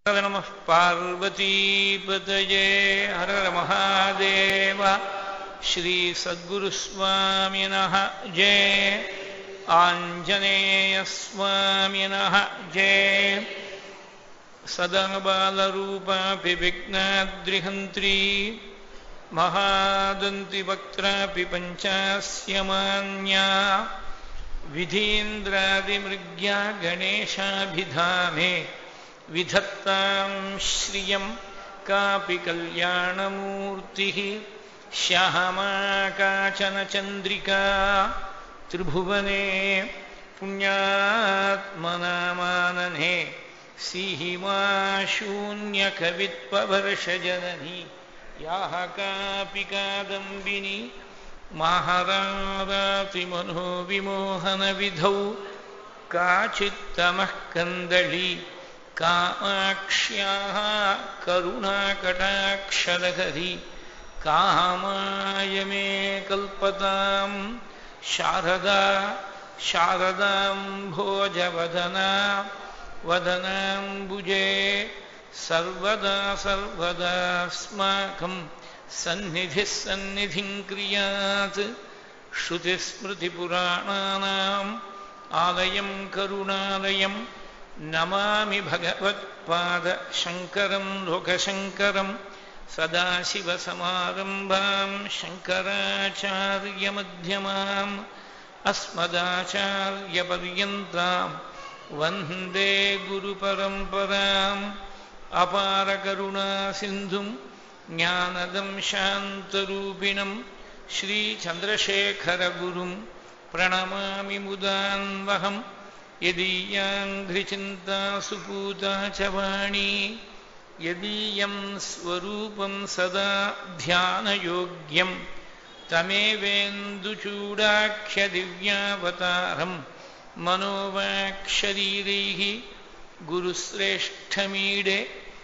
नमः पार्वतीपतये हर हर महादेव। श्री सद्गुरुस्वामिनः जय। आञ्जनेयस्वामिनः जय। सदा बालरूपापि विघ्नाद्रिहन्त्री महादन्तिवक्त्रापि पञ्चास्यमान्या विधीन्द्रादिमृग्या गणेशाभिधाने विधत्तां श्रियं कापि कल्याणमूर्तिः श्यामा काचन चन्द्रिका त्रिभुवने पुण्यात्मनामानने सीहिमा शून्यकवित्ववर्षजननी याः कापि कादम्बिनी महारारातिमनोविमोहनविधौ काचित्तमः कन्दली कामाक्ष्याः करुणाकटाक्षलहरी कामाय मे कल्पतां शारदा शारदाम्भोजवदना वदनाम्बुजे सर्वदा सर्वदास्माकं सन्निधिः सन्निधिं क्रियात्। श्रुतिस्मृतिपुराणानाम् आलयं करुणालयं नमामि भगवत्पादशङ्करं लोकशङ्करं। सदाशिवसमारम्भां शङ्कराचार्यमध्यमाम् अस्मदाचार्यपर्यन्तां वन्दे गुरुपरम्पराम्। अपारकरुणासिन्धुं ज्ञानदं शान्तरूपिणं श्रीचन्द्रशेखरगुरुं प्रणमामि मुदान्वहम्। यदीयाङ्घ्रिचिन्ता सुपूता च वाणी यदीयं स्वरूपं सदा ध्यानयोग्यं तमेवेन्दुचूडाख्यदिव्यावतारं मनोवाक्शरीरैः गुरुश्रेष्ठमीडे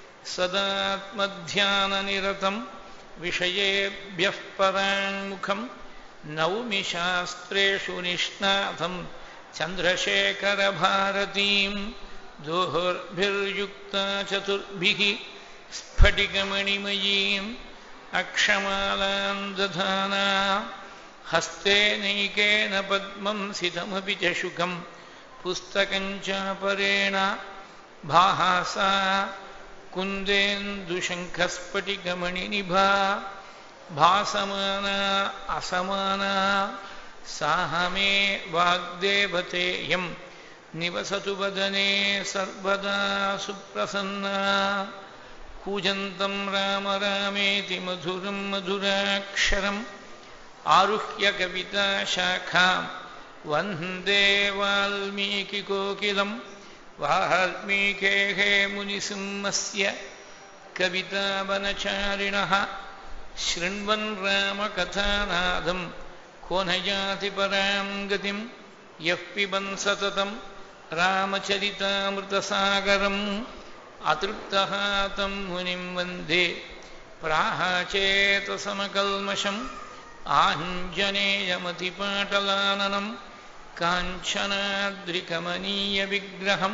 सदात्मध्याननिरतं विषयेभ्यः पराङ्मुखं नौमि शास्त्रेषु निष्णातं चन्द्रशेखरभारतीं। दोर्भिर्युक्ता चतुर्भिः स्फटिकमणिमयीम् अक्षमालां दधाना हस्ते नैकेन पद्मं सितमपि च शुकं पुस्तकं चापरेण भासा कुन्देन्दुशङ्खस्फटिकमणिनिभा भासमाना असमाना साह मे वाग्देवतेयं निवसतु वदने सर्वदा सुप्रसन्ना। कूजन्तं राम रामेति मधुरं मधुराक्षरम् आरुह्य कविताशाखां वन्दे वाल्मीकिकोकिलं। वाल्मीकेः मुनिसिंहस्य कवितावनचारिणः शृण्वन् रामकथानादं को न याति परां गतिं। यः पिबन् सततं रामचरितामृतसागरम् अतृप्तः तं मुनिं वन्दे प्राहचेतसमकल्मषम्। आञ्जनेयमतिपाटलाननं काञ्चनाद्रिकमनीयविग्रहं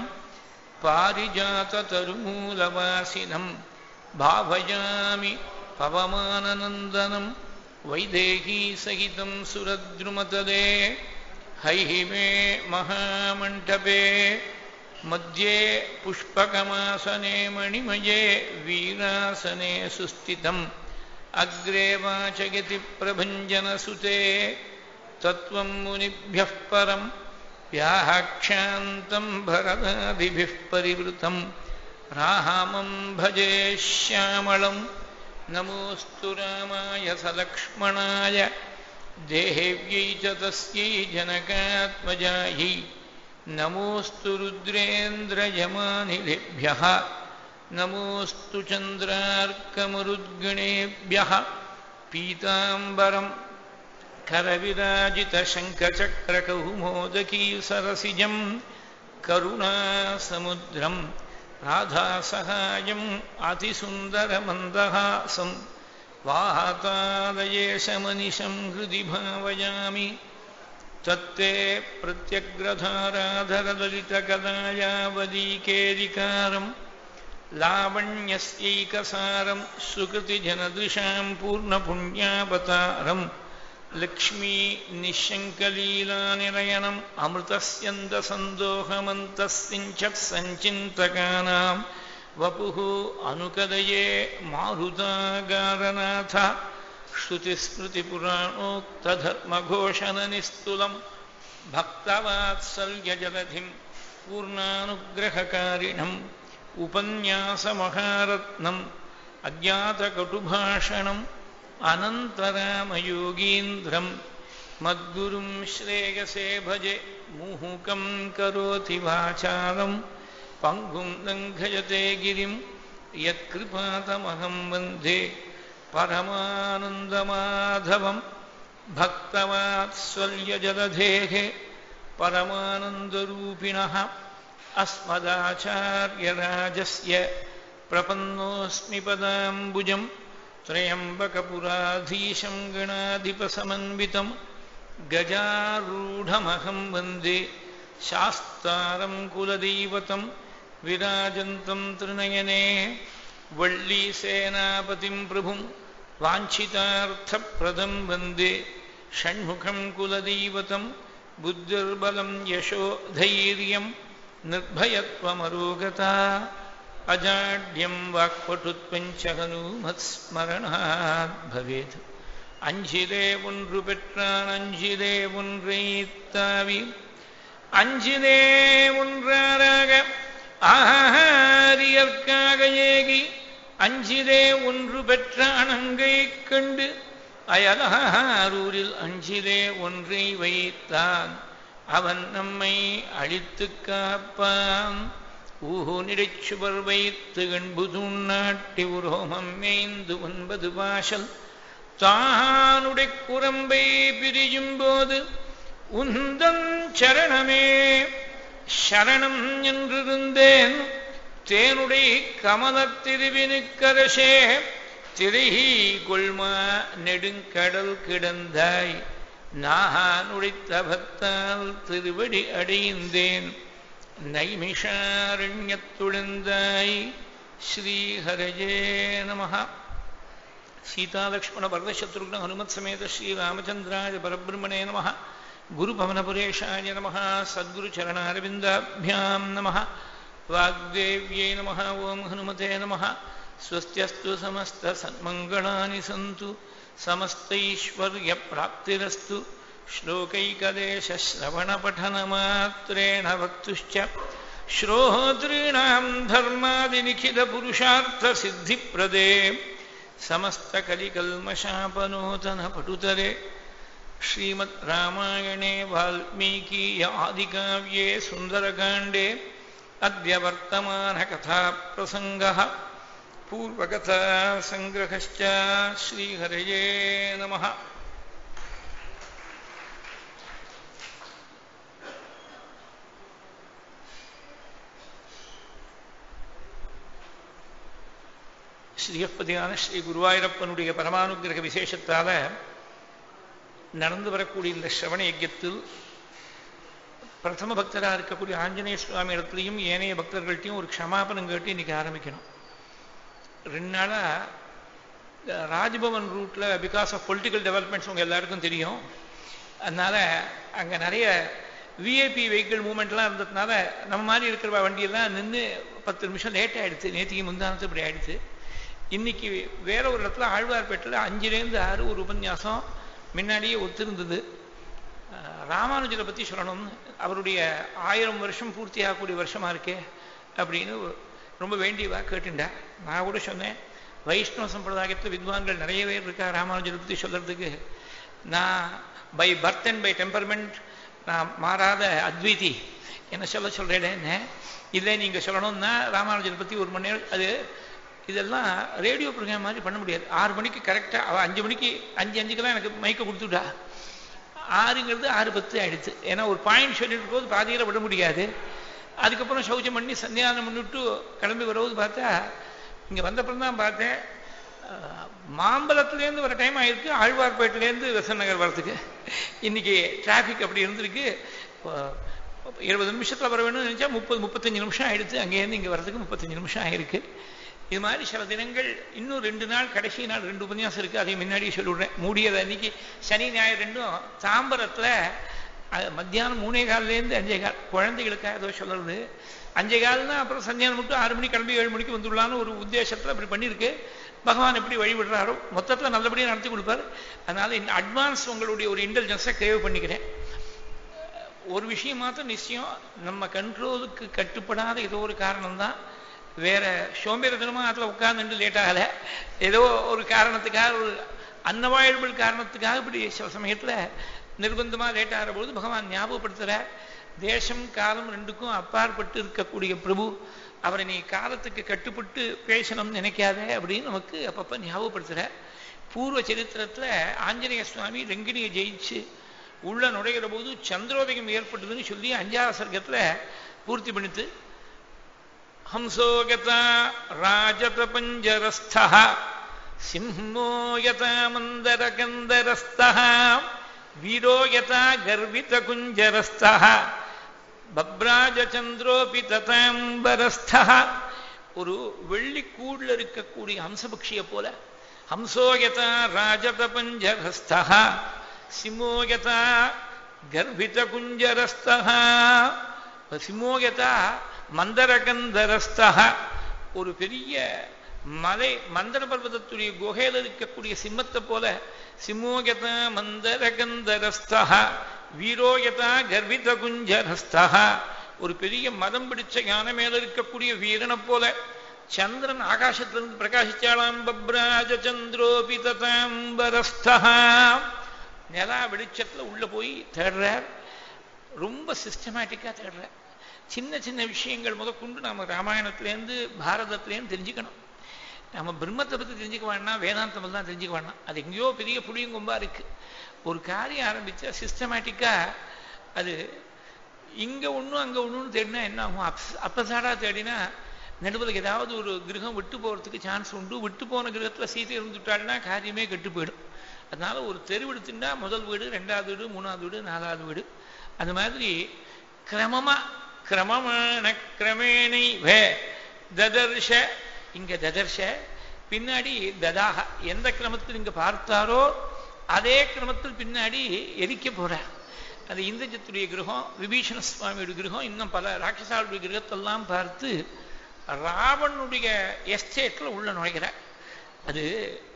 पारिजाततरुमूलवासिनं भावयामि पवमाननन्दनं। वैदेहीसहितं सुरद्रुमतले हैहिमे महामण्डपे मध्ये पुष्पकमासने मणिमये वीरासने सुस्थितम्। अग्रे वाचयति प्रभञ्जनसुते तत्त्वं मुनिभ्यः परं व्याख्यान्तं भरदादिभिः परिवृतं। रामं भजे श्यामलं नमोऽस्तु रामाय सलक्ष्मणाय देहेव्यै च तस्यै जनकात्मजायै। नमोऽस्तु रुद्रेन्द्रयमानिलेभ्यः नमोऽस्तु चन्द्रार्कमरुद्गणेभ्यः। पीताम्बरं करविराजितशङ्खचक्रकौमोदकी सरसिजं करुणासमुद्रं राधासहायम् अतिसुन्दरमन्दहासं वातालयेशमनिशं हृदि भावयामि। तत्ते प्रत्यग्रधाराधरदलितकलायावलीकेरिकारं लावण्यस्यैकसारं सुकृतिजनदृशां पूर्णपुण्यावतारं लक्ष्मी निःशङ्कलीलानिलयनम् अमृतस्यन्दसन्दोहमन्तस्सिञ्चत्सञ्चिन्तकानां वपुः अनुकदये मारुतागारनाथ श्रुतिस्मृतिपुराणोक्तधर्मघोषणनिस्तुलं भक्तवात्सल्यजलधिं पूर्णानुग्रहकारिणम् उपन्यासमहारत्नम् अज्ञातकटुभाषणम् अनन्तरामयोगीन्द्रं मद्गुरुं श्रेयसे भजे मुहुकं करोति वाचालं पङ्गुं लङ्घयते गिरिं यत्कृपातमहं वन्दे परमानन्दमाधवं भक्तवात्सल्यजलधेः परमानन्दरूपिणः अस्मदाचार्यराजस्य प्रपन्नोऽस्मि पदाम्बुजं त्र्यम्बकपुराधीशं गणाधिपसमन्वितं गजारूढमहं वन्दे शास्तारं कुलदैवतं विराजन्तं त्रिनयने वल्लीसेनापतिं प्रभुं वाञ्छितार्थप्रदं वन्दे षण्मुखं कुलदैवतं बुद्धिर्बलं यशो धैर्यं निर्भयत्वमरोगता अजाड्यं वाक्पटुत्वञ्च हनुमत्स्मरणात् भवेत् अञ्जिले ஒன்று பெற்றான் அஞ்சிலே ஒன்றைத்தாவி அஞ்சிலே ஒன்றாராக ஆரியற்காக ஏகி அஞ்சிலே ஒன்று பெற்றான் அங்கை கண்டு அயலாரூரில் அஞ்சிலே ஒன்றை வைத்தான் அவன் நம்மை அழித்து காப்பான் ஊனிடைச்சுவர் வைத்து கண்புதும் நாட்டி உரோமம் மேய்ந்து 9 வாசல் தானுடை குரம்பை பிரியும் போது உந்தன் சரணமே சரணம் என்றிருந்தேன் தேனுடை கமலத் திருவினுக்கரசே திரை கொள்மா நெடுங்கடல் கிடந்தாய் நான் உடைத்தபத்தால் திருவடி அடைந்தேன் நைமிஷாரண்யத்துழந்தாய் ஸ்ரீஹரஜே நமஹ சீதாலக்ஷ்மண பரதசத்ருக்ன ஹனுமத் சமேத ஸ்ரீராமச்சந்திராய பரபிரம்மணே நமஹ குருபவனபுரேஷாய நமஹ சத்குருச்சரணாரவிந்தாभ्यां நமஹ வாக்தேவ்யை நமஹ ஓம் ஹனுமதே நமஹ ஸ்வஸ்த்யஸ்து சமஸ்த சன்மங்களானி சந்து समस्तैश्वर्यप्राप्तिरस्तु श्लोकैकदेशश्रवणपठनमात्रेण वक्तुश्च श्रोतॄणां धर्मादिनिखिलपुरुषार्थसिद्धिप्रदे समस्तकलिकल्मषापनोतनपटुतरे श्रीमद्रामायणे वाल्मीकीय आदिकाव्ये सुन्दरकाण्डे अद्य वर्तमानकथाप्रसङ्गः पूर्वकथा संग्रहश्च श्रीहरये नमः ஸ்ரீயப்பதியான ஸ்ரீ குருவாயூரப்பனுடைய பரமானுக்கிரக விசேஷத்தால நடந்து வரக்கூடிய இந்த சிரவண யஜ்ஞத்தில் பிரதம பக்தராக இருக்கக்கூடிய ஆஞ்சநேய சுவாமி இடத்துலையும் ஏனைய பக்தர்கள்ட்டையும் ஒரு க்ஷமாபனம் கேட்டு இன்னைக்கு ஆரம்பிக்கணும். 2 நாளாக ராஜ்பவன் ரூட்டில் பிகாஸ் ஆஃப் பொலிட்டிக்கல் டெவலப்மெண்ட்ஸ் உங்கள் எல்லாருக்கும் தெரியும். அதனால் அங்கே நிறைய விஐபி வெஹிக்கிள் மூவ்மெண்ட்லாம் இருந்ததுனால நம்ம மாதிரி இருக்கிற வண்டியெல்லாம் நின்று 10 நிமிஷம் லேட் ஆகிடுச்சு. நேற்றுக்கு முந்தானத்து இப்படி ஆகிடுச்சு. இன்றைக்கி வேற ஒரு இடத்துல ஆழ்வார்பேட்டில் 5லேருந்து 6 ஒரு உபன்யாசம் முன்னாடியே ஒத்திருந்தது. ராமானுஜரை பற்றி சொல்லணும்னு, அவருடைய 1000 வருஷம் பூர்த்தி ஆகக்கூடிய வருஷமாக இருக்கே அப்படின்னு ரொம்ப வேண்டியவா கேட்டுண்டா. நான் கூட சொன்னேன், வைஷ்ணவ சம்பிரதாயத்தில் வித்வான்கள் நிறைய பேர் இருக்கா ராமானுஜரை பற்றி சொல்கிறதுக்கு. நான் by birth and by temperament நான் மாறாத அத்வைதி, என்ன சொல்கிறேன்னு இல்லை நீங்கள் சொல்லணும்னா ராமானுஜரை பற்றி 1 மணி நேரம். அது இதெல்லாம் ரேடியோ ப்ரோக்ராம் மாதிரி பண்ண முடியாது. 6 மணிக்கு கரெக்டாக அவள் 5 மணிக்கு 5:05 எனக்கு மைக்கை கொடுத்துட்டா. 6ங்கிறது 6:10 ஆகிடுச்சு. ஏன்னா ஒரு பாயிண்ட் சொல்லிட்டு இருக்கும்போது பாதியில் விட முடியாது. அதுக்கப்புறம் சௌச்சம் பண்ணி சந்தியானம் பண்ணிவிட்டு கிளம்பி வருவது பார்த்தா இங்கே வந்தப்புறம் தான் பார்த்தேன் மாம்பலத்துலேருந்து வர டைம் ஆகிருக்கு, ஆழ்வார்பேட்டிலேருந்து வெசன் நகர் வரத்துக்கு. இன்றைக்கி டிராஃபிக் அப்படி இருந்திருக்கு. 20 நிமிஷத்தில் வர வேணும்னு நினச்சா 30-35 நிமிஷம் ஆயிடுச்சு. அங்கேருந்து இங்கே வர்றதுக்கு 35 நிமிஷம் ஆயிருக்கு. இது மாதிரி சில தினங்கள் இன்னும் 2 நாள், கடைசி நாள் 2 உபன்யாசம் இருக்குது. அதை முன்னாடியே சொல்லிவிடுறேன். மூடியது அன்னைக்கு சனி ஞாயிறு ரெண்டும் தாம்பரத்தில் மத்தியானம் 3:15 5:15 குழந்தைகளுக்காக ஏதோ சொல்கிறது. 5:15 அப்புறம் சந்தியானம் மட்டும் 6 மணி கிளம்பி 7 மணிக்கு வந்துடலான்னு ஒரு உத்தேசத்தில் அப்படி பண்ணியிருக்கு. பகவான் எப்படி வழிவிடுறாரோ மொத்தத்தில் நல்லபடியாக நடத்தி கொடுப்பார். அதனால் இந்த அட்வான்ஸ் உங்களுடைய ஒரு இன்டெலிஜென்ஸை கிரேவ் பண்ணிக்கிறேன். ஒரு விஷயம் மாத்திரம் நிச்சயம், நம்ம கண்ட்ரோலுக்கு கட்டுப்படாத ஏதோ ஒரு காரணம்தான். வேற சோம்பேறித்தனமாக அதில் உட்கார்ந்து லேட் ஆகலை. ஏதோ ஒரு காரணத்துக்காக, ஒரு அன்அவாய்டபிள் காரணத்துக்காக இப்படி சில சமயத்தில் நிர்பந்தமாக லேட் ஆகிற பொழுது பகவான் ஞாபகப்படுத்துகிற தேசம் காலம் ரெண்டுக்கும் அப்பாற்பட்டு இருக்கக்கூடிய பிரபு, அவரை நீ காலத்துக்கு கட்டுப்பட்டு பேசணும்னு நினைக்காத அப்படின்னு நமக்கு அப்பப்போ ஞாபகப்படுத்துகிற. பூர்வ சரித்திரத்தில் ஆஞ்சநேய சுவாமி லங்கினியை ஜெயிச்சு உள்ள நுழைகிற போது சந்திரோதயம் ஏற்பட்டதுன்னு சொல்லி 5வது சர்க்கத்தில் பூர்த்தி பண்ணித்து. ஹம்சோகதா ராஜத பஞ்சரஸ்தா சிம்மோயதா மந்தரகந்தரஸ்தா வீரோயதா கர்வித குஞ்சரஸ்தா பப்ராஜச்சந்திரோபி ததாம்பரஸ்தா. ஒரு வெள்ளிக்கூடில் இருக்கக்கூடிய ஹம்சபக்ஷியை போல ஹம்சோயதா ராஜத பஞ்சரஸ்தா சிம்மோயதா கர்வித குஞ்சரஸ்தா சிம்மோயதா மந்தரகந்தரஸ்தா. ஒரு பெரிய மலை மந்தர பர்வதத்துடைய குகையில் இருக்கக்கூடிய சிம்மத்தை போல சிம்மோயதா மந்தரகந்தரஸ்தா வீரோயதா கர்வித குஞ்சரஸ்தா. ஒரு பெரிய மதம் பிடிச்ச யானை மேல இருக்கக்கூடிய வீரனை போல சந்திரன் ஆகாசத்திலிருந்து பிரகாசிச்சாலாம். பப்ராஜ சந்திரோபி ததாம்பரஸ்தா. நிலா வெளிச்சத்தில் உள்ள போய் தேடுறார். ரொம்ப சிஸ்டமேட்டிக்காக தேடுறார். சின்ன சின்ன விஷயங்கள் முதற்கொண்டு நம்ம ராமாயணத்துலேருந்து பாரதத்துலேருந்து தெரிஞ்சுக்கணும். நம்ம பிரம்மத்தை பற்றி தெரிஞ்சுக்க வேணாம், வேதாந்தம் தான் தெரிஞ்சுக்க வேணாம். அது எங்கேயோ பெரிய புளியங்கொம்பா இருக்குது. ஒரு காரியம் ஆரம்பித்தா சிஸ்டமேட்டிக்காக அது இங்கே ஒன்றும் அங்கே ஒன்றுன்னு தேடினா என்ன ஆகும்? அப்பசாடாக தேடினா நடுவில் ஏதாவது ஒரு கிரகம் விட்டு போகிறதுக்கு சான்ஸ் உண்டு. விட்டு போன கிரகத்தில் சீதை இருந்துட்டாள்னா காரியமே கெட்டு போயிடும். அதனால ஒரு தெருவெடுத்துட்டா முதல் வீடு, 2வது வீடு, 3வது வீடு, 4வது வீடு, அந்த மாதிரி கிரமமா கிரமமான கிரமேணை வே ததர்ஷ. இங்க ததர்ஷ, பின்னாடி ததாக. எந்த கிரமத்தில் இங்க பார்த்தாரோ அதே கிரமத்தில் பின்னாடி எரிக்க போறார். அது இந்திரஜித்துடைய கிரகம், விபீஷண சுவாமியுடைய கிரகம், இன்னும் பல ராட்சசாவுடைய கிரகத்தெல்லாம் பார்த்து ராவனுடைய எஸ்டேட்ல உள்ள நுழைகிறார். அது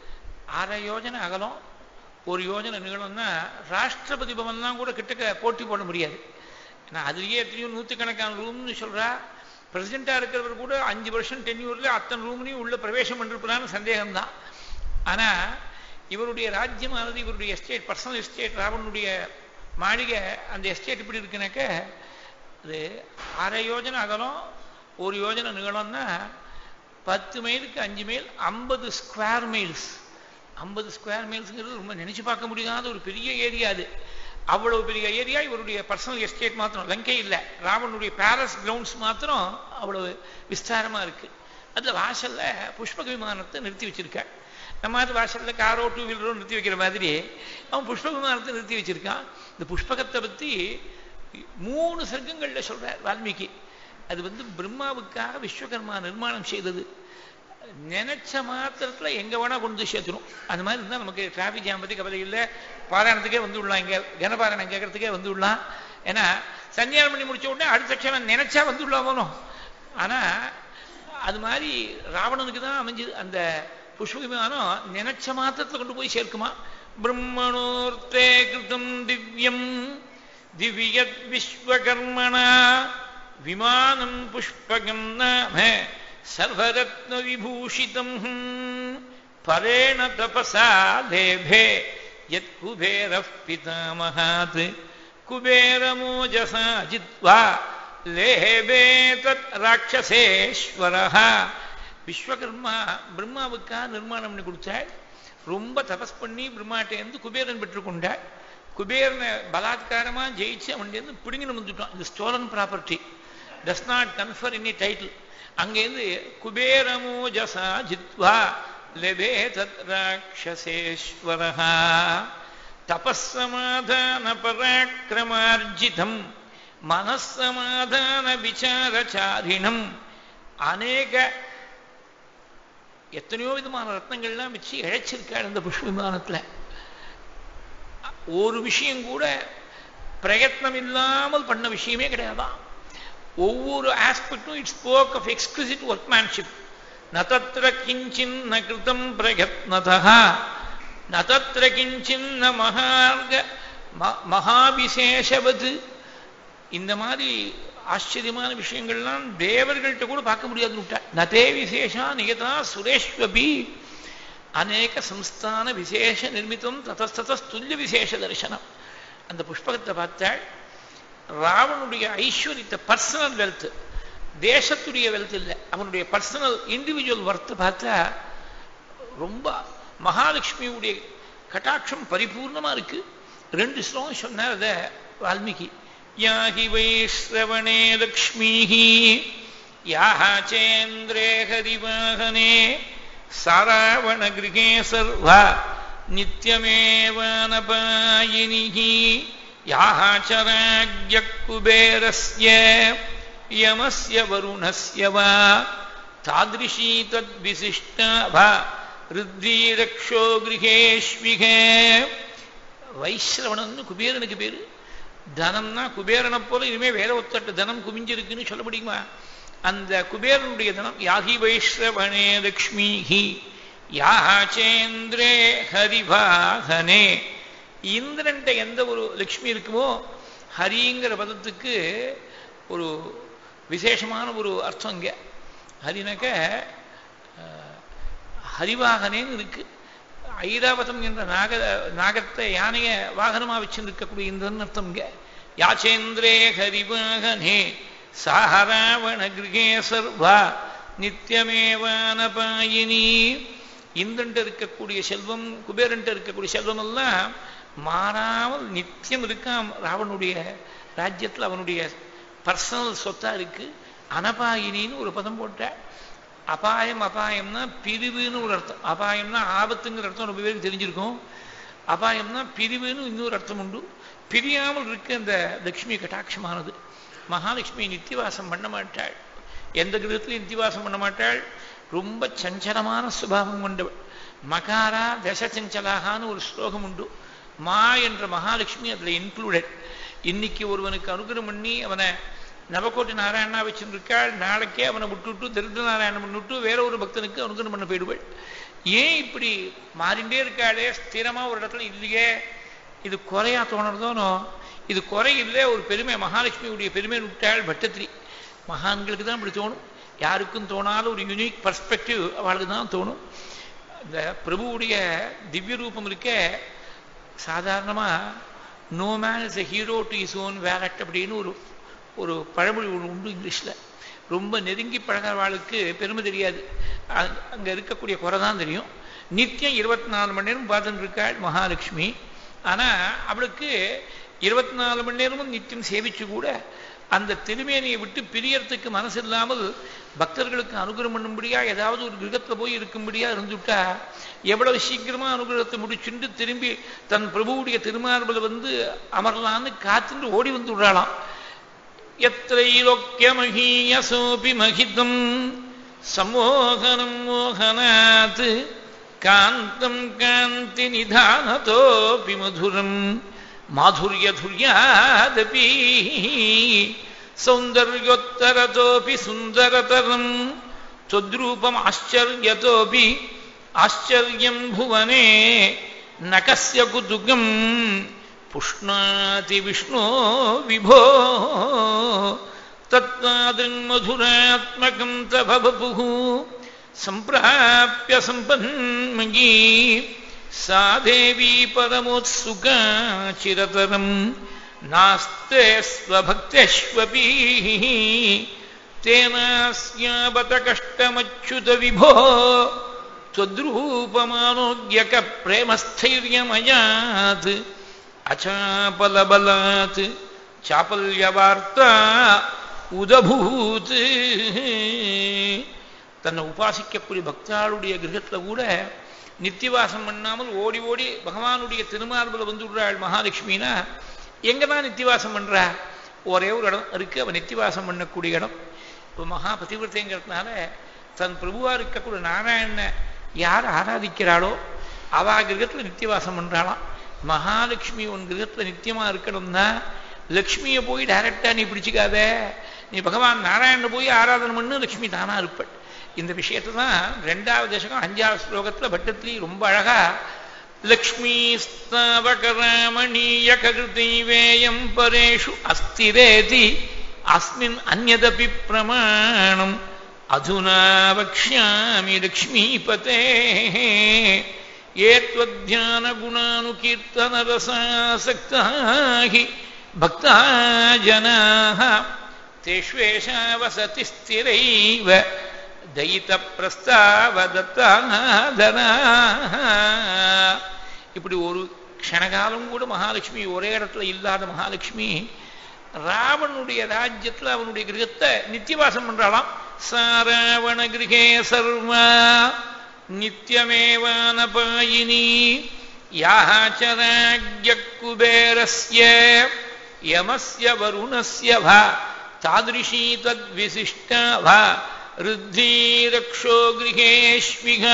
6 யோஜனை அகலம், 1 யோஜனை நீளம்னா ராஷ்டிரபதி பவன்லாம் கூட கிட்டக்க போட்டி போட முடியாது. ஏன்னா அதுலேயே எத்தனையோ 100கணக்கான ரூம்னு சொல்றா. பிரசிடென்ட்டாக இருக்கிறவர் கூட 5 வருஷம் டென்யூரில் அத்தனை ரூம்லையும் உள்ள பிரவேசம் பண்ணிருப்பதான்னு சந்தேகம்தான். ஆனால் இவருடைய ராஜ்யமானது, இவருடைய எஸ்டேட், பர்சனல் எஸ்டேட், ராவனுடைய மாளிகை, அந்த எஸ்டேட் இப்படி இருக்குனாக்க அது 6 யோஜனை அகலம், 1 யோஜனை நீளம்னா 10 மைலுக்கு 5 மைல், 50 ஸ்கொயர் மைல்ஸ். 50 ஸ்கொயர் மைல்ஸுங்கிறது ரொம்ப நினைச்சு பார்க்க முடியாத ஒரு பெரிய ஏரியா. அது அவ்வளவு பெரிய ஏரியா இவருடைய பர்சனல் எஸ்டேட் மாத்திரம். லங்கை இல்லை, ராவனுடைய பேலஸ் கிரவுண்ட்ஸ் மாத்திரம் அவ்வளவு விஸ்தாரமா இருக்கு. அதுல வாசல்ல புஷ்பக விமானத்தை நிறுத்தி வச்சிருக்காள். நம்ம அது வாசல்ல காரோ 2 வீலரோ நிறுத்தி வைக்கிற மாதிரி அவன் புஷ்பக விமானத்தை நிறுத்தி வச்சிருக்கான். இந்த புஷ்பகத்தை பத்தி 3 சர்க்கங்கள்ல சொல்றார் வால்மீகி. அது பிரம்மாவுக்காக விஸ்வகர்மா நிர்மாணம் செய்தது. நினைச்ச மாத்திரத்துல எங்க வேணா கொண்டு சேர்த்துடும். அது மாதிரி இருந்தால் நமக்கு டிராபிக் ஜாம் பத்தி கவலை இல்லை. பாராயணத்துக்கே வந்து விடலாம், இங்க கனபாராயணம் கேட்கறதுக்கே வந்து விடலாம். ஏன்னா சன்னியானம் பண்ணி முடிச்ச உடனே அடுத்த க்ஷணம் நினைச்சா வந்து விடலாமோ. ஆனா அது மாதிரி ராவணனுக்கு தான் அமைஞ்சது. அந்த புஷ்ப விமானம் நினைச்ச மாத்திரத்துல கொண்டு போய் சேர்க்குமா. பிரம்மணோர்த்தே கிருதம் திவ்யம் திவ்யத் விஸ்வகர்மணா விமானம் புஷ்பகம் நாம சர்வரத்ன விபூஷிதம் பரேண தபசா லேபே யத் குபேரः பிதாமஹாத் குபேரமோஜசா ஜித்வா லேபே தத் ராட்சசேஸ்வரः. விஸ்வகர்மா பிரம்மாவுக்கா நிர்மாணம் பண்ணி கொடுத்தாள். ரொம்ப தபஸ் பண்ணி பிரம்மாட்டேருந்து குபேரன் பெற்றுக்கொண்டாள். குபேரனை பலாத்காரமா ஜெயிச்சு அவன்டேருந்து பிடுங்கின்னு வந்துட்டான். இது stolen property, does not confer any title. அங்கேருந்து குபேரமோஜசா ஜித்வா லெபே தத் ராட்சசேஸ்வரः. தபஸ்ஸமாதான பராக்கிரமார்ஜிதம் மனசமாதான விசாரச்சாரிணம். அநேக எத்தனையோ விதமான ரத்னங்கள்லாம் வச்சு இழைச்சிருக்காள் அந்த புஷ்ப விமானத்தில். ஒரு விஷயம் கூட பிரயத்னம் இல்லாமல் பண்ண விஷயமே கிடையாதான். ஒவ்வொரு ஆஸ்பெக்டும் it spoke of exclusive workmanship. நதத்ர கிஞ்சின்ன கிருதம் பிரயத்னதா நதத்ர கிஞ்சின்ன மகாவிசேஷவது. இந்த மாதிரி ஆச்சரியமான விஷயங்கள்லாம் தேவர்கள்ட்ட கூட பார்க்க முடியாதுன்னு விட்டா. நதே விசேஷா நிகதா சுரேஷ்வபி அநேக சம்ஸ்தான விசேஷ நிர்மித்தம் ததஸ்துல்ய விசேஷ தரிசனம். அந்த புஷ்பகத்தை பார்த்தாள். ராவனுடைய ஐஸ்வர்யத்தை, பர்சனல் வெல்த், தேசத்துடைய வெல்த் இல்லை, அவனுடைய பர்சனல் இண்டிவிஜுவல் ஒர்த்து பார்த்தா ரொம்ப மகாலட்சுமியுடைய கட்டாட்சம் பரிபூர்ணமா இருக்கு. 2 ஸ்லோகம் சொன்னார் அத வால்மீகி. யாஹி வைஸ்ரவணே லக்ஷ்மீஹி யாஹா சேந்திரே ஹரிவாகனே சாராவண கிருகே சர்வா நித்யமேவானபாயினிஹி யாஹா சராஜ்ய குபேரஸ்ய யமஸ்ய வருணஸ்ய வா தாத்ரிஷீ தத்விசிஷ்டா வா ருத்வி ரக்ஷோ கிருகேஷ்விகே. வைஸ்ரவணன்னு குபேரனுக்கு பேரு. தனம்னா குபேரனை போல இனிமே வேற ஒத்தட்டு தனம் குமிஞ்சிருக்குன்னு சொல்ல முடியுமா? அந்த குபேரனுடைய தனம். யாஹி வைஸ்ரவணே லக்ஷ்மீஹி யாஹா சேந்திரே ஹரிவாகனே. இந்திரன்ட்ட எந்த ஒரு லக்ஷ்மி இருக்குமோ ஹரிங்கிற பதத்துக்கு ஒரு விசேஷமான ஒரு அர்த்தம் இங்க. ஹரினாக்க ஹரிவாகனேன்னு இருக்கு. ஐராவதம் என்ற நாகத்தை யானைய வாகனமா வச்சிருக்கக்கூடிய இந்திரன் அர்த்தம் இங்க. யாச்சேந்திரே ஹரிவாகனே சாராவண கிருகே சர்வா நித்தியமேவானபாயினி. இந்திரன்ட்ட இருக்கக்கூடிய செல்வம், குபேரன்ட்ட இருக்கக்கூடிய செல்வம் எல்லாம் மாறாமல் நித்தியம் இருக்காம். ராவனுடைய ராஜ்யத்தில் அவனுடைய பர்சனல் சொத்தா இருக்கு. அனபாயினின்னு ஒரு பதம் போட்ட. அபாயம், அபாயம்னா பிரிவுன்னு ஒரு அர்த்தம். அபாயம்னா ஆபத்துங்கிற அர்த்தம் ரொம்ப பேருக்கு தெரிஞ்சிருக்கும். அபாயம்னா பிரிவுன்னு இன்னொரு அர்த்தம் உண்டு. பிரியாமல் இருக்க அந்த லக்ஷ்மி கட்டாட்சமானது. மகாலட்சுமி நித்தியவாசம் பண்ண மாட்டாள், எந்த கிரகத்திலையும் நித்தியவாசம் பண்ண மாட்டாள். ரொம்ப சஞ்சலமான சுபாவம் கொண்டவள். மகாரா தசச்சஞ்சலாகான்னு ஒரு ஸ்லோகம் உண்டு. மா என்ற மகாலட்சுமி அதுல இன்க்ளூடட். இன்னைக்கு ஒருவனுக்கு அனுகிரகம் பண்ணி அவனை நவகோட்டி நாராயணா வச்சுருக்காள், நாளைக்கே அவனை விட்டுவிட்டு திருத்த நாராயணன் பண்ணிவிட்டு வேற ஒரு பக்தனுக்கு அனுகிரகம் பண்ண போயிடுவாள். ஏன் இப்படி மாறிண்டே இருக்காளே? ஸ்திரமா ஒரு இடத்துல இல்லையே. இது குறையா தோணுறதோனோ? இது குறை இல்லை, ஒரு பெருமை. மகாலட்சுமியுடைய பெருமை விட்டாள் பட்டத்திரி. மகான்களுக்கு தான் இப்படி தோணும். யாருக்கும் தோணாத ஒரு யூனிக் பர்ஸ்பெக்டிவ் அவளுக்கு தான் தோணும். இந்த பிரபுவுடைய திவ்ய ரூபம் இருக்க சாதாரணமா no man is a hero to his own valet அப்படின்னு ஒரு பழமொழி ஒன்று உண்டு இங்கிலீஷ்ல. ரொம்ப நெருங்கி பழகிறவாளுக்கு பெருமை தெரியாது, அங்க இருக்கக்கூடிய குறை தான் தெரியும். நித்தியம் 24 மணி நேரம் பார்த்துட்டு இருக்காள் மகாலட்சுமி. ஆனா அவளுக்கு 24 மணி நேரமும் நித்தியம் சேவிச்சு கூட அந்த திருமேனியை விட்டு பிரியறதுக்கு மனசு இல்லாமல் பக்தர்களுக்கு அனுகிரகம் பண்ணும்படியா ஏதாவது ஒரு கிரகத்துல போய் இருக்கும்படியா இருந்துட்டா எவ்வளவு சீக்கிரமா அனுகிரகத்தை முடிச்சுட்டு திரும்பி தன் பிரபுவுடைய திருமார்பில் வந்து அமரலான்னு காத்துட்டு ஓடி வந்து விடுறாளாம். யத்ரைலோக்கியமஹீயசோபி மகிதம் சமோகனம் மோகனாத் காந்தம் காந்தி நிதானதோபி மதுரம் மாதுர்யதுர்யாதபி சௌந்தர்யோத்தரதோபி சுந்தரதரம் த்வத்ரூபம் ஆச்சரியதோபி ஆச்சரியம் புவனே நகஸ்ய குதுகம் புஷ்ணாதி விஷ்ணோ விபோ தத்வாதிர்மதுராத்மகம் தபபுः சம்பிராப்ய சம்பன்மயீ சா தேவி பரமோத்சுகா சிரதரம் நாஸ்தே ஸ்வபக்தேஷ்வபி தேனாஸ்யாபத கஷ்டமச்சுத விபோ त्वद्रूपमानोज्ञक प्रेमस्थैर्यमयात् अचापलबलात् चापल्यवार्ता उदभूत्. தன்னை உபாசிக்கக்கூடிய பக்தாளுடைய கிரகத்தில் கூட நித்தியவாசம் பண்ணாமல் ஓடி ஓடி பகவானுடைய திருமார்பில் வந்து விடுறாள் மகாலட்சுமினா. எங்கதான் நித்தியவாசம் பண்றா? ஒரே ஒரு இடம் இருக்கு, அவன் நித்தியவாசம் பண்ணக்கூடிய இடம். இப்போ மகா பதிவிரத்தைங்கிறதுனால தன் பிரபுவா இருக்கக்கூடிய நாராயணனை யார் ஆராதிக்கிறாளோ அவா கிரகத்துல நித்தியவாசம் பண்றாளாம். மகாலட்சுமி உன் கிரகத்துல நித்தியமா இருக்கணும்னா லக்ஷ்மியை போய் டைரக்டா நீ பிடிச்சிக்காத, நீ பகவான் நாராயணனை போய் ஆராதனை பண்ணு, லக்ஷ்மி தானா இருப்பள். இந்த விஷயத்தை தான் 2வது தசகம் 5வது ஸ்லோகத்துல பட்டத்திரி ரொம்ப அழகா லக்ஷ்மீ ஸ்தாவகராமணீய ககிருதைவேயம் பரேஷு அஸ்திரேதி அஸ்மின் அன்யதபி பிரமாணம் அதுனா வக்ஷ்யாமி லக்ஷ்மீபதே ஏத்வத்யான குணானுகீர்த்தன ரசாசக்தாஹி பக்தா ஜனாஹ தேஷ்வேஷா வசதி ஸ்திரைவ தயித பிரஸ்தாவதத்தாதனா. இப்படி ஒரு க்ஷணகாலம் கூட மகாலட்சுமி ஒரே இடத்துல இல்லாத மகாலட்சுமி ராவனுடைய ராஜ்யத்துல அவனுடைய கிரகத்தை நித்தியவாசம் பண்றாளாம். சாராவண கிரகே சர்வா நித்யமேவானபாயினி யாச்சராஜ்ய குபேரஸ்ய யமஸ்ய வருணஸ்ய வா தாத்ருஷீ தத்விசிஷ்டா வா ருத்தி ரக்ஷோ கிரகேஷ்மிகா.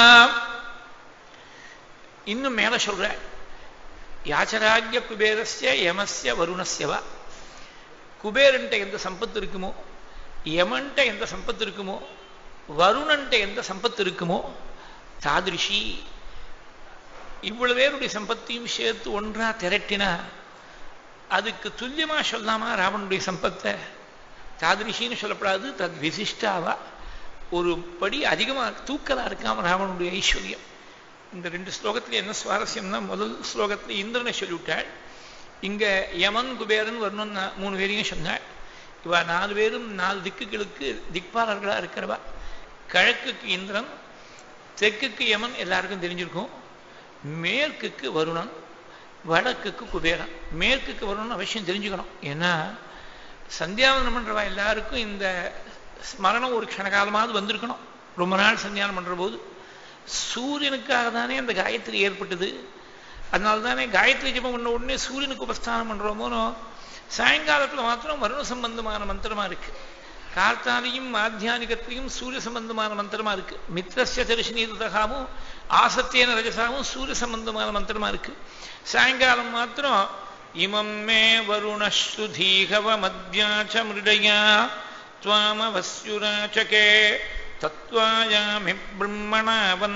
இன்னும் மேல சொல்ற யாச்சராஜ்ய குபேரஸ்ய யமஸ்ய வருணஸ்ய வா. குபேரன்ட்ட எந்த சம்பத்து இருக்குமோ, யமன்ட்ட எந்த சம்பத்து இருக்குமோ, வருணன்ட்ட எந்த சம்பத்து இருக்குமோ, தாதிருஷி இவ்வளவு பேருடைய சம்பத்தையும் சேர்த்து ஒன்றா திரட்டினா அதுக்கு துல்லியமா சொல்லாமா ராவனுடைய சம்பத்தை? தாதிருஷின்னு சொல்லப்படாது, தத் விசிஷ்டாவா, ஒரு படி அதிகமா தூக்கலா இருக்காம ராவனுடைய ஐஸ்வர்யம். இந்த 2 ஸ்லோகத்துல என்ன சுவாரஸ்யம்னா, முதல் ஸ்லோகத்துல இந்திரனை சொல்லிவிட்டாள், இங்க யமன் குபேரன் வரணும்னு 3 பேரையும் சொன்னாள். இவா 4 பேரும் 4 திக்குகளுக்கு திக்பாலர்களா இருக்கிறவா. கிழக்குக்கு இந்திரன், தெற்குக்கு யமன் எல்லாருக்கும் தெரிஞ்சிருக்கும், மேற்குக்கு வருணன், வடக்குக்கு குபேரன். மேற்குக்கு வருணன் அவசியம் தெரிஞ்சுக்கணும், ஏன்னா சந்தியாவந்தனம் பண்றவா எல்லாருக்கும் இந்த ஸ்மரணம் ஒரு க்ஷணகாலமாவது வந்திருக்கணும். ரொம்ப நாள் சந்தியானம் பண்ற போது சூரியனுக்காக தானே அந்த காயத்ரி ஏற்பட்டது. அதனால தானே காயத்ரி ஜபம் பண்ண உடனே சூரியனுக்கு உபஸ்தானம் பண்றோமோனோ. சாயங்காலத்துல மாத்திரம் வருண சம்பந்தமான மந்திரமா இருக்கு, கார்த்தாலையும் மாத்தியானிகத்திலையும் சூரிய சம்பந்தமான மந்திரமா இருக்கு. மித்ரஸ்ய தரிசனீதகாமும் ஆசத்தியன ரஜசாமும் சூரிய சம்பந்தமான மந்திரமா இருக்கு. சாயங்காலம் மாத்திரம் இமம் மே வருணஸ்ருதீகவ மத்யாச்ச மிருடயா த்வாமவஸ்யுராச்சகே தத்வாயாமி பிரம்மணா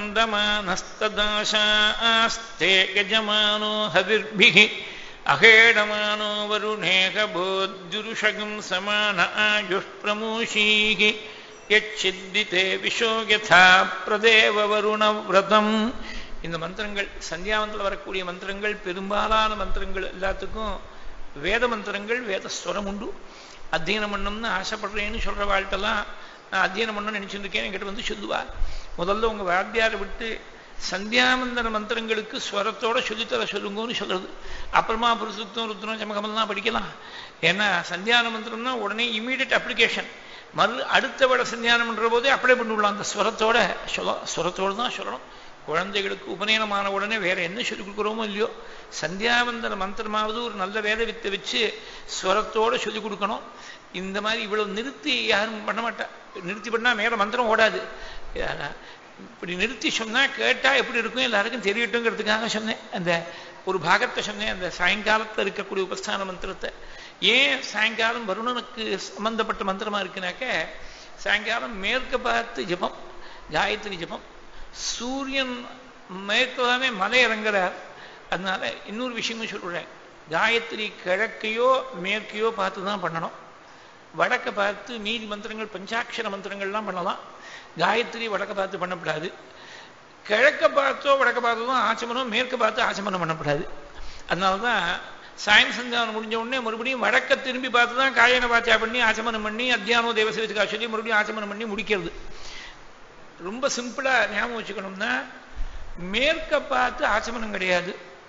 வந்தமானஸ்ததாசாஸ்தே கஜமானோ ஹவிர்பிஹி அகேடமானோ வருணேக போத்யுருஷகம் சமான ஆயுஷ் பிரமூஷீஹி யச்சித்திதே விஷோ யதா பிரதேவ வருண விரதம். இந்த மந்திரங்கள் சந்தியாவந்தத்தில் வரக்கூடிய மந்திரங்கள், பெரும்பாலான மந்திரங்கள் எல்லாத்துக்கும் வேத மந்திரங்கள், வேத ஸ்வரம் உண்டு. அத்தியனம் பண்ணணும்னு ஆசைப்படுறேன்னு சொல்ற வாழ்க்கெல்லாம் நான் அத்தியனம் பண்ணணும்னு நினைச்சிருக்கேன், என்கிட்ட வந்து சொல்லுவா. முதல்ல உங்க வாத்தியாரை விட்டு சந்தியாவந்தன மந்திரங்களுக்கு ஸ்வரத்தோட சொல்லித்தர சொல்லுங்கன்னு சொல்றது. அப்புறமா புருசுத்தம் ருத்ரம் சமகமெல்லாம் படிக்கலாம். ஏன்னா சந்தியான மந்திரம்னா உடனே இமீடியட் அப்ளிகேஷன். அடுத்த விட சந்தியானம் பண்ற போதே அப்ளை பண்ணிவிடலாம். அந்த ஸ்வரத்தோட ஸ்வரத்தோடு தான் சொல்லணும். குழந்தைகளுக்கு உபநயனமான உடனே வேற என்ன சொல்லிக் கொடுக்குறோமோ இல்லையோ, சந்தியாவந்தன மந்திரமாவது ஒரு நல்ல வேத வித்தை வச்சு ஸ்வரத்தோடு சொல்லிக் கொடுக்கணும். இந்த மாதிரி இவ்வளவு நிறுத்தி யாரும் பண்ண மாட்டா. நிறுத்தி பண்ணா மேல மந்திரம் ஓடாது. இப்படி நிறுத்தி சொன்னா கேட்டா எப்படி இருக்கும் எல்லாருக்கும் தெரியட்டுங்கிறதுக்காக சொன்னேன். அந்த ஒரு பாகத்தை சொன்னேன், அந்த சாயங்காலத்தில் இருக்கக்கூடிய உபஸ்தான மந்திரத்தை. ஏன் சாயங்காலம் வருணனுக்கு சம்பந்தப்பட்ட மந்திரமா இருக்குனாக்க, சாயங்காலம் மேற்க பார்த்து ஜபம், காயத்ரி ஜபம். சூரியன் மேற்கதானே மலை இறங்குறார். அதனால இன்னொரு விஷயமும் சொல்றேன், காயத்ரி கிழக்கையோ மேற்கையோ பார்த்து தான் பண்ணணும். வடக்க பார்த்து மீதி மந்திரங்கள் பஞ்சாட்சர மந்திரங்கள்லாம் பண்ணலாம். காயத்ரி வடக்க பார்த்து பண்ணப்படாது. கிழக்க பார்த்தோ வடக்க பார்த்தோ தான் ஆச்சமனம், மேற்க பார்த்து ஆச்சமனம் பண்ணப்படாது. அதனாலதான் சாயம் சந்தியானம் முடிஞ்ச உடனே மறுபடியும் வடக்க திரும்பி பார்த்து தான் காயன வாச்சா பண்ணி ஆச்சமனம் பண்ணி அத்தியானோ தேவசேவித்துக்கா சொல்லி மறுபடியும் ஆச்சமனம் பண்ணி முடிக்கிறது. ரொம்ப சிம்பிளா ஞாபகம் வச்சுக்கணும்னா, மேற்க பார்த்து ஆச்சமனம் கிடையாது,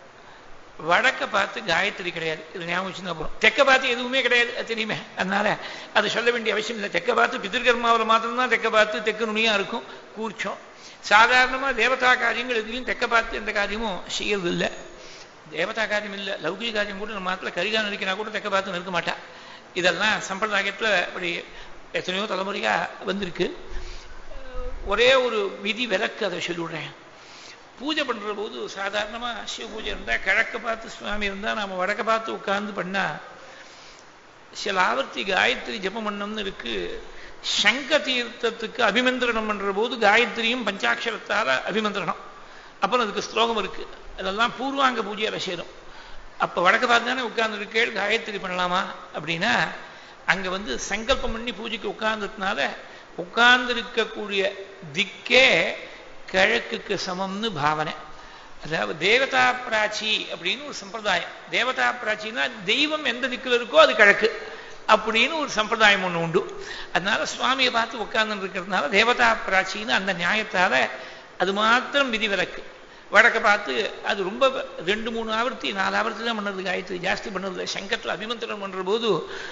வடக்க பார்த்து காயத்ரி கிடையாது. இது ஞாபகம் வச்சுருந்தா அப்புறம் தெற்க பார்த்து எதுவுமே கிடையாது, அது தெரியுமே. அதனால அது சொல்ல வேண்டிய அவசியம் இல்லை. தெற்க பார்த்து பிதிர்கர்மாவில் மாத்திரம்தான் தெற்க பார்த்து தெற்கு நுனியா இருக்கும் கூர்ச்சம். சாதாரணமா தேவதா காரியங்கள் எதுலையும் தெற்க பார்த்து எந்த காரியமும் செய்யறது இல்லை. தேவதா காரியம் இல்லை, லௌகிக காரியம் கூட நம்ம மாத்திர கரிகாலம் நிற்கினா கூட தெற்க பார்த்து நிற்க மாட்டா. இதெல்லாம் சம்பிரதாயத்தில் அப்படி எத்தனையோ தலைமுறையா வந்திருக்கு. ஒரே ஒரு விதி விலக்கு அதை சொல்லிவிடுறேன். பூஜை பண்ற போது சாதாரணமா சிவ பூஜை இருந்தா கிழக்க பார்த்து சுவாமி இருந்தா நாம வடக்க பார்த்து உட்கார்ந்து பண்ணா சில ஆவர்த்தி காயத்ரி ஜபம் பண்ணம்னு இருக்கு. சங்க தீர்த்தத்துக்கு அபிமந்திரணம் பண்ற போது காயத்ரியும் பஞ்சாட்சரத்தால அபிமந்திரணம், அப்புறம் அதுக்கு ஸ்லோகம் இருக்கு. அதெல்லாம் பூர்வாங்க பூஜையில சேரும். அப்ப வடக்க பார்த்து தானே உட்கார்ந்து இருக்கேள், காயத்ரி பண்ணலாமா அப்படின்னா அங்க சங்கல்பம் பண்ணி பூஜைக்கு உட்கார்ந்ததுனால உட்கார்ந்து இருக்கக்கூடிய திக்கே கிழக்குக்கு சமம்னு பாவனை. அதாவது தேவதா பிராச்சி அப்படின்னு ஒரு சம்பிரதாயம். தேவதா பிராச்சின்னா தெய்வம் எந்த திக்கில் இருக்கோ அது கிழக்கு அப்படின்னு ஒரு சம்பிரதாயம் ஒன்று உண்டு. அதனால சுவாமியை பார்த்து உட்கார்ந்து இருக்கிறதுனால தேவதா பிராச்சின்னு அந்த நியாயத்தால அது மாத்திரம் விதிவிலக்கு. வடக்க பார்த்து அது ரொம்ப 2-3 ஆவர்த்தி 4 ஆவர்த்தி தான் பண்ணுறது, காயத்ரி ஜாஸ்தி பண்ணுறது. சங்கத்தில் அபிமந்திரம் பண்ணுற போது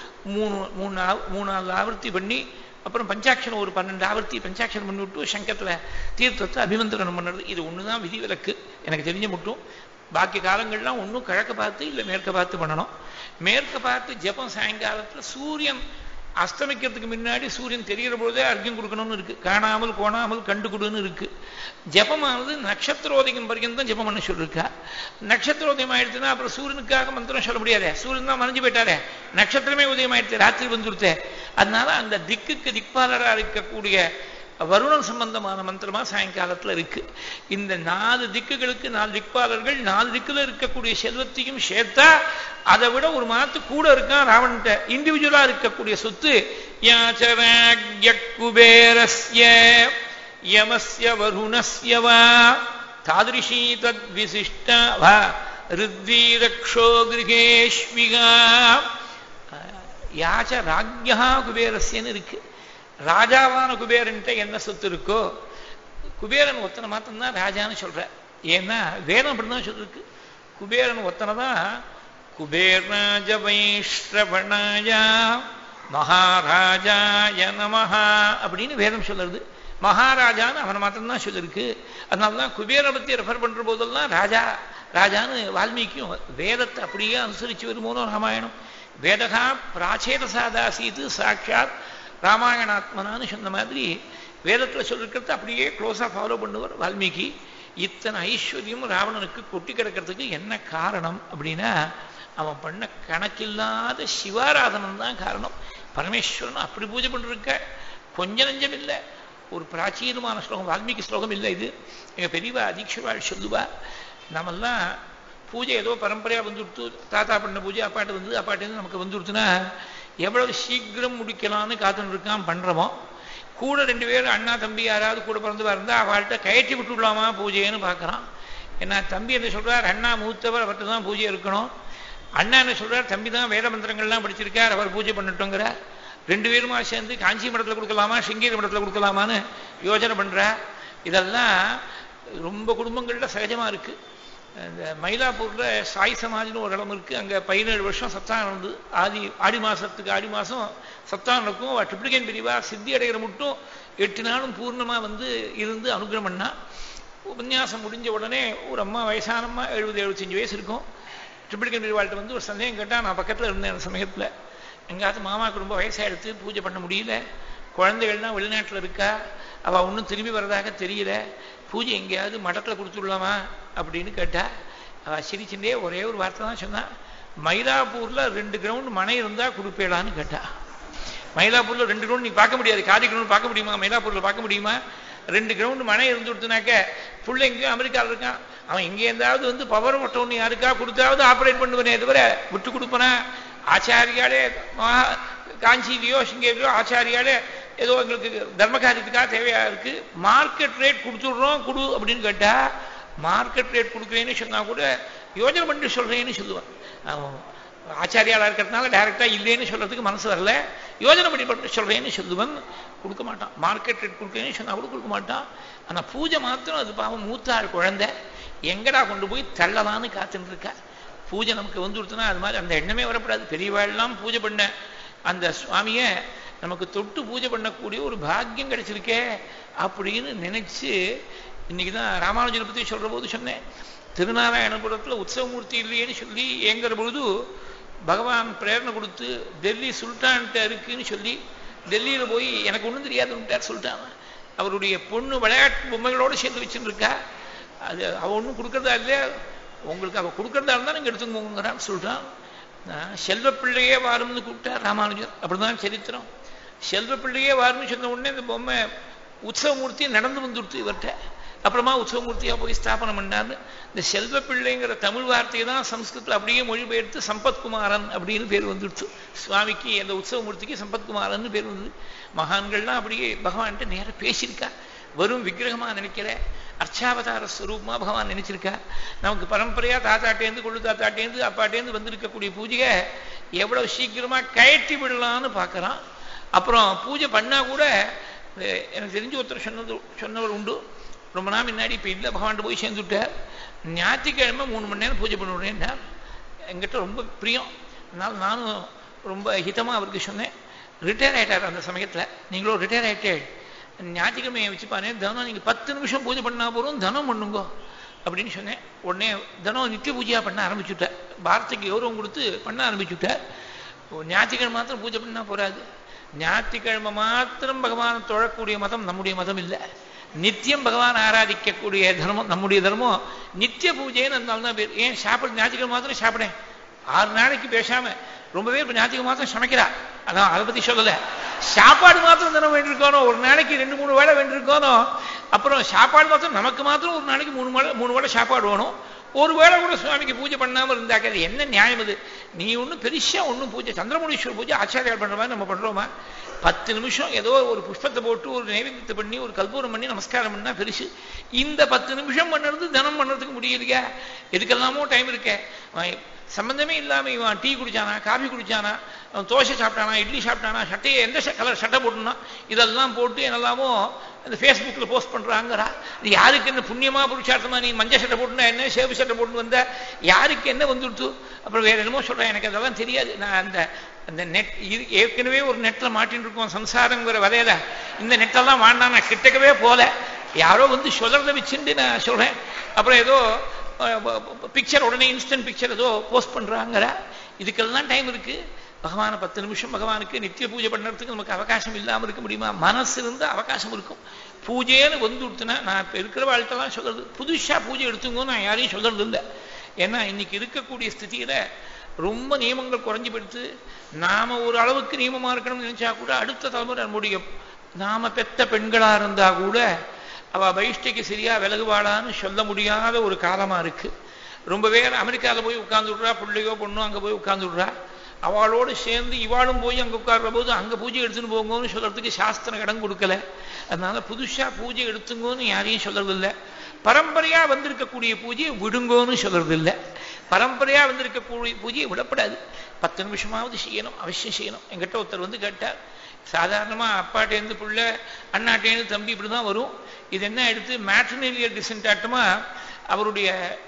3-4 ஆவர்த்தி பண்ணி அப்புறம் பஞ்சாட்சரம் ஒரு 12 ஆவர்த்தி பஞ்சாட்சரம் பண்ணிவிட்டு சங்கத்தில் தீர்த்தத்தை அபிமந்திரணம் பண்ணுறது. இது ஒன்று தான் விதிவிலக்கு எனக்கு தெரிஞ்ச மட்டும். பாக்கி காலங்கள்லாம் ஒன்றும் கிழக்க பார்த்து இல்லை மேற்க பார்த்து பண்ணணும். மேற்க பார்த்து ஜபம் சாயங்காலத்தில் சூரியன் அஸ்தமிக்கிறதுக்கு முன்னாடி சூரியன் தெரிகிற பொழுதே அர்க்கியம் கொடுக்கணும்னு இருக்கு. காணாமல் கோணாமல் கண்டு கொடுன்னு இருக்கு. ஜபமானது நட்சத்திரோதயம் வரைக்கும் தான் ஜபம் பண்ண சொல்லிருக்கா. நட்சத்திரோதயம் ஆயிடுச்சுன்னா அப்புறம் சூரியனுக்காக மந்திரம் சொல்ல முடியாதே, சூரியன் தான் மறைஞ்சு போயிட்டாரே, நட்சத்திரமே உதயம் ஆயிடுச்சு, ராத்திரி வந்துடுத்தே. அதனால அந்த திக்குக்கு திக்பாலராக இருக்கக்கூடிய வருணன் சம்பந்தமான மந்திரமா சாயங்காலத்துல இருக்கு. இந்த 4 திக்குகளுக்கு 4 திக்பாலர்கள் 4 திக்குல இருக்கக்கூடிய செல்வத்தையும் சேர்த்தா அதை விட ஒரு மாத்து கூட இருக்கான் ராவணன்ட்ட. இண்டிவிஜுவலா இருக்கக்கூடிய சொத்து யாச்சராக்ய குபேரஸ்ய யமஸ்ய வருணஸ்ய வா தாதிருஷீ தத் விசிஷ்டா வா ருத்வீரக்ஷோ கிருகேஷ்விகா. யாச்சராக்யா குபேரஸ்யன்னு இருக்கு. ராஜாவான குபேரன்ட்ட என்ன சொத்து இருக்கோ, குபேரன் ஒத்தனை மாத்திரம்தான் ராஜான்னு சொல்ற. ஏன்னா வேதம் அப்படிதான் சொல்லிருக்கு. குபேரன் ஒத்தனை தான் குபேராஜ வைஷ்ரவணாயா மகாராஜாய நமஹா அப்படின்னு வேதம் சொல்லுறது. மகாராஜான்னு அவனை மாத்திரம்தான் சொல்லிருக்கு. அதனாலதான் குபேரனை பத்தி ரெஃபர் பண்ற போதெல்லாம் ராஜா ராஜான்னு வால்மீகியும் வேதத்தை அப்படியே அனுசரிச்சு வருமோனோ ராமாயணம். வேதகா பிராச்சேத சாதாசீது சாட்சாத் ராமாயணாத்மனான்னு சொன்ன மாதிரி வேதத்தில் சொல்லிருக்கிறத அப்படியே க்ளோஸாக ஃபாலோ பண்ணுவார் வால்மீகி. இத்தனை ஐஸ்வர்யம் ராவணனுக்கு கொட்டி கிடக்கிறதுக்கு என்ன காரணம் அப்படின்னா அவன் பண்ண கணக்கில்லாத சிவாராதனம் தான் காரணம். பரமேஸ்வரன் அப்படி பூஜை பண்ணிருக்க கொஞ்ச நஞ்சம் இல்லை. ஒரு பிராச்சீனமான ஸ்லோகம், வால்மீகி ஸ்லோகம் இல்லை இது. எங்கள் பெரியவா தீட்சிவாள் சொல்லுவா, நம்மெல்லாம் பூஜை ஏதோ பரம்பரையாக வந்துடுத்து, தாத்தா பண்ண பூஜை அப்பாட்டு வந்து அப்பாட்டேருந்து நமக்கு வந்துடுத்துன்னா எவ்வளவு சீக்கிரம் முடிக்கலாம்னு காத்துன்னு இருக்கான் பண்றோமோ. கூட 2 பேர் அண்ணா தம்பி யாராவது கூட பிறந்து இருந்தா அவள்கிட்ட கயற்றி விட்டுடலாமா பூஜைன்னு பார்க்கறான். ஏன்னா தம்பி என்ன சொல்றார், அண்ணா மூத்தவர் அவர்கிட்ட தான் பூஜை இருக்கணும். அண்ணா என்ன சொல்றார், தம்பி தான் வேத மந்திரங்கள்லாம் படிச்சிருக்கார் அவர் பூஜை பண்ணட்டுங்கிறார். 2 பேருமா சேர்ந்து காஞ்சி மடத்துல கொடுக்கலாமா சிங்கேரி மடத்துல கொடுக்கலாமான்னு யோசனை பண்றா. இதெல்லாம் ரொம்ப குடும்பங்கள்ல சகஜமா இருக்கு. இந்த மயிலாப்பூர்ல சாய் சமாஜ்னு ஒரு இடம் இருக்கு. அங்க 17 வருஷம் சப்தானம் இருந்து ஆடி மாசம் சப்தானம் இருக்கும். ட்ரிப்ளிகேன் பிரிவா சித்தி அடைகிற மட்டும் 8 நாளும் பூர்ணமா இருந்து அனுகிரகம் பண்ணா. உபன்யாசம் முடிஞ்ச உடனே ஒரு அம்மா வயசானம்மா 70-75 வயசு இருக்கும். ட்ரிப்ளிகேன் பிரிவாள்கிட்ட ஒரு சந்தேகம் கேட்டா, நான் பக்கத்துல இருந்தேன் அந்த சமயத்துல. எங்காவது மாமாவுக்கு ரொம்ப வயசாயிடுத்து, பூஜை பண்ண முடியல, குழந்தைகள்லாம் வெளிநாட்டுல இருக்கா, அவ ஒன்றும் திரும்பி வர்றதாக தெரியல, பூஜை எங்கேயாவது மடத்துல கொடுத்துடலாமா அப்படின்னு கேட்டா. அவ சிரிச்சுட்டே ஒரே ஒரு வார்த்தை தான் சொன்னா, மயிலாப்பூர்ல 2 கிரவுண்ட் மனை இருந்தா கொடுப்பேளான்னு கேட்டா. மயிலாப்பூர்ல 2 கிரவுண்ட் நீ பார்க்க முடியாது, காதி கிரவுண்ட் பார்க்க முடியுமா, மயிலாப்பூர்ல பார்க்க முடியுமா? 2 கிரவுண்ட் மனை இருந்து கொடுத்துனாக்க புள்ள எங்கேயும் அமெரிக்காவில் இருக்கான், அவன் எங்கே இருந்தாவது பவர் ஒட்டோன்னு யாருக்கா கொடுத்தாவது ஆப்ரேட் பண்ணுவனே தவிர விட்டு கொடுப்பனா? ஆச்சாரியாலே காஞ்சியிலையோ சிங்கேரிலையோ ஆச்சாரியாலே ஏதோ எங்களுக்கு தர்ம காரியத்துக்காக தேவையா இருக்கு, மார்க்கெட் ரேட் கொடுத்துடுறோம் கொடு அப்படின்னு கேட்டா, மார்க்கெட் ரேட் கொடுக்குறேன்னு சொன்னா கூட யோஜனை பண்ணி சொல்றேன்னு சொல்லுவான். ஆச்சாரியாளா இருக்கிறதுனால டைரக்டா இல்லைன்னு சொல்றதுக்கு மனசு வரல, யோஜனை பண்ணி சொல்றேன்னு சொல்லுவன், கொடுக்க மாட்டான். மார்க்கெட் ரேட் கொடுக்குறேன்னு சொன்னா கூட கொடுக்க மாட்டான். ஆனா பூஜை மாத்திரம் அது பாவம் மூத்தாள் குழந்தை எங்கடா கொண்டு போய் தள்ளலான்னு காத்துட்டு இருக்கா. பூஜை நமக்கு கொடுத்தனா அது மாதிரி அந்த எண்ணமே வரப்படாது. பெரியவாள்லாம் பூஜை பண்ண அந்த சுவாமிய நமக்கு தொட்டு பூஜை பண்ணக்கூடிய ஒரு பாக்கியம் கிடைச்சிருக்கே அப்படின்னு நினைச்சு இன்னைக்குதான் ராமானுஜனை பத்தி சொல்ற போது சொன்னேன். திருநாராயணபுரத்துல உற்சவமூர்த்தி இல்லையேன்னு சொல்லி ஏங்குற பொழுது பகவான் பிரேரணை கொடுத்து டெல்லி சுல்தான்கிட்ட இருக்குன்னு சொல்லி டெல்லியில் போய் எனக்கு ஒன்றும் தெரியாதுன்னுட்டார் சுல்தான். அவருடைய பொண்ணு விளையாட்டு பொம்மைகளோடு சேர்த்து வச்சுருக்கா, அது அவள் ஒன்றும் கொடுக்குறதா இல்லையா, உங்களுக்கு அவள் கொடுக்குறதா இருந்தால் நீங்கள் எடுத்துக்கோங்கிறான்னு சொல்கிறான். செல்வ பிள்ளையே வாரும்னு கூப்பிட்டார் ராமானுஜர். அப்படிதான் சரித்திரம். செல்வ பிள்ளையே வாருன்னு சொன்ன உடனே இந்த பொம்மை உற்சவமூர்த்தி நடந்து வந்துடுத்து இவர்கிட்ட. அப்புறமா உற்சவமூர்த்தியாக போய் ஸ்தாபனம் பண்ணார்னு. இந்த செல்வ பிள்ளைங்கிற தமிழ் வார்த்தையை தான் சம்ஸ்கிருத்தில் அப்படியே மொழிபெயர்த்து சம்பத்குமாரன் அப்படின்னு பேர் வந்துடுச்சு. சுவாமிக்கு அந்த உற்சவமூர்த்திக்கு சம்பத்குமாரன் பேர் வந்தது. மகான்கள்லாம் அப்படியே பகவான்கிட்ட நேராக பேசியிருக்கா. வெறும் விக்கிரகமாக நினைக்கிற அர்ச்சாவதார ஸ்வரூபமாக பகவான் நினைச்சிருக்கா. நமக்கு பரம்பரையாக தாத்தாட்டேந்து கொள்ளு தாத்தாட்டேந்து அப்பாட்டேந்து வந்திருக்கக்கூடிய பூஜையை எவ்வளவு சீக்கிரமாக கயற்றி விடலான்னு பார்க்குறான். அப்புறம் பூஜை பண்ணால் கூட எனக்கு தெரிஞ்சு ஒருத்தர் சொன்னவர் உண்டு, ரொம்ப நாள் முன்னாடி, இப்போ இல்லை, பகவான்கிட்ட போய் சேர்ந்துவிட்டார். ஞாயிற்றுக்கிழமை 3 மணி நேரம் பூஜை பண்ணுவேன்னா என்கிட்ட ரொம்ப பிரியம். அதனால் நானும் ரொம்ப ஹிதமாக அவருக்கு சொன்னேன். ரிட்டையர் ஆகிட்டார் அந்த சமயத்தில். நீங்களும் ரிட்டையர் ஆகிட்டே ஞாயிற்றுக்கிழமையை வச்சுப்பானே, தினம் நீங்கள் 10 நிமிஷம் பூஜை பண்ணால் போகிறோம், தினம் பண்ணுங்கோ அப்படின்னு சொன்னேன். உடனே தினம் நித்திய பூஜையாக பண்ண ஆரம்பிச்சுட்டார். பாரதிக்கு கௌரவம் கொடுத்து பண்ண ஆரம்பிச்சுட்டார். ஞாயிற்றுக்கிழமை மாத்திரம் பூஜை பண்ணால் போகாது. ஞாயிற்றுக்கிழமை மாத்திரம் பகவானை தொழக்கூடிய மதம் நம்முடைய மதம் இல்லை. நித்தியம் பகவான் ஆராதிக்கக்கூடிய தர்மம் நம்முடைய தர்மம். நித்திய பூஜைன்னு இருந்தால்தான் பேர். ஏன் சாப்பிட ஞாயிற்றுக்கிழமை மாத்திரம் சாப்பிடேன், 6 நாளைக்கு பேசாமல் ரொம்ப பேர் இப்போ ஞாயிற்றுக்கிழமை மாத்திரம் சமைக்கிறா. அதான் அதை பற்றி சொல்லலை. சாப்பாடு மாத்திரம் தினம் வேண்டியிருக்கணும், ஒரு நாளைக்கு 2-3 வேளை வேண்டியிருக்கணும். அப்புறம் சாப்பாடு மாத்திரம் நமக்கு மாத்திரம் ஒரு நாளைக்கு 3 வேளை சாப்பாடு வேணும். ஒரு வேளை கூட சுவாமிக்கு பூஜை பண்ணாமல் இருந்தாக்க அது என்ன நியாயம்? அது நீ ஒன்றும் பெருசாக ஒன்றும் பூஜை, சந்திரமுனீஸ்வரர் பூஜை ஆச்சாரியால் பண்ணுற மாதிரி நம்ம பண்ணுறோமா? 10 நிமிஷம் ஏதோ ஒரு புஷ்பத்தை போட்டு ஒரு நைவேத்தியத்தை பண்ணி ஒரு கல்பூரம் பண்ணி நமஸ்காரம் பண்ணால் பெருசு. இந்த 10 நிமிஷம் பண்ணுறது தினம் பண்ணுறதுக்கு முடியலையா? எதுக்கெல்லாமோ டைம் இருக்கே. சம்பந்தமே இல்லாமல் இவன் டீ குடிச்சானா, காஃபி குடிச்சானா, அவன் தோசை சாப்பிட்டானா, இட்லி சாப்பிட்டானா, சட்டையை எந்த கலர் சட்டை போட்டுனா, இதெல்லாம் போட்டு என்னெல்லாமோ அந்த ஃபேஸ்புக்கில் போஸ்ட் பண்ணுறாங்கிறா. இது யாருக்கு என்ன புண்ணியமாக புருஷார்த்தமாக நீ மஞ்சள் சட்டை போட்டுனா என்ன, சேவு சட்டை போட்டு வந்த, யாருக்கு என்ன வந்துடுத்து? அப்புறம் வேறு என்னமோ சொல்கிறேன், எனக்கு அதெல்லாம் தெரியாது. நான் அந்த நெட் ஏற்கனவே ஒரு நெட்டில் மாட்டின்னு இருக்கோம் சம்சாரங்கிற வதையில. இந்த நெட்டெல்லாம் வாண்டாம், நான் கிட்டக்கவே போல. யாரோ வந்து சொல்கிறத வச்சுட்டு நான் சொல்கிறேன். அப்புறம் ஏதோ பிக்சர் உடனே இன்ஸ்டன்ட் பிக்சர் ஏதோ போஸ்ட் பண்ணுறாங்கிற. இதுக்கெல்லாம் டைம் இருக்குது. பகவானை 10 நிமிஷம் பகவானுக்கு நித்திய பூஜை பண்ணுறதுக்கு நமக்கு அவகாசம் இல்லாமல் இருக்க முடியுமா? மனசு இருந்தால் அவகாசம் இருக்கும். பூஜைன்னு வந்து கொடுத்தனா, நான் இப்போ இருக்கிற வாழ்க்கைலாம் சொல்கிறது, புதுசாக பூஜை எடுத்துங்கன்னு நான் யாரையும் சொல்கிறது இல்லை. ஏன்னா இன்னைக்கு இருக்கக்கூடிய ஸ்திதியில் ரொம்ப நியமங்கள் குறைஞ்சி போயிடுத்து. நாம் ஒரு அளவுக்கு நியமமாக இருக்கணும்னு நினச்சா கூட அடுத்த தலைமுறை முடியும். நாம் பெத்த பெண்களாக இருந்தால் கூட அவள் வைஷ்டைக்கு சரியாக விலகுவாளான்னு சொல்ல முடியாத ஒரு காலமாக இருக்குது. ரொம்ப பேர் அமெரிக்காவில் போய் உட்கார்ந்து விட்றா, பிள்ளையோ பொண்ணோ அங்கே போய் உட்கார்ந்து விட்றா. அவளோடு சேர்ந்து இவாளும் போய் அங்கே உட்கார்ற போது அங்கே பூஜை எடுத்துன்னு போங்கன்னு சொல்கிறதுக்கு சாஸ்திரம் இடம் கொடுக்கல. அதனால புதுசாக பூஜை எடுத்துங்கன்னு யாரையும் சொல்கிறதில்லை. பரம்பரையாக வந்திருக்கக்கூடிய பூஜையை விடுங்கோன்னு சொல்கிறதில்லை. பரம்பரையாக வந்திருக்கக்கூடிய பூஜையை விடப்படாது. 10 நிமிஷமாவது செய்யணும், அவசியம் செய்யணும். என்கிட்ட ஒருத்தர் வந்து கேட்டார், சாதாரணமாக அப்பாட்டேருந்து பிள்ளை, அண்ணாட்டேருந்து தம்பி இப்படி தான் வரும். இது என்ன எடுத்து மேட்ரினேரியல் டிசென்டாட்டமாக அவருடைய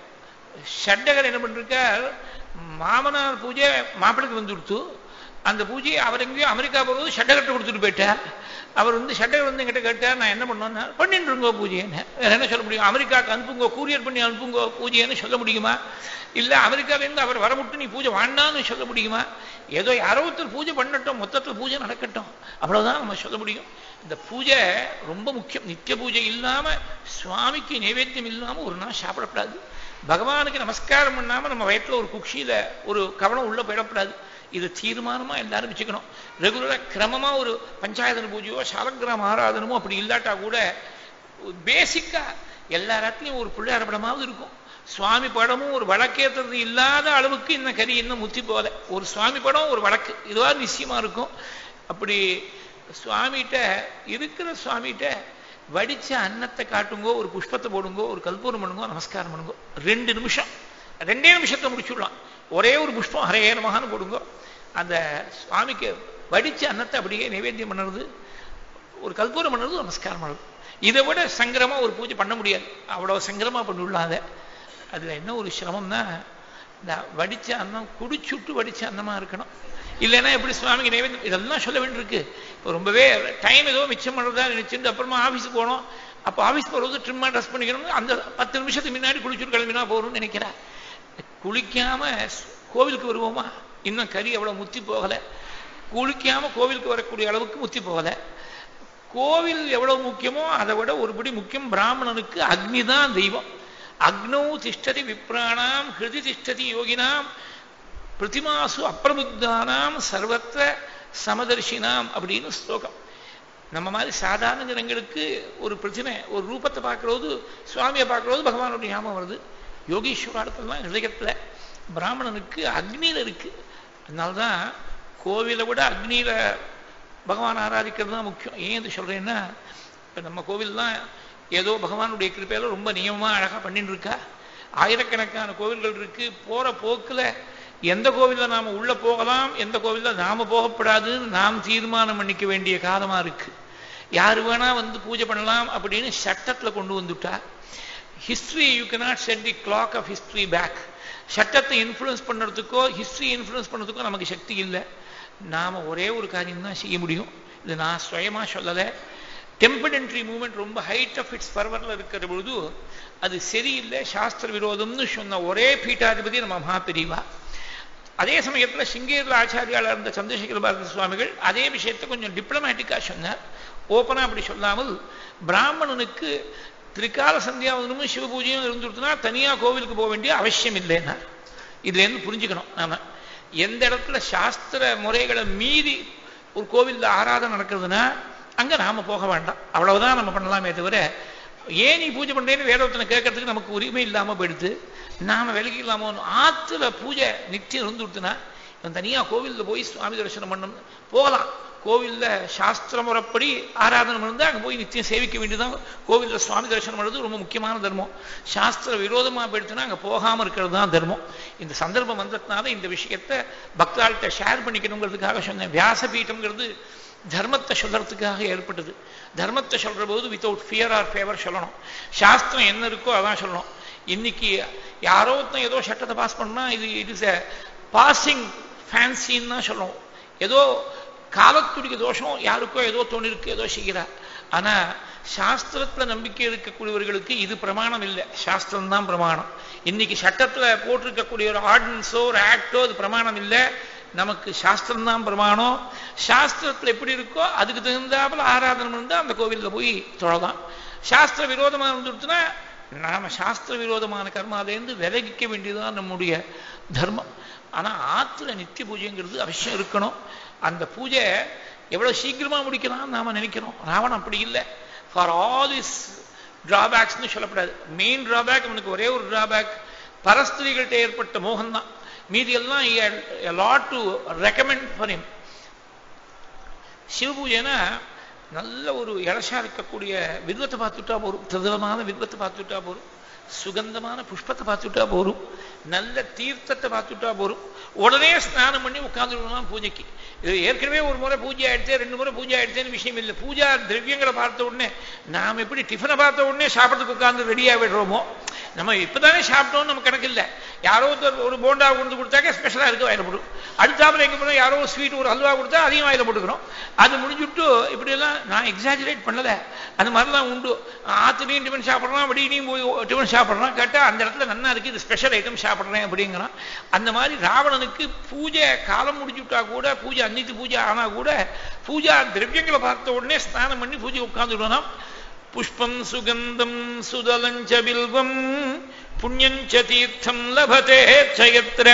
ஷட்டகர் என்ன பண்ணிருக்கார், மாமனார் பூஜை மாப்பிளைக்கு வந்து கொடுத்து, அந்த பூஜையை அவர் எங்கேயோ அமெரிக்கா போகிறது ஷட்டகர்கிட்ட கொடுத்துட்டு போயிட்டார். அவர் வந்து ஷட்டகர் வந்து என்கிட்ட கேட்டார், நான் என்ன பண்ணோன்னா, பண்ணிட்டு இருங்கோ பூஜைன்னு. வேற என்ன சொல்ல முடியும்? அமெரிக்காவுக்கு அனுப்புங்கோ, கூரியர் பண்ணி அனுப்புங்கோ பூஜைன்னு சொல்ல முடியுமா? இல்லை அமெரிக்காவிலேருந்து அவர் வரமுட்டு நீ பூஜை வாண்டான்னு சொல்ல முடியுமா? ஏதோ யாரோ ஒருத்தர் பூஜை பண்ணட்டும், மொத்தத்தில் பூஜை நடக்கட்டும், அவ்வளோதான் நம்ம சொல்ல முடியும். இந்த பூஜை ரொம்ப முக்கியம். நித்திய பூஜை இல்லாமல், சுவாமிக்கு நைவேத்தியம் இல்லாமல் ஒரு நாள் சாப்பிடப்படாது. பகவானுக்கு நமஸ்காரம் பண்ணாமல் நம்ம வயிற்றில் ஒரு குக்ஷியில் ஒரு கவனம் உள்ளே போயிடப்படாது. இது தீர்மானமாக எல்லாரும் வச்சுக்கணும். ரெகுலராக கிரமமாக ஒரு பஞ்சாயத்தன பூஜையோ சாலக்கிராம ஆராதனமோ அப்படி இல்லாட்டா கூட பேசிக்காக எல்லா இடத்துலையும் ஒரு பிள்ளையார் படமாவது இருக்கும். சுவாமி படமும் ஒரு வழக்கேற்றது இல்லாத அளவுக்கு இன்னும் கறி இன்னும் முத்தி போல ஒரு சுவாமி படம் ஒரு வழக்கு இதுவா நிச்சயமாக இருக்கும். அப்படி சுவாமிகிட்ட இருக்கிற சுவாமிகிட்ட வடிச்ச அன்னத்தை காட்டுங்கோ, ஒரு புஷ்பத்தை போடுங்கோ, ஒரு கல்பூரம் பண்ணுங்கோ, நமஸ்காரம் பண்ணுங்கோ. 2 நிமிஷம், 2 நிமிஷத்தை முடிச்சுடலாம். ஒரே ஒரு புஷ்பம் ஹரே நமஹான்னு போடுங்கோ. அந்த சுவாமிக்கு வடிச்ச அன்னத்தை அப்படியே நைவேத்தியம் பண்ணுறது, ஒரு கல்பூரம் பண்ணுறது, நமஸ்காரம் பண்ணுறது. இதை விட சங்கரமாக ஒரு பூஜை பண்ண முடியாது. அவ்வளோ சங்கரமாக பண்ணிவிடலாம். அதில் என்ன ஒரு சிரமம்னா, இந்த வடித்த அன்னம் குடிச்சுட்டு வடித்த அன்னமாக இருக்கணும். இல்லைன்னா எப்படி சுவாமிக்கு நைவேத்தியம் இதெல்லாம் சொல்ல வேண்டியிருக்கு. இப்போ ரொம்பவே டைம் ஏதோ மிச்சம் பண்ணுறதா நினச்சிட்டு அப்புறமா ஆஃபீஸுக்கு போகணும். அப்போ ஆஃபீஸ் போகிறது ட்ரிம்மாக ட்ரெஸ் பண்ணிக்கணும். அந்த 10 நிமிஷத்துக்கு முன்னாடி குளிச்சுட்டு கிளம்பினா போகணும்னு நினைக்கிறேன். குளிக்காமல் கோவிலுக்கு வருவோமா? இன்னும் கறி எவ்வளவு முத்தி போகலை, குளிக்காம கோவிலுக்கு வரக்கூடிய அளவுக்கு முத்தி போகலை. கோவில் எவ்வளவு முக்கியமோ அதை விட ஒருபடி முக்கியம் பிராமணனுக்கு அக்னி தான் தெய்வம். அக்னோ திஷ்டதி விப்ராணாம் ஹிருதி திஷ்டதி யோகினாம் பிரதிமாசு அப்பிரபுத்தானாம் சர்வத்திர சமதர்ஷினாம் அப்படின்னு ஸ்லோகம். நம்ம மாதிரி சாதாரண ஜனங்களுக்கு ஒரு பிரச்சனை, ஒரு ரூபத்தை பார்க்கறது, சுவாமியை பார்க்கறது பகவானுடைய ஞாபகம் வருது. யோகீஸ்வரத்துலாம் ஹிருதயத்துல, பிராமணனுக்கு அக்னியில இருக்கு. அதனால்தான் கோவிலை விட அக்னியில பகவான் ஆராதிக்கிறது தான் முக்கியம். ஏன் இது சொல்றேன்னா, இப்ப நம்ம கோவில்லாம் ஏதோ பகவானுடைய கிருப்பையில ரொம்ப நியமமா அழகா பண்ணிட்டு இருக்கா. ஆயிரக்கணக்கான கோவில்கள் இருக்கு. போற போக்குல எந்த கோவில்ல நாம உள்ள போகலாம், எந்த கோவில்ல நாம போகப்படாதுன்னு நாம் தீர்மானம் பண்ணிக்க வேண்டிய காலமா இருக்கு. யாரு வேணா வந்து பூஜை பண்ணலாம் அப்படின்னு சட்டத்துல கொண்டு வந்துட்டா. History, you cannot set the clock of history back. சட்டத்தை இன்ஃப்ளூயன்ஸ் பண்ணுறதுக்கோ ஹிஸ்டரி இன்ஃப்ளூயன்ஸ் பண்ணுறதுக்கோ நமக்கு சக்தி இல்லை. நாம ஒரே ஒரு காரியம் தான் செய்ய முடியும். இது நான் சுயமா சொல்லலை. டெம்படென்ட்ரி மூவ்மெண்ட் ரொம்ப ஹைட் ஆஃப் இட்ஸ் பர்வர்ல இருக்கிற பொழுது அது சரியில்லை, சாஸ்திர விரோதம்னு சொன்ன ஒரே பீட்டாதிபதி நம்ம மகாபெரிவா. அதே சமயத்தில் சிங்கேரில் ஆச்சாரியாளர் இருந்த சந்திரசேகர பாரதி சுவாமிகள் அதே விஷயத்தை கொஞ்சம் டிப்ளமேட்டிக்காக சொன்னார். ஓப்பனா அப்படி சொல்லாமல், பிராமணனுக்கு திரிகால சந்தியாவதனமும் சிவபூஜையும் இருந்துட்டுனா தனியா கோவிலுக்கு போக வேண்டிய அவசியம் இல்லைன்னா. இதுல இருந்து புரிஞ்சுக்கணும், நாம எந்த இடத்துல சாஸ்திர முறைகளை மீறி ஒரு கோவில்ல ஆராதனை நடக்கிறதுனா அங்க நாம போக வேண்டாம், அவ்வளவுதான் நம்ம பண்ணலாமே தவிர ஏன் நீ பூஜை பண்றேன்னு வேற ஒருத்தனை கேட்கறதுக்கு நமக்கு உரிமை இல்லாம போயிடுது. நாம விலகி இல்லாம ஆத்துல பூஜை நிச்சயம் இருந்து விட்டுனா தனியா கோவில்ல போய் சுவாமி தரிசனம் பண்ணணும் போகலாம். கோவில்ல சாஸ்திர முறைப்படி ஆராதனை இருந்தா அங்க போய் நிச்சயம் சேவிக்க வேண்டியதான். கோவில்ல சுவாமி தரிசனம் பண்ணுறது ரொம்ப முக்கியமான தர்மம். சாஸ்திர விரோதமா போயிடுச்சுன்னா அங்க போகாம இருக்கிறது தான் தர்மம். இந்த சந்தர்ப்பம் வந்ததுனால இந்த விஷயத்தை பக்தாள்கிட்ட ஷேர் பண்ணிக்கணுங்கிறதுக்காக சொன்னேன். வியாசபீட்டம்ங்கிறது தர்மத்தை சொல்றதுக்காக ஏற்பட்டது. தர்மத்தை சொல்ற போது வித்தவுட் ஃபியர் ஆர் ஃபேவர் சொல்லணும். சாஸ்திரம் என்ன இருக்கோ அதான் சொல்லணும். இன்னைக்கு யாரோ ஏதோ சட்டத்தை பாஸ் பண்ணா இது இட் இஸ் எ பாசிங் ஃபேன்சின்னு தான் சொல்லணும். ஏதோ காலத்துடைய தோஷம், யாருக்கோ ஏதோ தோணிருக்கு, ஏதோ செய்கிறார். ஆனா சாஸ்திரத்துல நம்பிக்கை இருக்கக்கூடியவர்களுக்கு இது பிரமாணம் இல்லை, சாஸ்திரம் தான் பிரமாணம். இன்னைக்கு சட்டத்துல போட்டிருக்கக்கூடிய ஒரு ஆர்டினன்ஸோ ஒரு ஆக்டோ அது பிரமாணம் இல்லை, நமக்கு சாஸ்திரம் தான் பிரமாணம். சாஸ்திரத்துல எப்படி இருக்கோ அதுக்கு தகுந்தாப்புல ஆராதனை இருந்தா அந்த கோவில்ல போய் தொழலாம். சாஸ்திர விரோதமா இருந்துட்டுனா நாம சாஸ்திர விரோதமான கர்மாலேருந்து விலகிக்க வேண்டியதுதான் நம்முடைய தர்மம். ஆனா ஆத்துல நித்திய பூஜைங்கிறது அவசியம் இருக்கணும். அந்த பூஜை எவ்வளவு சீக்கிரமா முடிக்கலாம் நாம நினைக்கிறோம். ராவணன் அப்படி இல்லை. ஃபார் ஆல் திஸ் டிராபேக்ஸ்ன்னு சொல்லப்படாது. மெயின் டிராபேக் அவனுக்கு ஒரே ஒரு டிராபேக், பரஸ்திரிகள்கிட்ட ஏற்பட்ட மோகம் தான். மீதி எல்லாம் a lot to recommend for him. சிவபூஜைனா நல்ல ஒரு இலசா இருக்கக்கூடிய வில்வத்தை பார்த்துட்டா போரும், பிரதமான வில்வத்தை பார்த்துட்டா போரும், சுகந்தமான புஷ்பத்தை பார்த்துட்டா போரும், நல்ல தீர்த்தத்தை பார்த்துட்டா போரும், உடனே ஸ்நானம் பண்ணி உட்கார்ந்துடலாம் பூஜைக்கு. இது ஏற்கனவே ஒரு முறை பூஜை ஆயிடுச்சே, 2 முறை பூஜை ஆயிடுச்சேன்னு விஷயம் இல்லை. பூஜா திரவியங்களை பார்த்த உடனே நாம் எப்படி டிஃபனை பார்த்த உடனே சாப்பிட்றதுக்கு உட்கார்ந்து ரெடியாக விடுறோமோ, நம்ம இப்பதானே சாப்பிட்டோம்னு நம்ம கணக்கு இல்லை. யாரோ ஒரு போண்டா கொண்டு கொடுத்தாக்க ஸ்பெஷலா இருக்கு வாயில போடும். அடுத்தாப்புல எங்க போனோம் யாரோ ஸ்வீட் ஒரு ஹல்வா கொடுத்தா அதையும் வாயில போட்டுக்கிறோம். அது முடிஞ்சுட்டு இப்படி எல்லாம் நான் எக்ஸாஜரேட் பண்ணல, அந்த மாதிரிலாம் உண்டு. ஆத்துலையும் டிஃபன் சாப்பிட்றான், வெளியிலையும் போய் டிஃபன் சாப்பிட்றான். கேட்டா அந்த இடத்துல நல்லா இருக்கு, இது ஸ்பெஷல் ஐட்டம் சாப்பிட்றேன் அப்படிங்கிறான். அந்த மாதிரி ராவணனுக்கு பூஜை காலம் முடிச்சுட்டா கூட, பூஜை அன்னைக்கு பூஜை ஆனா கூட பூஜா திரவியங்களை பார்த்த உடனே ஸ்நானம் பண்ணி பூஜை உட்கார்ந்துடணும். புஷ்பம் சுகந்தம் சுதலஞ்ச பில்வம் புண்ணியஞ்ச தீர்த்தம் லபதே சயத்ர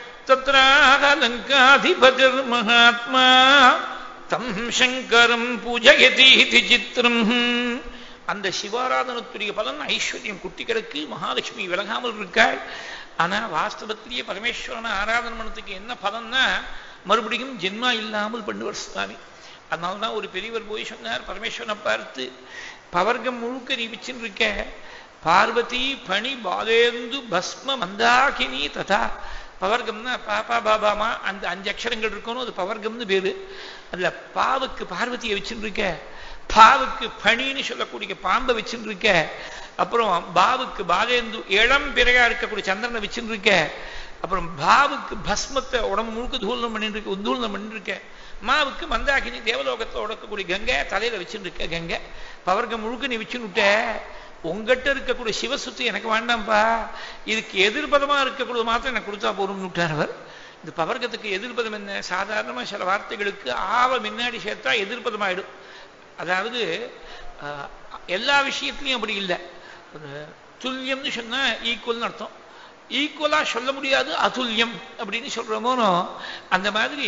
தத்ராலங்காதிபதிர் மகாத்மா தம் சங்கரம் பூஜயதீதி சித்திரம். அந்த சிவாராதனத்துடைய பலன் ஐஸ்வர்யம் குட்டி கிடக்கு, மகாலட்சுமி விலகாமல் இருக்காள். ஆனா வாஸ்தவத்திலேயே பரமேஸ்வரனை ஆராதனை பண்ணத்துக்கு என்ன பலன்னா மறுபடியும் ஜென்மா இல்லாமல் பண்ணுவார் சுவாமி. அதனால்தான் ஒரு பெரியவர் போய் சொன்னார், பரமேஸ்வரனை பார்த்து, பவர்க்கம் முழுக்க நீ வச்சுன்னு இருக்க, பார்வதி பணி பாலேந்து பஸ்ம மந்தாகினி ததா. பவர்க்கம்னா பாப்பா பாபாமா அந்த 5 அக்ஷரங்கள் இருக்கணும், அது பவர்க்கம்னு பேரு. அதுல பாவுக்கு பார்வதியை வச்சுன்னு இருக்க, பாவுக்கு பணின்னு சொல்லக்கூடிய பாம்பை வச்சுன்னு இருக்க, அப்புறம் பாவுக்கு பாலேந்து இளம் பிறகா இருக்கக்கூடிய சந்திரனை வச்சுன்னு இருக்க, அப்புறம் பாவுக்கு பஸ்மத்தை உடம்பு முழுக்க தூளம் பண்ணிட்டு இருக்க, உத்தூளம் பண்ணிட்டு இருக்க, மாவுக்கு மந்தாகினி தேவலோகத்தை உடக்கக்கூடிய கங்கை தலையில வச்சுட்டு இருக்க கங்கை. பவர்க்கம் முழுக்க நீ வச்சுன்னு விட்ட, உங்ககிட்ட இருக்கக்கூடிய சிவசுத்தி எனக்கு வேண்டாம்ப்பா, இதுக்கு எதிர்பதமா இருக்கக்கூடிய மாத்திரம் எனக்கு கொடுத்தா போறோம்னு விட்டார் அவர். இந்த பவர்க்கத்துக்கு எதிர்ப்பதம் என்ன? சாதாரணமாக சில வார்த்தைகளுக்கு ஆவ முன்னாடி சேர்த்தா எதிர்ப்பதமாயிடும். அதாவது எல்லா விஷயத்துலையும் அப்படி இல்லை. துல்லியம்னு சொன்னா ஈக்குவல்னு அர்த்தம். ஈக்குவலா சொல்ல முடியாது, அதுல்யம் அப்படின்னு சொல்றோமோனோ அந்த மாதிரி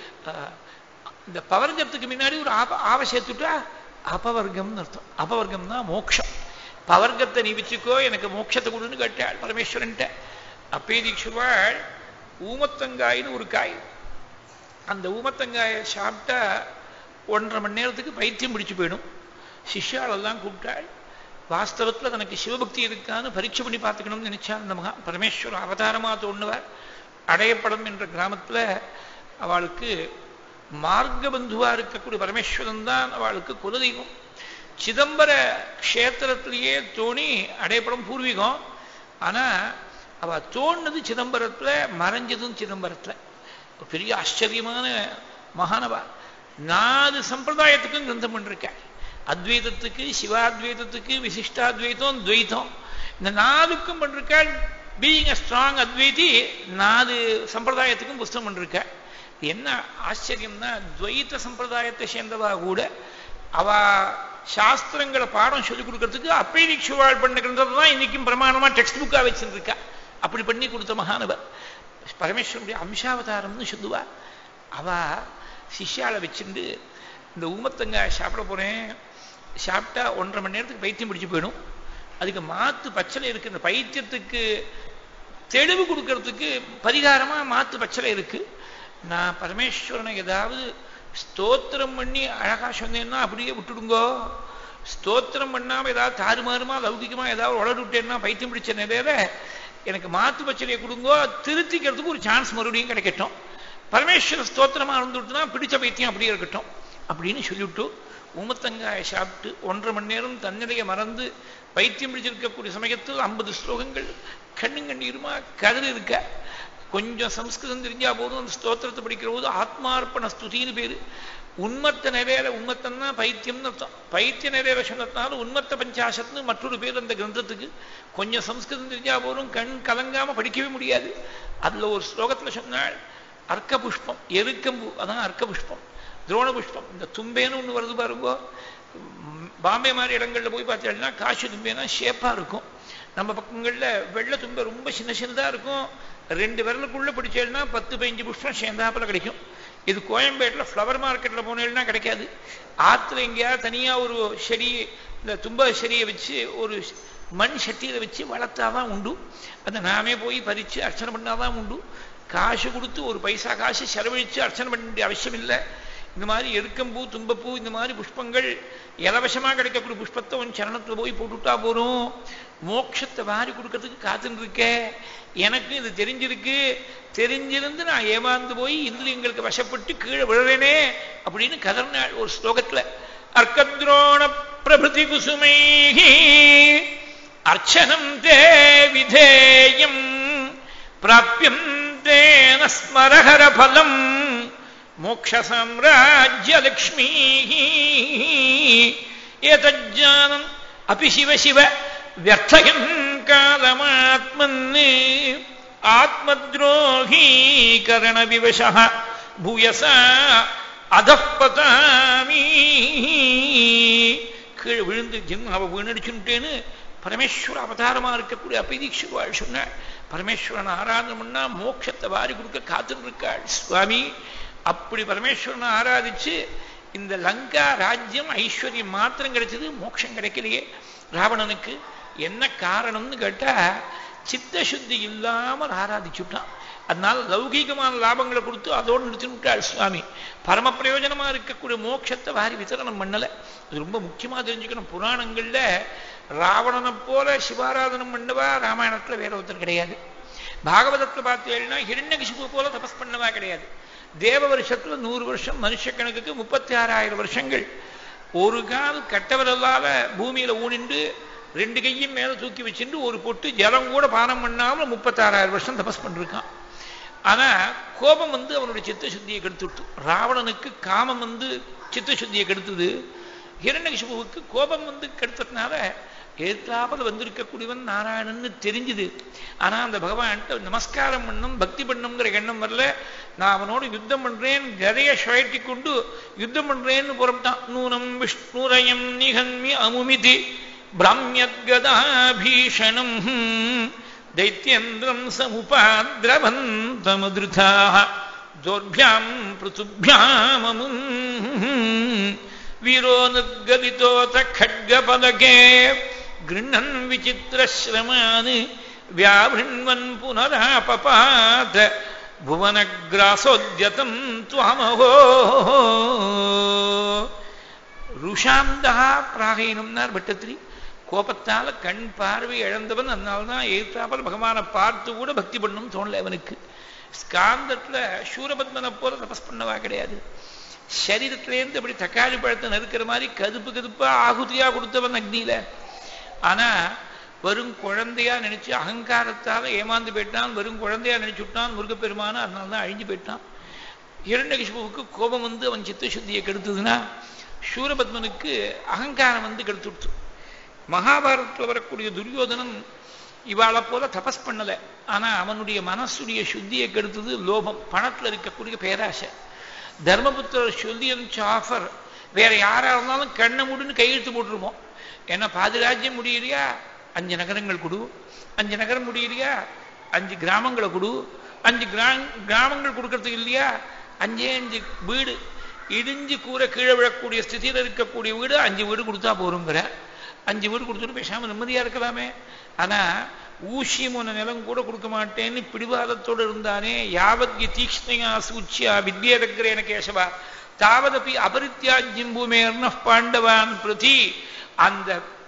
இந்த பவர்க்கத்துக்கு முன்னாடி ஒரு ஆவ சேர்த்துட்டா அபவர்க்கம்னு அர்த்தம். அபவர்க்கம்னா மோட்சம். பவர்க்கத்தை நீ வச்சுக்கோ, எனக்கு மோட்சத்தை கொடுன்னு கேட்டாள் பரமேஸ்வரன்ட்ட. அப்பேதீஸ்வரவாள் ஊமத்தங்காயின்னு ஒரு காய், அந்த ஊமத்தங்காயை சாப்பிட்டா 1.5 மணி நேரத்துக்கு பைத்தியம் பிடிச்சு போயிடும். சிஷ்யாலெல்லாம் கூப்பிட்டாள். வாஸ்தவத்தில் தனக்கு சிவபக்தி இருக்கான்னு பரீட்சை பண்ணி பார்த்துக்கணும்னு நினைச்சாள் அந்த மகா. பரமேஸ்வர அவதாரமாக தோணுவார். அடையப்படம் என்ற கிராமத்தில் அவளுக்கு மார்க்கபந்துவா இருக்கக்கூடிய பரமேஸ்வரன் தான் அவளுக்கு குலதெய்வம். சிதம்பர க்ஷேத்திரத்திலேயே தோணி அடையப்படம் பூர்வீகம். ஆனா அவ தோணுது சிதம்பரத்துல, மறைஞ்சதும் சிதம்பரத்துல. பெரிய ஆச்சரியமான மகானவா. 4 சம்பிரதாயத்துக்கும் கிரந்தம் பண்ணிருக்க. அத்வைதத்துக்கு, சிவாத்வைதத்துக்கு, விசிஷ்டாத்வைதம், துவைத்தம், இந்த 4க்கும் பண்ணிருக்காள். பீயிங் அ ஸ்ட்ராங் அத்வைதி 4 சம்பிரதாயத்துக்கும் புஸ்தகம் பண்ணிருக்க. என்ன ஆச்சரியம்னா துவைத்த சம்பிரதாயத்தை சேர்ந்தவா கூட அவ சாஸ்திரங்களை பாடம் சொல்லிக் கொடுக்கறதுக்கு அப்பேதீஸ்வரவாள் பண்ண கிரந்தத்தை தான் இன்னைக்கும் பிரமாணமா டெக்ஸ்ட் புக்கா வச்சிருக்கா. அப்படி பண்ணி கொடுத்த மகானவர் பரமேஸ்வரனுடைய அம்சாவதாரம்னு சொல்லுவா. அவ சிஷ்யால வச்சுட்டு இந்த ஊமத்தங்காய் சாப்பிட போறேன், சாப்பிட்டா 1.5 மணி நேரத்துக்கு பைத்தியம் பிடிச்சு போயிடும். அதுக்கு மாத்து பச்சளை இருக்கு. இந்த பைத்தியத்துக்கு தெளிவு கொடுக்கறதுக்கு பரிகாரமா மாத்து பச்சளை இருக்கு. நான் பரமேஸ்வரனை ஏதாவது ஸ்தோத்திரம் பண்ணி அழகா சொன்னேன்னா அப்படியே விட்டுடுங்கோ. ஸ்தோத்திரம் பண்ணாம ஏதாவது தாறுமாறுமா லௌகிகமா ஏதாவது உளறு விட்டேன்னா பைத்தியம் பிடிச்ச நிலையில எனக்கு மாத்து பச்சலையை கொடுங்கோ, திருத்திக்கிறதுக்கு ஒரு சான்ஸ் மறுபடியும் கிடைக்கட்டும். பரமேஸ்வர ஸ்தோத்திரமா இருந்துட்டுனா பிடிச்ச பைத்தியம் அப்படியே இருக்கட்டும் அப்படின்னு சொல்லிவிட்டு ஊமத்தங்காயை சாப்பிட்டு 1.5 மணி நேரம் தன்னிலையை மறந்து பைத்தியம் பிடிச்சிருக்கக்கூடிய சமயத்தில் 50 ஸ்லோகங்கள் கண்ணும் கண்ணீருமா கதறி இருக்க. கொஞ்சம் சம்ஸ்கிருதம் தெரிஞ்சா போதும் அந்த ஸ்தோத்திரத்தை படிக்கிற போது ஆத்மார்ப்பண ஸ்துதின்னு பேரு. உன்மத்த நிறைவேற, உன்மத்தன்னா பைத்தியம்னு அர்த்தம். பைத்திய நிறைவேற சொன்னதுனால உன்மத்த பஞ்சாசத்னு மற்றொரு பேர் அந்த கிரந்தத்துக்கு. கொஞ்சம் சம்ஸ்கிருதம் தெரிஞ்சா போதும் கண் கலங்காம படிக்கவே முடியாது. அதுல ஒரு ஸ்லோகத்துல சொன்னாள் அர்க்க புஷ்பம், எருக்கம்பு, அதான் அர்க்க புஷ்பம். துரோண புஷ்பம், இந்த தும்பேன்னு ஒண்ணு வருது பாருங்கோ. பாம்பே மாதிரி இடங்கள்ல போய் பார்த்தீங்கன்னா காசு தும்பேனா ஷேப்பா இருக்கும். நம்ம பக்கங்கள்ல வெள்ளை தும்பை ரொம்ப சின்ன சின்னதா இருக்கும். 2 விரலுக்குள்ள பிடிச்சேன்னா 10-15 புஷ்பம் சேர்ந்தாப்புல கிடைக்கும். இது கோயம்பேட்டில் ஃப்ளவர் மார்க்கெட்டில் போனேன்னா கிடைக்காது. ஆற்றுல எங்கேயாவது தனியாக ஒரு செடி, இந்த தும்ப செடியை வச்சு ஒரு மண் சட்டியில் வச்சு வளர்த்தாதான் உண்டு. அதை நாமே போய் பறித்து அர்ச்சனை பண்ணாதான் உண்டு. காசு கொடுத்து ஒரு பைசா காசு செலவழித்து அர்ச்சனை பண்ண வேண்டிய அவசியம் இல்லை. இந்த மாதிரி எருக்கம்பூ, தும்பப்பூ, இந்த மாதிரி புஷ்பங்கள் இலவசமாக கிடைக்கக்கூடிய புஷ்பத்தை உன் சரணத்தில் போய் போட்டுட்டா போறோம். மோட்சத்தை வாரி கொடுக்கறதுக்கு காத்துன்னு இருக்க. எனக்கு இது தெரிஞ்சிருக்கு, தெரிஞ்சிருந்து நான் ஏமாந்து போய் இந்திரியங்களுக்கு வசப்பட்டு கீழே விழுறேனே அப்படின்னு கதர்னாள் ஒரு ஸ்லோகத்துல. அர்க்கத்ரோண பிரபுதி குசுமை அர்ச்சனம் தே விதேயம் பிராப்யம் தேன ஸ்மரஹர பலம் மோக்ஷ சாம்ராஜ்ய லக்ஷ்மீ ஏதஜ்ஞானம் அபி சிவ சிவ வியர்த்தயம் காலமாத்மன் ஆத்மத்ரோஹீகரண விவசஹ பூயசா அதப்பதாமி. கீழே விழுந்து ஜென்மாவை வீணடிச்சுட்டேன்னு பரமேஸ்வர அவதாரமா இருக்கக்கூடிய அப்பேதீஸ்வரவாள் சொன்னாள். பரமேஸ்வரன் ஆராதனை பண்ணா மோட்சத்தை வாரி கொடுக்க காத்துன்னு இருக்காள் சுவாமி. அப்படி பரமேஸ்வரனை ஆராதிச்சு இந்த லங்கா ராஜ்யம் ஐஸ்வர்யம் மாத்திரம் கிடைச்சது, மோட்சம் கிடைக்கலையே ராவணனுக்கு. என்ன காரணம்னு கேட்டா சித்த சுத்தி இல்லாமல் ஆராதிச்சுட்டான். அதனால லௌகீகமான லாபங்களை கொடுத்து அதோடு நிறுத்திவிட்டாள் சுவாமி. பரம பிரயோஜனமா இருக்கக்கூடிய மோட்சத்தை வாரி வித்தரணம் பண்ணல. அது ரொம்ப முக்கியமா தெரிஞ்சுக்கணும். புராணங்கள்ல ராவணனை போல சிவாராதனம் பண்ணவா ராமாயணத்துல வேற ஒருத்தர் கிடையாது. பாகவதத்துல பார்த்தீங்கன்னா ஹிரண்யகிசிபு போல தபஸ் பண்ணவா கிடையாது. தேவ வருஷத்துல 100 வருஷம், மனுஷ கணக்குக்கு 36,000 வருஷங்கள். ஒரு கால் கட்டவரலால பூமியில ஊனிண்டு 2 கையும் மேல தூக்கி வச்சுட்டு ஒரு பொட்டு ஜலம் கூட பானம் பண்ணாம 36,000 வருஷம் தபஸ் பண்ணிருக்கான். ஆனா கோபம் அவனுடைய சித்த சுத்தியை கெடுத்துட்டு. ராவணனுக்கு காமம் சித்த சுத்தியை கெடுத்தது. ஹிரண்யகிசிபுவுக்கு கோபம் கெடுத்ததுனால எழுத்தாப்பது வந்திருக்கக்கூடியவன் நாராயணன்னு தெரிஞ்சுது. ஆனா அந்த பகவான்கிட்ட நமஸ்காரம் பண்ணும் பக்தி பண்ணுங்கிற எண்ணம் வரல. நான் அவனோடு யுத்தம் பண்றேன், கதைய சுழட்டி கொண்டு யுத்தம் பண்றேன்னு புறப்பட்டான். நூனம் விஷ்ணுரயம் நிகன்மி அமுமிதி பிராமியத்கதாபீஷணம் தைத்யேந்திரம் சமுபாத்ரவந்தமதுருதாக தோர்பியாம் பிருத்துபியாமமும் வீரோ நிர்கதிதோத खड्गपदके गृह्णन् विचित्रश्रमान् व्यावृण्वन् पुनरापपात भुवनग्रासोद्यतं त्वामहो ருஷாந்தா பிராகீனம்னார் பட்டத்திரி. கோபத்தால கண் பார்வை இழந்தவன். அதனால்தான் எழுத்தாப்பல் பகவானை பார்த்து கூட பக்தி பண்ணும் தோணல அவனுக்கு. ஸ்காந்தத்துல சூரபத்மனை போல தபஸ் பண்ணவா கிடையாது. சரீரத்திலேருந்து அப்படி தக்காளி பழத்தை நறுக்கிற மாதிரி கதுப்பு கதுப்பா ஆகுதியா கொடுத்தவன் அக்னியில. ஆனா வெறும் குழந்தையா நினைச்சு அகங்காரத்தால ஏமாந்து போயிட்டான். வெறும் குழந்தையா நினைச்சு விட்டான் முருகப்பெருமான. அதனால்தான் அழிஞ்சு போயிட்டான். இரண்யகசிபுவுக்கு கோபம் வந்து அவன் சித்தசுத்தியை கெடுத்ததுன்னா சூரபத்மனுக்கு அகங்காரம் வந்து கெடுத்து விடுத்து. மகாபாரதத்தில் வரக்கூடிய துரியோதனன் இவாளை போல தபஸ் பண்ணல. ஆனா அவனுடைய மனசுடைய சுத்தியை கெடுத்தது லோபம், பணத்துல இருக்கக்கூடிய பேராசை. தர்மபுத்திரர் சொல்லி அனுப்பிச்ச ஆஃபர் வேற யாரா இருந்தாலும் கண்ணை மூடுன்னு கையெழுத்து போட்டுருப்போம். ஏன்னா பாதிராஜ்யம் முடியலையா 5 நகரங்கள் கொடு, 5 நகரம் முடியலையா 5 கிராமங்களை கொடு, 5 கிராமங்கள் கொடுக்கறதுக்கு இல்லையா 5 வீடு, இடிஞ்சு கூரை கீழே விழக்கூடிய ஸ்திதியில் இருக்கக்கூடிய வீடு 5 வீடு கொடுத்தா போருங்கிற. 5 வீடு கொடுத்துட்டு பேசாம நிம்மதியா இருக்கலாமே. ஆனா ஊசி முன நிலம் கூட கொடுக்க மாட்டேன்னு பிடிவாதத்தோடு இருந்தானே. யாவத்கி தீக்ஷ்ணையா சூச்சியா வித்யேதக்ரேன கேசவா தாவதபி அபரித்யாஜ்யம் பூமேர்ன பாண்டவான் பிரதி. அந்த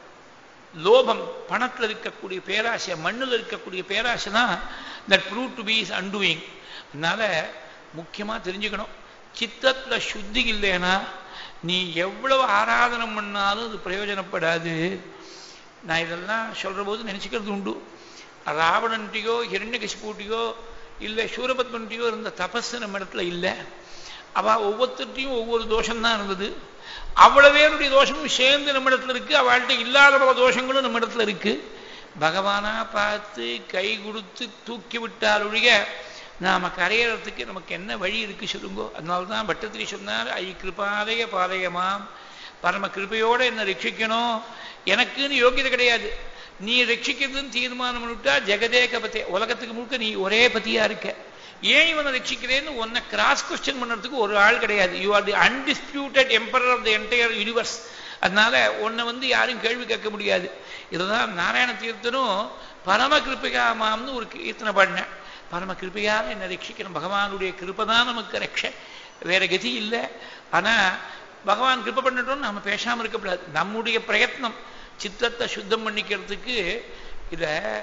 லோபம், பணத்தில் இருக்கக்கூடிய பேராசை, மண்ணில் இருக்கக்கூடிய பேராசை தான் that proved to be his undoing. அதனால முக்கியமா தெரிஞ்சுக்கணும், சித்தத்துல சுத்தி இல்லைன்னா நீ எவ்வளவு ஆராதனம் பண்ணாலும் அது பிரயோஜனப்படாது. நான் இதெல்லாம் சொல்ற போது நினைச்சுக்கிறது உண்டு. ராவணன்ட்டியோ ஹிரண்யகசிபுட்டியோ இல்லை சூரபத்மன்ட்டியோ இருந்த தபஸ் நம்ம இடத்துல இல்லை. அவ ஒவ்வொருத்தையும் ஒவ்வொரு தோஷம்தான் இருந்தது. அவ்வளவு பேருடைய தோஷமும் சேர்ந்து நம்ம இடத்துல இருக்கு. அவள்கிட்ட இல்லாத பல தோஷங்களும் நம்ம இடத்துல இருக்கு. பகவானா பார்த்து கை கொடுத்து தூக்கி விட்டால் ஒழிய நாம கரையறதுக்கு நமக்கு என்ன வழி இருக்கு சொல்லுங்கோ. அதனால்தான் பட்டத்திரி சொன்னார், ஐ கிருபாலய பாலயமாம், பரம கிருபையோட என்ன ரட்சிக்கணும். எனக்குன்னு யோகியதை கிடையாது. நீ ரட்சிக்கிறதுன்னு தீர்மானம் பண்ணிவிட்டா ஜெகதேக பத்தே, உலகத்துக்கு முழுக்க நீ ஒரே பத்தியா இருக்க. ஏன் இவனை ரட்சிக்கிறேன்னு உன்னை கிராஸ் கொஸ்டின் பண்றதுக்கு ஒரு ஆள் கிடையாது. You are the undisputed emperor of the entire universe. அதனால உன்னை யாரும் கேள்வி கேட்க முடியாது. இதுதான் நாராயண தீர்த்தனும் பரம கிருபிகாமாம்னு ஒரு கீர்த்தனை பாடினேன். பரம கிருபையால் என்னை ரட்சிக்கணும். பகவானுடைய கிருப்பை நமக்கு ரட்ச, வேற கதி இல்லை. ஆனா பகவான் கிருப்பை பண்ணிட்டோம் நாம பேசாம இருக்கக்கூடாது. நம்முடைய பிரயத்னம் சித்தத்தை சுத்தம் பண்ணிக்கிறதுக்கு இத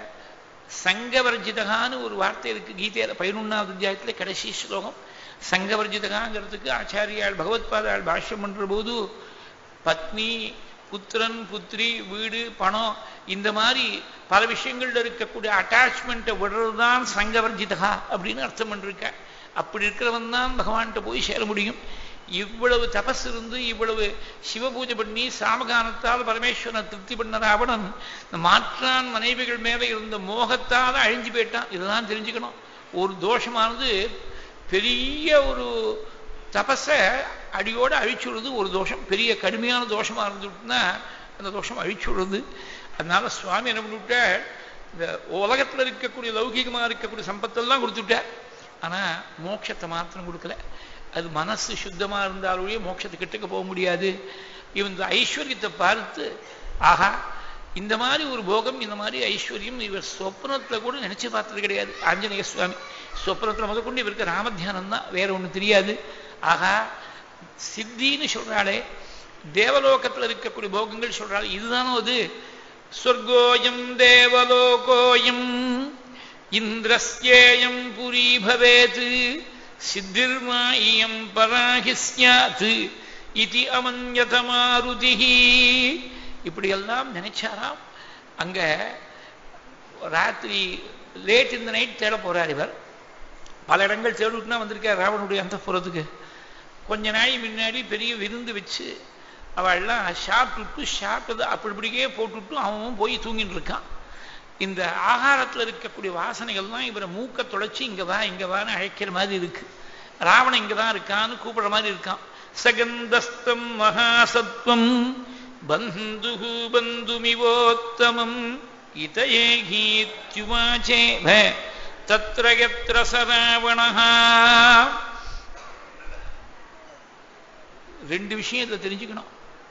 சங்கவர்ஜிதகான்னு ஒரு வார்த்தை இருக்கு கீதையில 11வது அத்தியாயத்துல கடைசி ஸ்லோகம். சங்கவர்ஜிதகாங்கிறதுக்கு ஆச்சாரியால் பகவத்பாதால் பாஷ்யம் பண்ற போது பத்னி, புத்திரன், புத்திரி, வீடு, பணம், இந்த மாதிரி பல விஷயங்கள்ல இருக்கக்கூடிய அட்டாச்மெண்ட்டை விடுறதுதான் சங்கவர்ஜிதகா அப்படின்னு அர்த்தம் பண்ணிருக்க. அப்படி இருக்கிறவன் தான் பகவான்கிட்ட போய் சேர முடியும். இவ்வளவு தபஸ் இருந்து இவ்வளவு சிவ பூஜை பண்ணி சாமகானத்தால் பரமேஸ்வரனை திருப்தி பண்ண ராவணன் மாற்றான் மனைவிகள் மேல இருந்த மோகத்தால் அழிஞ்சு போயிட்டான். இதுதான் தெரிஞ்சுக்கணும். ஒரு தோஷமானது பெரிய ஒரு தபஸை அடியோடு அழிச்சுடுறது ஒரு தோஷம். பெரிய கடுமையான தோஷமா இருந்துட்டுனா அந்த தோஷம் அழிச்சுடுறது. அதனால சுவாமி என்ன பண்ணிவிட்ட, இந்த உலகத்துல இருக்கக்கூடிய லௌகிகமா இருக்கக்கூடிய சம்பத்தெல்லாம் கொடுத்துட்டார். ஆனா மோட்சத்தை மாத்திரம் கொடுக்கல. அது மனசு சுத்தமா இருந்தாலுடைய மோட்சத்துக்கு கிட்டக்க போக முடியாது. இவன் இந்த ஐஸ்வர்யத்தை பார்த்து ஆஹா இந்த மாதிரி ஒரு போகம், இந்த மாதிரி ஐஸ்வர்யம் இவர் சொப்னத்துல கூட நினைச்சு பார்த்தது கிடையாது. ஆஞ்சநேய சுவாமி சொப்னத்துல முதற்கொண்டு இவருக்கு ராமத்தியானம் தான், வேற ஒண்ணு தெரியாது. ஆகா சித்தின்னு சொல்றாளே, தேவலோகத்துல இருக்கக்கூடிய போகங்கள் சொல்றாள். இதுதானோ அது? சொர்க்கோயம் தேவலோகோயம் இந்திரஸ்யேயம் புரி பவேத் சித்திர்மாயம் பராஹி ஸ்யாத் இதி அமன்யத மாருதிஹி. இப்படியெல்லாம் நினைச்சாராம். அங்க ராத்திரி லேட் இந்த நைட் தேட போறார் இவர். பல இடங்கள் தேடிட்டுனா வந்திருக்கார் ராவனுடைய அந்தப்புறத்துக்கு. கொஞ்ச நாள் முன்னாடி பெரிய விருந்து வச்சு அவள்லாம் சாப்பிட்டது அப்படியே போட்டுட்டு அவன் போய் தூங்கிட்டு இருக்கான். இந்த ஆகாரத்தில் இருக்கக்கூடிய வாசனைகள்லாம் இவரை மூக்க தொலைச்சி இங்க வான்னு அழைக்கிற மாதிரி இருக்கு. ராவணன் இங்கதான் இருக்கான்னு கூப்பிடுற மாதிரி இருக்கான். சகந்தஸ்தம் மகாசத்வம் பந்து பந்துமிவோத்தமம் இதயேகீத்யுவாசேவ தத்ர யத்ர சராவணஹ. ரெண்டு விஷயம் இதில் தெரிஞ்சுக்கணும்.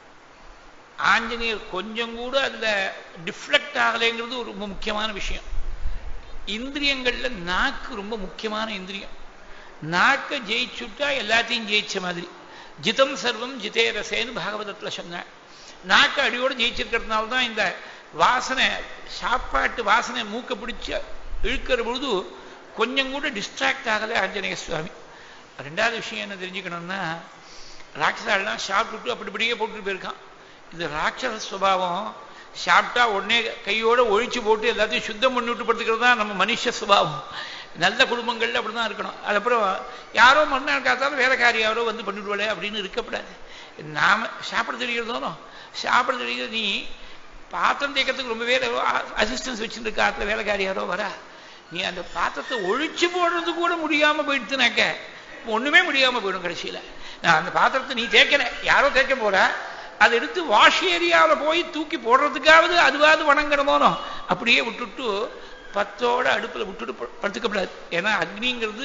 ஆஞ்சநேயர் கொஞ்சம் கூட அதுல டிஃப்ளெக்ட் ஆகலைங்கிறது ஒரு ரொம்ப முக்கியமான விஷயம். இந்திரியங்கள்ல நாக்கு ரொம்ப முக்கியமான இந்திரியம். நாக்கை ஜெயிச்சுட்டா எல்லாத்தையும் ஜெயிச்ச மாதிரி. ஜிதம் சர்வம் ஜிதே ரசேன்னு பாகவதத்தில் சொன்னார். நாக்கு அடியோடு ஜெயிச்சிருக்கிறதுனால தான் இந்த வாசனை, சாப்பாட்டு வாசனை மூக்க பிடிச்ச இழுக்கிற பொழுது கொஞ்சம் கூட டிஸ்ட்ராக்ட் ஆகலை ஆஞ்சநேய சுவாமி. ரெண்டாவது விஷயம் என்ன தெரிஞ்சுக்கணும்னா, ராட்சசாலாம் சாப்பிட்டுட்டு அப்படியே போட்டுட்டு போயிருக்கான். இது ராட்சச சுபாவம். சாப்பிட்டா உடனே கையோட ஒழிச்சு போட்டு எல்லாத்தையும் சுத்தம் பண்ணி விட்டு படுத்துக்கிறது தான் நம்ம மனுஷ சுபாவம். நல்ல குடும்பங்கள்ல அப்படிதான் இருக்கணும். அதுக்கப்புறம் யாரோ மறுநாள் காத்தாலும் வேலைக்காரி யாரோ வந்து பண்ணிவிடுவாளே அப்படின்னு இருக்கப்படாது. நாம சாப்பிட தெரிகிறதோனோ, சாப்பிட தெரிகிறது. நீ பாத்திரம் தேய்க்கிறதுக்கு ரொம்ப பேர் அசிஸ்டன்ஸ் வச்சுருக்க ஆத்துல வேலைக்காரி யாரோ வரா, நீ அந்த பாத்திரத்தை ஒழிச்சு போடுறது கூட முடியாம போயிடுத்துனாக்க ஒண்ணுமே முடியாம போயிடும். கடைசியில அந்த பாத்திரத்தை நீ தேய்க்கல, யாரோ தேய்க்க போறா, அதை எடுத்து வாஷ் ஏரியாவில் போய் தூக்கி போடுறதுக்காவது அதுவாது வணங்கணுமோனோ, அப்படியே விட்டுட்டு பத்தோட அடுப்பில் விட்டுட்டு படுத்துக்கப்படாது. ஏன்னா அக்னிங்கிறது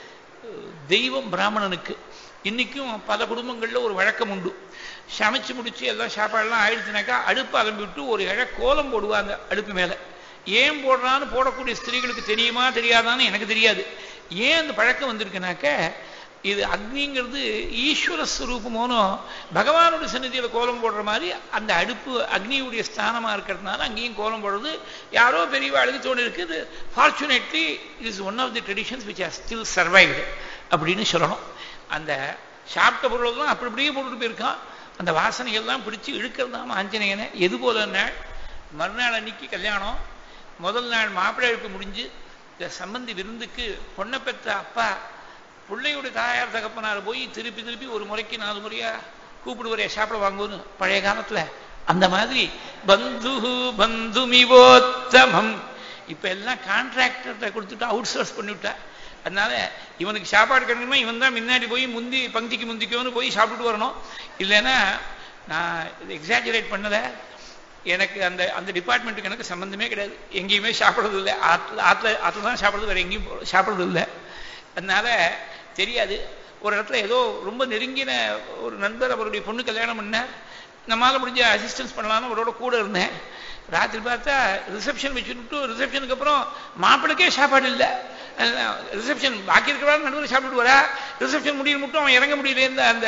தெய்வம் பிராமணனுக்கு. இன்னைக்கும் பல குடும்பங்களில் ஒரு வழக்கம் உண்டு. சமைச்சு முடிச்சு எல்லாம் சாப்பாடெல்லாம் ஆயிடுச்சுனாக்கா அடுப்பு அலம்பி விட்டு ஒரு இழ கோலம் போடுவாங்க அடுப்பு மேலே. ஏன் போடுறான்னு போடக்கூடிய ஸ்திரீகளுக்கு தெரியுமா தெரியாதான்னு எனக்கு தெரியாது. ஏன் அந்த பழக்கம் வந்திருக்குனாக்க, இது அக்னிங்கிறது ஈஸ்வர ஸ்வரூபமோனோ பகவானுடைய சந்நிதியில் கோலம் போடுற மாதிரி அந்த அடுப்பு அக்னியுடைய ஸ்தானமாக இருக்கிறதுனால அங்கேயும் கோலம் போடுறது யாரோ பெரியவா அழுது தோணி இருக்குது. Fortunately it is one of the traditions which are still survived அப்படின்னு சொல்லணும். அந்த சாப்பிட்ட பொருள்லாம் அப்படியே போட்டுட்டு போயிருக்கான். அந்த வாசனைகள்லாம் பிடிச்சி இழுக்கிறது தான் ஆஞ்சநேயனை. எது போல நாள் மறுநாள் அன்னைக்கு கல்யாணம், முதல் நாள் மாப்பிள்ளை இழுப்பு முடிஞ்சு இந்த சம்பந்தி விருந்துக்கு பொண்ணை பெற்ற அப்பா பிள்ளையுடைய தாயார் தகப்பனார் போய் திருப்பி ஒரு முறைக்கு 4 முறையா கூப்பிடுவரே சாப்பிட வாங்குவோன்னு பழைய காலத்துல. அந்த மாதிரி பந்து பந்துமிவோத்தமம். இப்ப எல்லாம் கான்ட்ராக்டர்கிட்ட கொடுத்துட்டு அவுட் சோர்ஸ் பண்ணிவிட்டா. அதனால இவனுக்கு சாப்பாடு கிடைக்கணுமா இவன் தான் முன்னாடி போய் பங்கிக்கு முந்திக்கோன்னு போய் சாப்பிட்டுட்டு வரணும். இல்லைன்னா நான் எக்ஸாஜரேட் பண்ணல, எனக்கு அந்த டிபார்ட்மெண்ட்டுக்கு எனக்கு சம்பந்தமே கிடையாது. எங்கேயுமே சாப்பிட்றது இல்லை. ஆற்றுல தான் சாப்பிட்றது, வேற எங்கேயும் சாப்பிட்றது இல்லை. அதனால தெரியாது. ஒரு இடத்துல ஏதோ ரொம்ப நெருங்கின ஒரு நண்பர் அவருடைய பொண்ணு கல்யாணம் பண்ண, நம்மளால முடிஞ்ச அசிஸ்டன்ஸ் பண்ணலான்னு அவரோட கூட இருந்தேன். ராத்திரி பார்த்தா ரிசப்ஷன் வச்சுட்டு ரிசப்ஷனுக்கு அப்புறம் மாப்பிளைக்கே சாப்பாடு இல்லை. ரிசப்ஷன் பாக்கி இருக்கிறவங்க நடுவில் சாப்பிட்டு வரா. ரிசப்ஷன் முடிய மட்டும் அவன் இறங்க முடியல, அந்த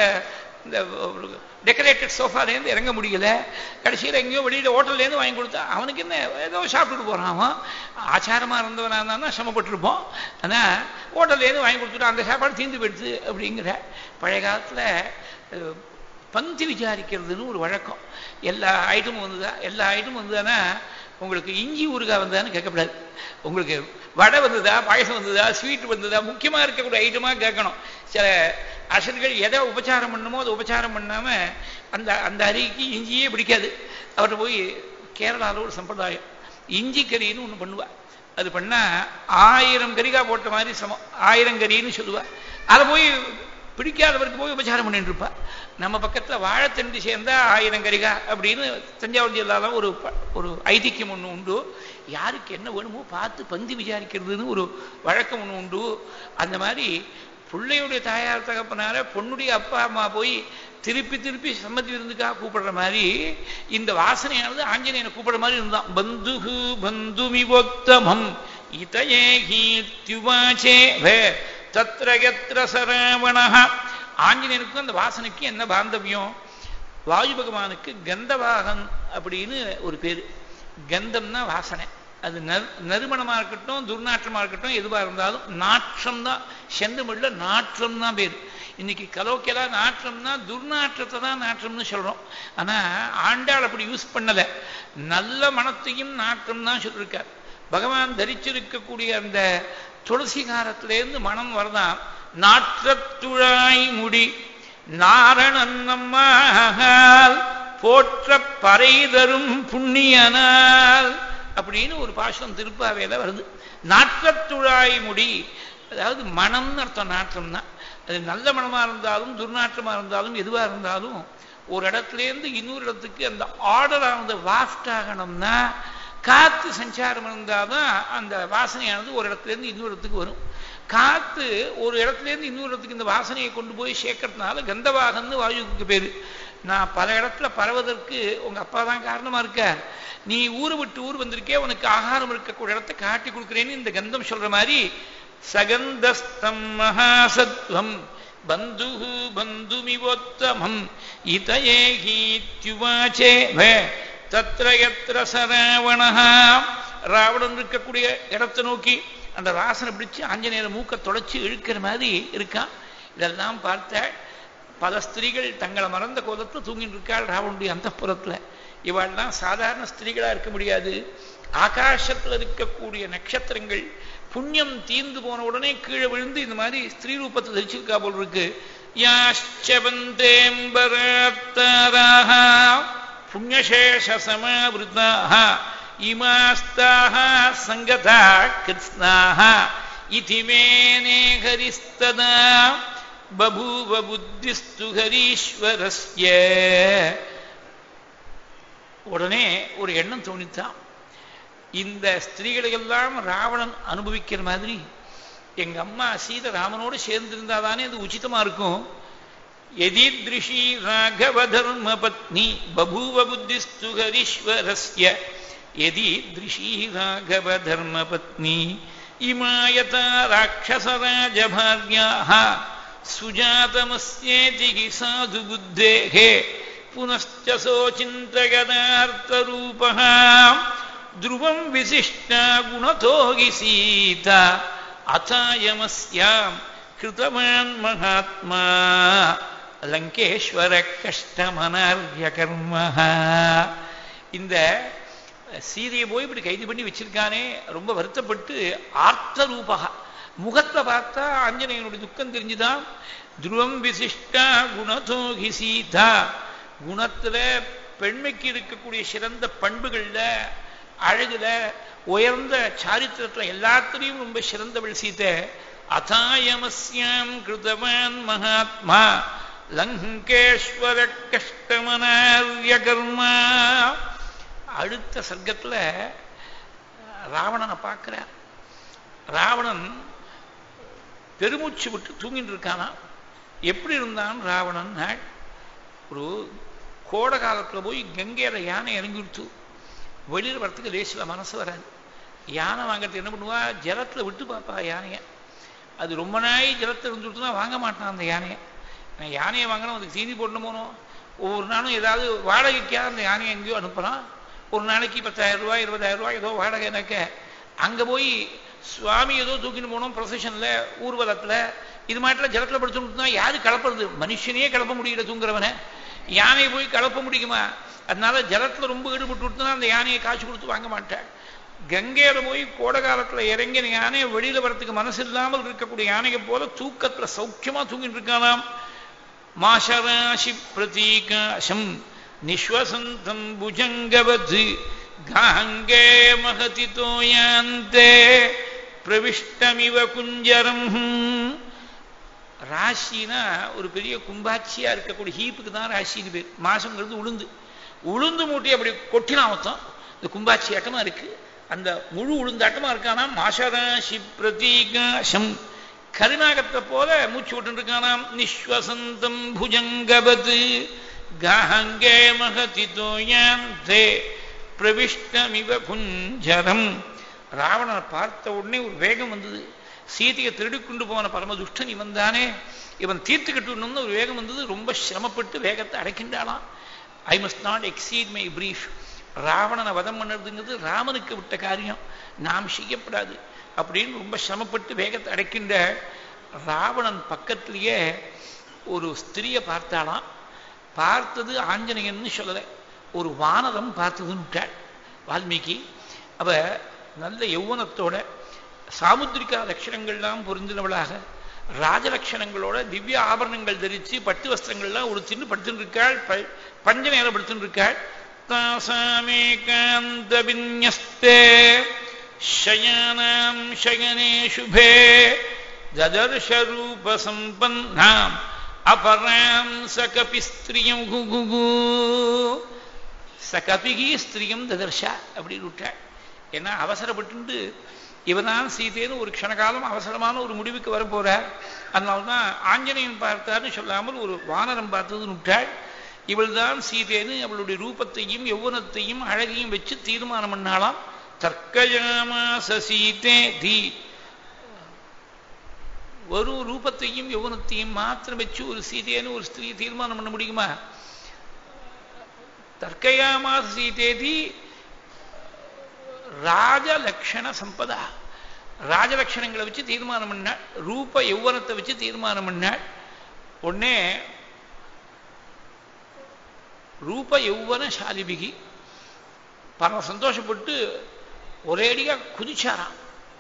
டெக்கரேட்டட் சோஃபாலேருந்து இறங்க முடியல. கடைசியில் எங்கேயோ வெளியில் ஹோட்டல்லேருந்து வாங்கி கொடுத்தா அவனுக்கு என்ன ஏதோ சாப்பிட்டுட்டு போகிறான். அவன் ஆச்சாரமாக இருந்தவனாக இருந்தால் சிரமப்பட்டிருப்போம். ஆனால் ஹோட்டல்லேருந்து வாங்கி கொடுத்துட்டு அந்த சாப்பாடு தீர்ந்து போயிடுது அப்படிங்கிற. பழைய காலத்தில் பந்தி விசாரிக்கிறதுன்னு ஒரு வழக்கம். எல்லா ஐட்டமும் வந்ததுன்னா உங்களுக்கு இஞ்சி ஊறுகாய் வந்ததான்னு கேட்கக்கூடாது. உங்களுக்கு வடை வந்ததா, பாயசம் வந்ததா, ஸ்வீட் வந்ததா, முக்கியமாக இருக்கக்கூடிய ஐட்டமாக கேட்கணும். சில அசல்கள் எதை உபச்சாரம் பண்ணணுமோ அதை உபச்சாரம் பண்ணாமல் அந்த அரிக்கு இஞ்சியே பிடிக்காது. அவர்கிட்ட போய் கேரளாவில் ஒரு சம்பிரதாயம் இஞ்சி கறின்னு ஒன்று பண்ணுவாள். அது பண்ணால் 1000 கறிக்காய் போட்ட மாதிரி சமம், 1000 கறின்னு சொல்லுவாள். அதை போய் பிடிக்காதவருக்கு போய் உபச்சாரம் பண்ணிட்டு இருப்பா. நம்ம பக்கத்தில் வாழைத்தண்டு சேர்ந்தா 1000 கறிக்காய் அப்படின்னு தஞ்சாவூர் ஜில்லாவில் ஒரு ஐதிக்கியம் ஒன்று உண்டு. யாருக்கு என்ன வேணுமோ பார்த்து பந்தி விசாரிக்கிறதுன்னு ஒரு வழக்கம் ஒன்று உண்டு. அந்த மாதிரி பிள்ளையுடைய தாயார் தகப்பனார பொண்ணுடைய அப்பா அம்மா போய் திருப்பி சம்மதி விருந்துக்காக கூப்பிடுற மாதிரி இந்த வாசனையானது ஆஞ்சநேயனை கூப்பிடுற மாதிரி இருந்தான். பந்து பந்துமிவோத்தமம் இதயேகீத்யுவாசேவ தத்ர யத்ர சராவணஹ. ஆஞ்சநேயனுக்கும் அந்த வாசனைக்கு என்ன பாந்தவியம்? வாயு பகவானுக்கு கந்தவாகன் அப்படின்னு ஒரு பேரு. கந்தம்னா வாசனை. அது நறுமணமா இருக்கட்டும், துர்நாற்றமா இருக்கட்டும், எதுவாக இருந்தாலும் நாற்றம் தான். செந்தமிழ்ல நாற்றம் தான் பேர். இன்னைக்கு கலோக்கியலா நாற்றம்னா துர்நாற்றத்தை தான் நாற்றம்னு சொல்றோம். ஆனா ஆண்டாள் அப்படி யூஸ் பண்ணல. நல்ல மனத்தையும் நாற்றம் தான் சொல்லியிருக்கார். பகவான் தரிச்சிருக்கக்கூடிய அந்த துளசி காரத்திலேருந்து மனம் வரதான். நாற்றத்துழாய் முடி நாரணன் நம்மால் போற்ற பறை தரும் புண்ணியனால் அப்படின்னு ஒரு பாசுரம் திருப்பாவையில வருது. நாற்றத்துழாய் முடி, அதாவது மனம்னு அர்த்தம். நாற்றம்னா அது நல்ல மனமா இருந்தாலும் துர்நாற்றமா இருந்தாலும் எதுவா இருந்தாலும் ஒரு இடத்துலேருந்து இன்னொரு இடத்துக்கு அந்த ஆர்டர் ஆனது வாஃப்ட் ஆகணும்னா காத்து சஞ்சாரம் இருந்தாதான் அந்த வாசனையானது ஒரு இடத்துலேருந்து இன்னொரு இடத்துக்கு வரும். காத்து ஒரு இடத்துலேருந்து இன்னொரு இடத்துக்கு இந்த வாசனையை கொண்டு போய் சேர்க்கறதுனால கந்தவாகன்னு வாயுவுக்கு பேரு. நான் பல இடத்துல பரவதற்கு உங்க அப்பா தான் காரணமா இருக்கார். நீ ஊரை விட்டு ஊர் வந்திருக்கே, உனக்கு ஆகாரம் இருக்கக்கூடிய இடத்தை காட்டி கொடுக்குறேன்னு இந்த கந்தம் சொல்ற மாதிரி சகந்தஸ்தம் மகாசத்வம் பந்து பந்துமிவோத்தமம் இதயேகீத்யுவாச்சே தத்ர யத்ர சராவண. ராவணன் இருக்கக்கூடிய இடத்தை நோக்கி அந்த வாசனை பிடிச்சு ஆஞ்சநேயர் மூக்க தொலைச்சு இழுக்கிற மாதிரி இருக்கான். இதெல்லாம் பார்த்த பல ஸ்திரீகள் தங்களை மறந்த கோலத்தில் தூங்கிட்டு இருக்காள் ராவனுடைய அந்தப்புறத்துல. இவாள்லாம் சாதாரண ஸ்திரீகளா இருக்க முடியாது. ஆகாசத்துல இருக்கக்கூடிய நட்சத்திரங்கள் புண்ணியம் தீர்ந்து போன உடனே கீழே விழுந்து இந்த மாதிரி ஸ்திரீ ரூபத்தை தரிச்சிருக்கா போல் இருக்கு. யாச்சவந்தேம்பராத்தாராஹ புண்ணியசேஷ சமாவிருத்தாஹ இமாஸ்தாஹ சங்கதா கிருத்ஸ்னாஹ இதிமேனே ஹரிஸ்ததா பபூவ புத்திஸ்து ஹரீஸ்வரஸ்ய. உடனே ஒரு எண்ணம் தோணித்தான். இந்த ஸ்திரீகளையெல்லாம் ராவணன் அனுபவிக்கிற மாதிரி எங்க அம்மா சீதை ராமனோடு சேர்ந்திருந்தாதானே அது உச்சிதமா இருக்கும். யதித்ரிஷி ராகவ தர்ம பத்னி பபூவ புத்திஸ்து ஹரீஸ்வரஸ்ய யதித்ரிஷி ராகவ தர்ம பத்னி இமாயதா ராட்சசராஜபார்யாஹ சுஜாதமஸ்யேதி சாது புத்தேஹே புனஸ்ச சோசிந்தயதார்த்தரூபஹ த்ருவம் விசிஷ்டா குணதோகி சீதா அதாயமஸ்யாம் கிருதவான் மகாத்மா லங்கேஸ்வர கஷ்டமனார்ய கர்மஹ. இந்த சீதையை போய் இப்படி கைது பண்ணி வச்சிருக்கானே, ரொம்ப வருத்தப்பட்டு ஆர்த்த ரூபகா முகத்தை பார்த்தா ஆஞ்சநேயனுடைய துக்கம் தெரிஞ்சுதான். துருவம் விசிஷ்டா குணதோகி சீதா, குணத்துல பெண்மைக்கு இருக்கக்கூடிய சிறந்த பண்புகள்ல அழகுல உயர்ந்த சாரித்திரத்துல எல்லாத்திலையும் ரொம்ப சிறந்தவள் சீதை. அதாயமஸ்யாம் கிருதவான் மகாத்மா லங்கேஸ்வர கஷ்டமனார்ய கர்மா. அடுத்த சர்க்கத்துல ராவணனை பார்க்கிறார். ராவணன் பெருமூச்சு விட்டு தூங்கிட்டு இருக்கானா. எப்படி இருந்தான் ராவணன்? ஒரு கோடை காலத்துல போய் கங்கையில யானை இறங்கிடுத்து வெளியில் வரத்துக்கு லேசில மனசு வராது. யானை வாங்கிறது என்ன பண்ணுவா, ஜலத்துல விட்டு பார்ப்பா யானைய. அது ரொம்ப நாய் ஜலத்தில் இருந்துட்டுனா வாங்க மாட்டான் அந்த யானையை. நான் யானையை வாங்கணும், அதுக்கு தீனி போடணும் போனோம். ஒவ்வொரு நாளும் ஏதாவது வாடகைக்காக அந்த யானையை எங்கேயோ அனுப்புறான். ஒரு நாளைக்கு 10,000 ரூபாய் 20,000 ரூபாய் ஏதோ வாடகை. எனக்கு அங்கே போய் சுவாமி ஏதோ தூக்கின்னு போனோம் ப்ரொசஷன்ல ஊர்வலத்தில். இது மாட்டில் ஜலத்தில் படுத்துனா யாரு கலப்புறது? மனுஷனையே கலப்ப முடியல தூங்குறவனை, யானையை போய் கலப்ப முடியுமா? அதனால ஜலத்தில் ரொம்ப ஈடுபட்டு விட்டுனா அந்த யானையை காசு கொடுத்து வாங்க மாட்டேன். கங்கையில போய் கோடை காலத்துல இறங்கின யானையை வெளியில வரத்துக்கு மனசு இல்லாமல் இருக்கக்கூடிய யானையை போல தூக்கத்துல சௌக்கியமா தூங்கிட்டு இருக்கானாம். மாசராசி பிரதீகாசம் நிஸ்வசந்தம் புஜங்கவது காங்கே மகதி தோயாந்தே பிரவிஷ்டமிவ குஞ்சரம். ராசினா ஒரு பெரிய கும்பாட்சியா இருக்கக்கூடிய ஹீப்புக்கு தான் ராசின்னு பேர். மாசங்கிறது உளுந்து. உளுந்து மூட்டி அப்படி கொட்டினா மொத்தம் இந்த கும்பாட்சி ஆட்டமா இருக்கு. அந்த முழு உளுந்தாட்டமா இருக்கானா. மாசராசி பிரதீகாசம் கருநாகத்தை போல மூச்சு விட்டு இருக்கானாம். நிஸ்வசந்தம் புஜங்கவது காங்கே மகதி தோயாந்தே பிரவிஷ்டமிவ குஞ்சரம். ராவணனை பார்த்த உடனே ஒரு வேகம் வந்தது. சீதையை திருடிக்கொண்டு போன பரமதுஷ்டன் இவன் தானே, இவன் தீர்த்துக்கிட்டு ஒரு வேகம் வந்தது. ரொம்ப சிரமப்பட்டு வேகத்தை அடைக்கின்றாலாம். I must not exceed my brief. ராவணனை வதம் பண்ணுறதுங்கிறது ராமனுக்கு விட்ட காரியம், நாம் செய்யப்படாது அப்படின்னு ரொம்ப சிரமப்பட்டு வேகத்தை அடைக்கின்ற ராவணன் பக்கத்திலேயே ஒரு ஸ்திரியை பார்த்தாலாம். பார்த்தது ஆஞ்சநேயன்னு சொல்லலை, ஒரு வானரம் பார்த்ததுன்னு விட்டாள் வால்மீகி. அவ நல்ல யௌவனத்தோட சாமுத்திரிகா லட்சணங்கள்லாம் பொருந்தினவளாக ராஜலட்சணங்களோட திவ்ய ஆபரணங்கள் தரிச்சு பட்டு வஸ்திரங்கள்லாம் உடுத்தின்னு படுத்துன்னு இருக்காள். பஞ்ச நேரம் படுத்துன்னு இருக்காள். தாசாமேகாந்த விந்யஸ்தே ஷயனாம் ஷயனே சுபே ததர்ஷ ரூப சம்பன்னாம் அபராம் சகபி ஸ்திரியம் குகுகு. சகபிகி ஸ்திரியம் ததர்ஷா அப்படின்னு விட்டாள். ஏன்னா அவசரப்பட்டு இவதான் சீதைன்னு ஒரு க்ஷணகாலம் அவசரமான ஒரு முடிவுக்கு வரப்போறார். அதனால்தான் ஆஞ்சநேயன் பார்த்தார்னு சொல்லாமல் ஒரு வானரம் பார்த்ததுன்னு விட்டாள். இவள் தான் சீதைன்னு அவளுடைய ரூபத்தையும் யௌவனத்தையும் அழகையும் வச்சு தீர்மானம் பண்ணாலாம். தர்க்கயாமாச சீதே தி. ஒரு ரூபத்தையும் யௌவனத்தையும் மாத்திரம் வச்சு ஒரு சீதைன்னு ஒரு ஸ்திரீ தீர்மானம் பண்ண முடியுமா? தர்க்கயாமாச சீதேதி ராஜலக்ஷண சம்பதா. ராஜலட்சணங்களை வச்சு தீர்மானம் பண்ணாள். ரூப யௌவனத்தை வச்சு தீர்மானம் பண்ணாள். உடனே ரூப யௌவன சாலிபிகி பரம சந்தோஷப்பட்டு ஒரேடியா குதிச்சாராம்.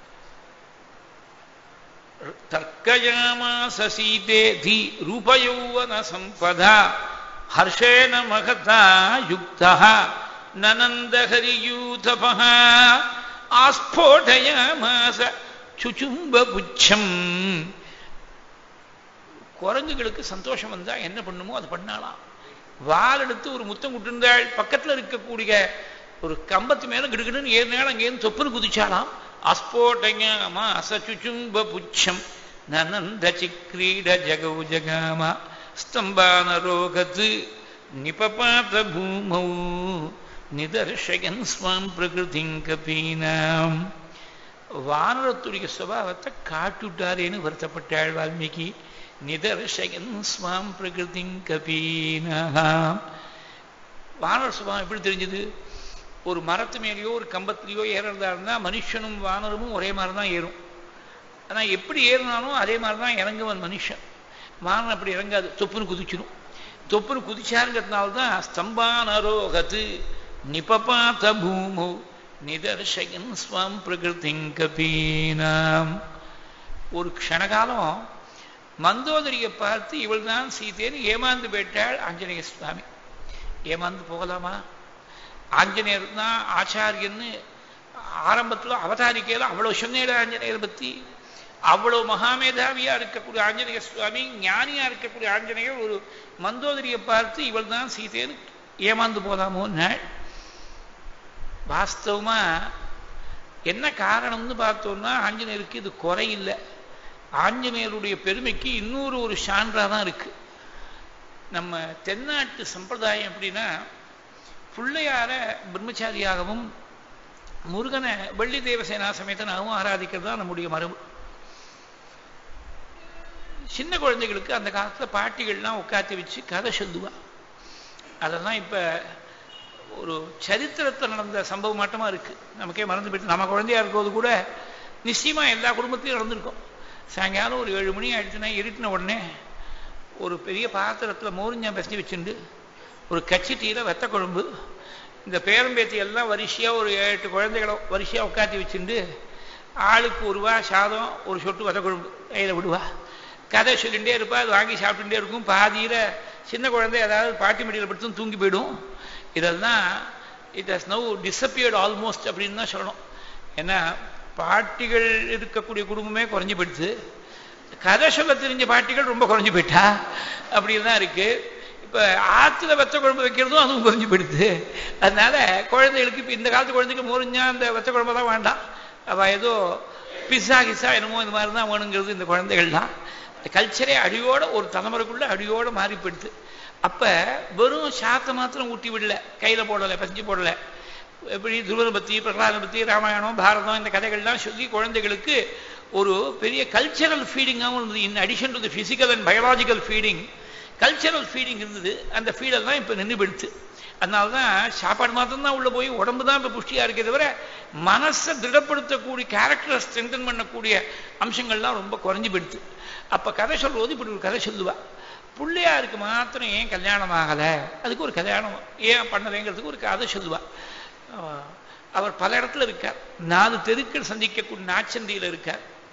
தர்க்கயாமாச சீதே தி ரூபயௌவன சம்பதா ஹர்ஷேன மகதா யுக்தஹ நனந்த ஹரியூதபஹ ஆஸ்போடயாமாச சுசும்ப புச்சம். குரங்குகளுக்கு சந்தோஷம் வந்தா என்ன பண்ணுமோ அது பண்ணாலாம். வால் எடுத்து ஒரு முத்தம் விட்டுருந்தாள். பக்கத்தில் இருக்கக்கூடிய ஒரு கம்பத்து மேல கிடுகிடுன்னு ஏறினாலும் அங்கேருந்து தொப்புன்னு குதிச்சாலாம். அஸ்போடயாமாச சுசும்ப புச்சம் நனந்த சிக்ரீட ஜகௌ ஜகாமா ஸ்தம்பானரோகத்து நிபபாத பூமௌ நிதர்ஷயன் ஸ்வாம் பிரகிருதிங் கபீனாம். வானரத்துடைய சுபாவத்தை காட்டுட்டாரேன்னு வருத்தப்பட்டாள் வால்மீகி. நிதர்ஷயன் ஸ்வாம் பிரகிருதிங் கபீனாம். வானர சுபாவம் எப்படி தெரிஞ்சது? ஒரு மரத்து மேலேயோ ஒரு கம்பத்திலேயோ ஏறதா இருந்தா மனுஷனும் வானரமும் ஒரே மாதிரி தான் ஏறும். ஆனா எப்படி ஏறினாலும் அதே மாதிரி தான் இறங்குவன் மனுஷன். வானரம் அப்படி இறங்காது, தொப்புன்னு குதிச்சிடும். தொப்புன்னு குதிச்சாருங்கிறதுனால்தான் ஸ்தம்பானரோகத்து நிபபாத பூமோ நிதர்ஷயன் ஸ்வாம் பிரகிருதிங் கபீனாம். ஒரு க்ஷணகாலம் மந்தோதரியை பார்த்து இவள் தான் சீதைன்னு ஏமாந்து போயிட்டாள் ஆஞ்சநேய சுவாமி. ஏமாந்து போகலாமா? ஆஞ்சநேயர் தான் ஆச்சாரியன்னு ஆரம்பத்தில் அவதாரிக்கையில் அவ்வளோ சொன்னேட ஆஞ்சநேயரை பற்றி. அவ்வளோ மகாமேதாவியா இருக்கக்கூடிய ஆஞ்சநேய சுவாமி, ஞானியா இருக்கக்கூடிய ஆஞ்சநேயர் ஒரு மந்தோதரியை பார்த்து இவள் தான் சீதைன்னு ஏமாந்து போகலாமோ? வாஸ்தவமா என்ன காரணம்னு பார்த்தோம்னா ஆஞ்சநேயருக்கு இது குறையில்லை. ஆஞ்சநேயருடைய பெருமைக்கு இன்னொரு ஒரு சான்றா தான் இருக்கு. நம்ம தென்னாட்டு சம்பிரதாயம் எப்படின்னா, பிள்ளையார பிரம்மச்சாரியாகவும் முருகனை வெள்ளி தேவசேனா சமேதனாகவும் ஆராதிக்கிறது தான் நம்முடைய மரபு. சின்ன குழந்தைகளுக்கு அந்த காலத்தில் பாட்டிகள்லாம் உட்காத்தி வச்சு கதை சொல்லுவா. அதெல்லாம் இப்போ ஒரு சரித்திரத்தில் நடந்த சம்பவம் மாட்டமா இருக்கு. நமக்கே மறந்து போயிட்டு. நம்ம குழந்தையா இருக்கும்போது கூட நிச்சயமா எல்லா குடும்பத்திலையும் நடந்திருக்கும். சாயங்காலம் ஒரு 7 மணி ஆயிடுச்சுன்னா இருட்டின உடனே ஒரு பெரிய பாத்திரத்தில் மோரிஞ்சா பசி வச்சுண்டு ஒரு கச்சிட்டியில் வெத்த குழம்பு, இந்த பேரம்பேத்தி எல்லாம் வரிசையாக ஒரு 7-8 குழந்தைகளை வரிசையாக உட்காத்தி வச்சுண்டு ஆளுக்கு ஒரு ரூபா சாதம் ஒரு சொட்டு வெத்த குழம்பு கையில் விடுவா. கதை சொல்லிகிட்டே இருப்பா. அது வாங்கி சாப்பிட்டுட்டே இருக்கும். பாதியில் சின்ன குழந்தை ஏதாவது பாட்டி மடியில் படுத்து தூங்கி போயிடும். இதெல்லாம் it has now disappeared almost அப்படின்னு தான் சொல்லணும். ஏன்னா பாட்டிகள் இருக்கக்கூடிய குடும்பமே குறைஞ்சி போயிடுச்சு. கதை சொல்ல தெரிஞ்ச பாட்டிகள் ரொம்ப குறைஞ்சி போயிட்டா. அப்படின்னு தான் இருக்கு. இப்போ ஆற்றுல வெத்த குழம்பு வைக்கிறதும் அதுவும் குறைஞ்சி போயிடுது. அதனால குழந்தைகளுக்கு இப்போ இந்த காலத்து குழந்தைக்கு மோரிஞ்சா அந்த வெத்த குழம்பு தான் வேண்டாம். அவள் ஏதோ பிஸா கிஸா என்னமோ இந்த மாதிரி தான் வேணுங்கிறது இந்த குழந்தைகள்லாம். கல்ச்சரே அடியோட ஒரு தலைமுறைக்குள்ள அடியோட மாறி போயிடுது. அப்ப வெறும் சாத்தை மாத்திரம் ஊட்டி விடல, கையில போடலை, பஞ்சு போடலை. எப்படி துருவனை பத்தி, பிரகலாதனை பத்தி, ராமாயணம், பாரதம் இந்த கதைகள்லாம் சொல்லி குழந்தைகளுக்கு ஒரு பெரிய கல்ச்சரல் ஃபீடிங்காகவும் இருந்தது. In addition to the physical and biological feeding, cultural feeding இருந்தது. அந்த ஃபீடெல்லாம் இப்போ நின்று போயிடுச்சு. அதனால்தான் சாப்பாடு மாத்திரம் தான் உள்ள போய் உடம்பு தான் இப்போ புஷ்டியா இருக்கே தவிர மனசை திருடப்படுத்தக்கூடிய கேரக்டரை ஸ்ட்ரென்தன் பண்ணக்கூடிய அம்சங்கள்லாம் ரொம்ப குறைஞ்சி போயிடுச்சு. அப்ப கதை சொல்றது இப்படி ஒரு கதை சொல்லுவா. பிள்ளையாருக்கு மாத்திரம் ஏன் கல்யாணம் ஆகலை, அதுக்கு ஒரு கல்யாணம் ஏன் பண்ணலைங்கிறதுக்கு ஒரு கதை சொல்லுவா. அவர் பல இடத்துல இருக்கார். 4 தெருக்கள் சந்திக்கக்கூடிய நாச்சந்தியில் இருக்கார்.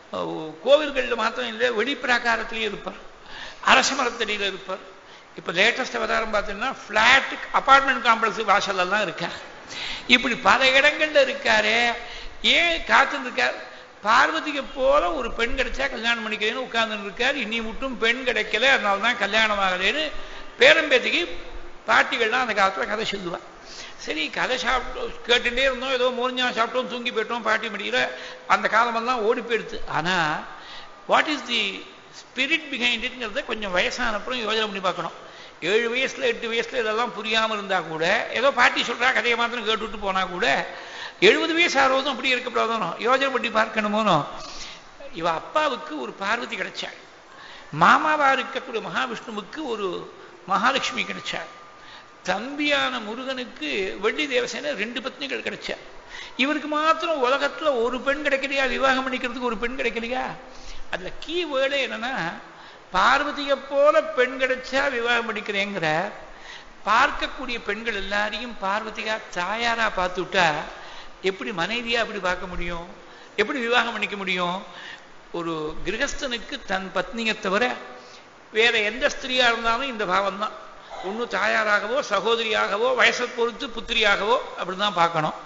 கோவில்களில் மாத்திரம் இல்லை, வெளிப்பிராகாரத்திலேயே இருப்பார், அரச மரத்தடியில் இருப்பார். இப்போ லேட்டஸ்ட் அவதாரம் பார்த்தீங்கன்னா ஃப்ளாட் அபார்ட்மெண்ட் காம்ப்ளெக்ஸ் வாசல்லாம் இருக்கார். இப்படி பல இடங்கள்ல இருக்காரே. ஏன் காத்துன்னு இருக்கார்? பார்வதிக்கு போல ஒரு பெண் கிடைச்சா கல்யாணம் பண்ணிக்கிறேன்னு உட்கார்ந்துன்னு இருக்கார். இனி மட்டும் பெண் கிடைக்கல, அதனால தான் கல்யாணம் ஆகலேன்னு பேரம்பேத்திக்கு பாட்டிகள்லாம் அந்த காலத்தில் கதை சொல்லுவாள். சரி, கதை கேட்டுட்டே இருந்தோம், ஏதோ மோர்ஞ்சா சாப்பிட்டோம், தூங்கி போயிட்டோம், பாட்டி மடியில் அந்த காலமெல்லாம் ஓடி போயிடுது. ஆனால் what is the spirit behind இட்ங்கிறத கொஞ்சம் வயசானப்புறம் யோஜனை பண்ணி பார்க்கணும். 7 வயசுல 8 வயசுல இதெல்லாம் புரியாமல் இருந்தா கூட, ஏதோ பாட்டி சொல்றா கதையை மாத்திரம் கேட்டுவிட்டு போனா கூட, 70 வயசு ஆறுவதும் அப்படி இருக்கக்கூடாதானோ, யோஜனை பண்ணி பார்க்கணுமோனோ. இவ அப்பாவுக்கு ஒரு பார்வதி கிடைச்சாள், மாமாவா இருக்கக்கூடிய மகாவிஷ்ணுவுக்கு ஒரு மகாலட்சுமி கிடைச்சாள், தம்பியான முருகனுக்கு வெள்ளி தேவசேன 2 பத்னிகள் கிடைச்சா. இவருக்கு மாத்திரம் உலகத்துல ஒரு பெண் கிடைக்கலையா? விவாகம் பண்ணிக்கிறதுக்கு ஒரு பெண் கிடைக்கலையா? அதுல கீ வேர்டே என்னன்னா, பார்வதியை போல பெண் கிடைச்சா விவாகம் பண்ணிக்கிறேங்கிற. பார்க்கக்கூடிய பெண்கள் எல்லாரையும் பார்வதியா தாயாரா பார்த்துட்டா எப்படி மனைவியா அப்படி பார்க்க முடியும்? எப்படி விவாகம் பண்ணிக்க முடியும்? ஒரு கிரகஸ்தனுக்கு தன் பத்னியை தவிர வேற எந்த ஸ்திரீயா இருந்தாலும் இந்த பாவம் தான். ஒன்று தாயாராகவோ சகோதரியாகவோ வயசை பொறுத்து புத்திரியாகவோ அப்படிதான் பார்க்கணும்.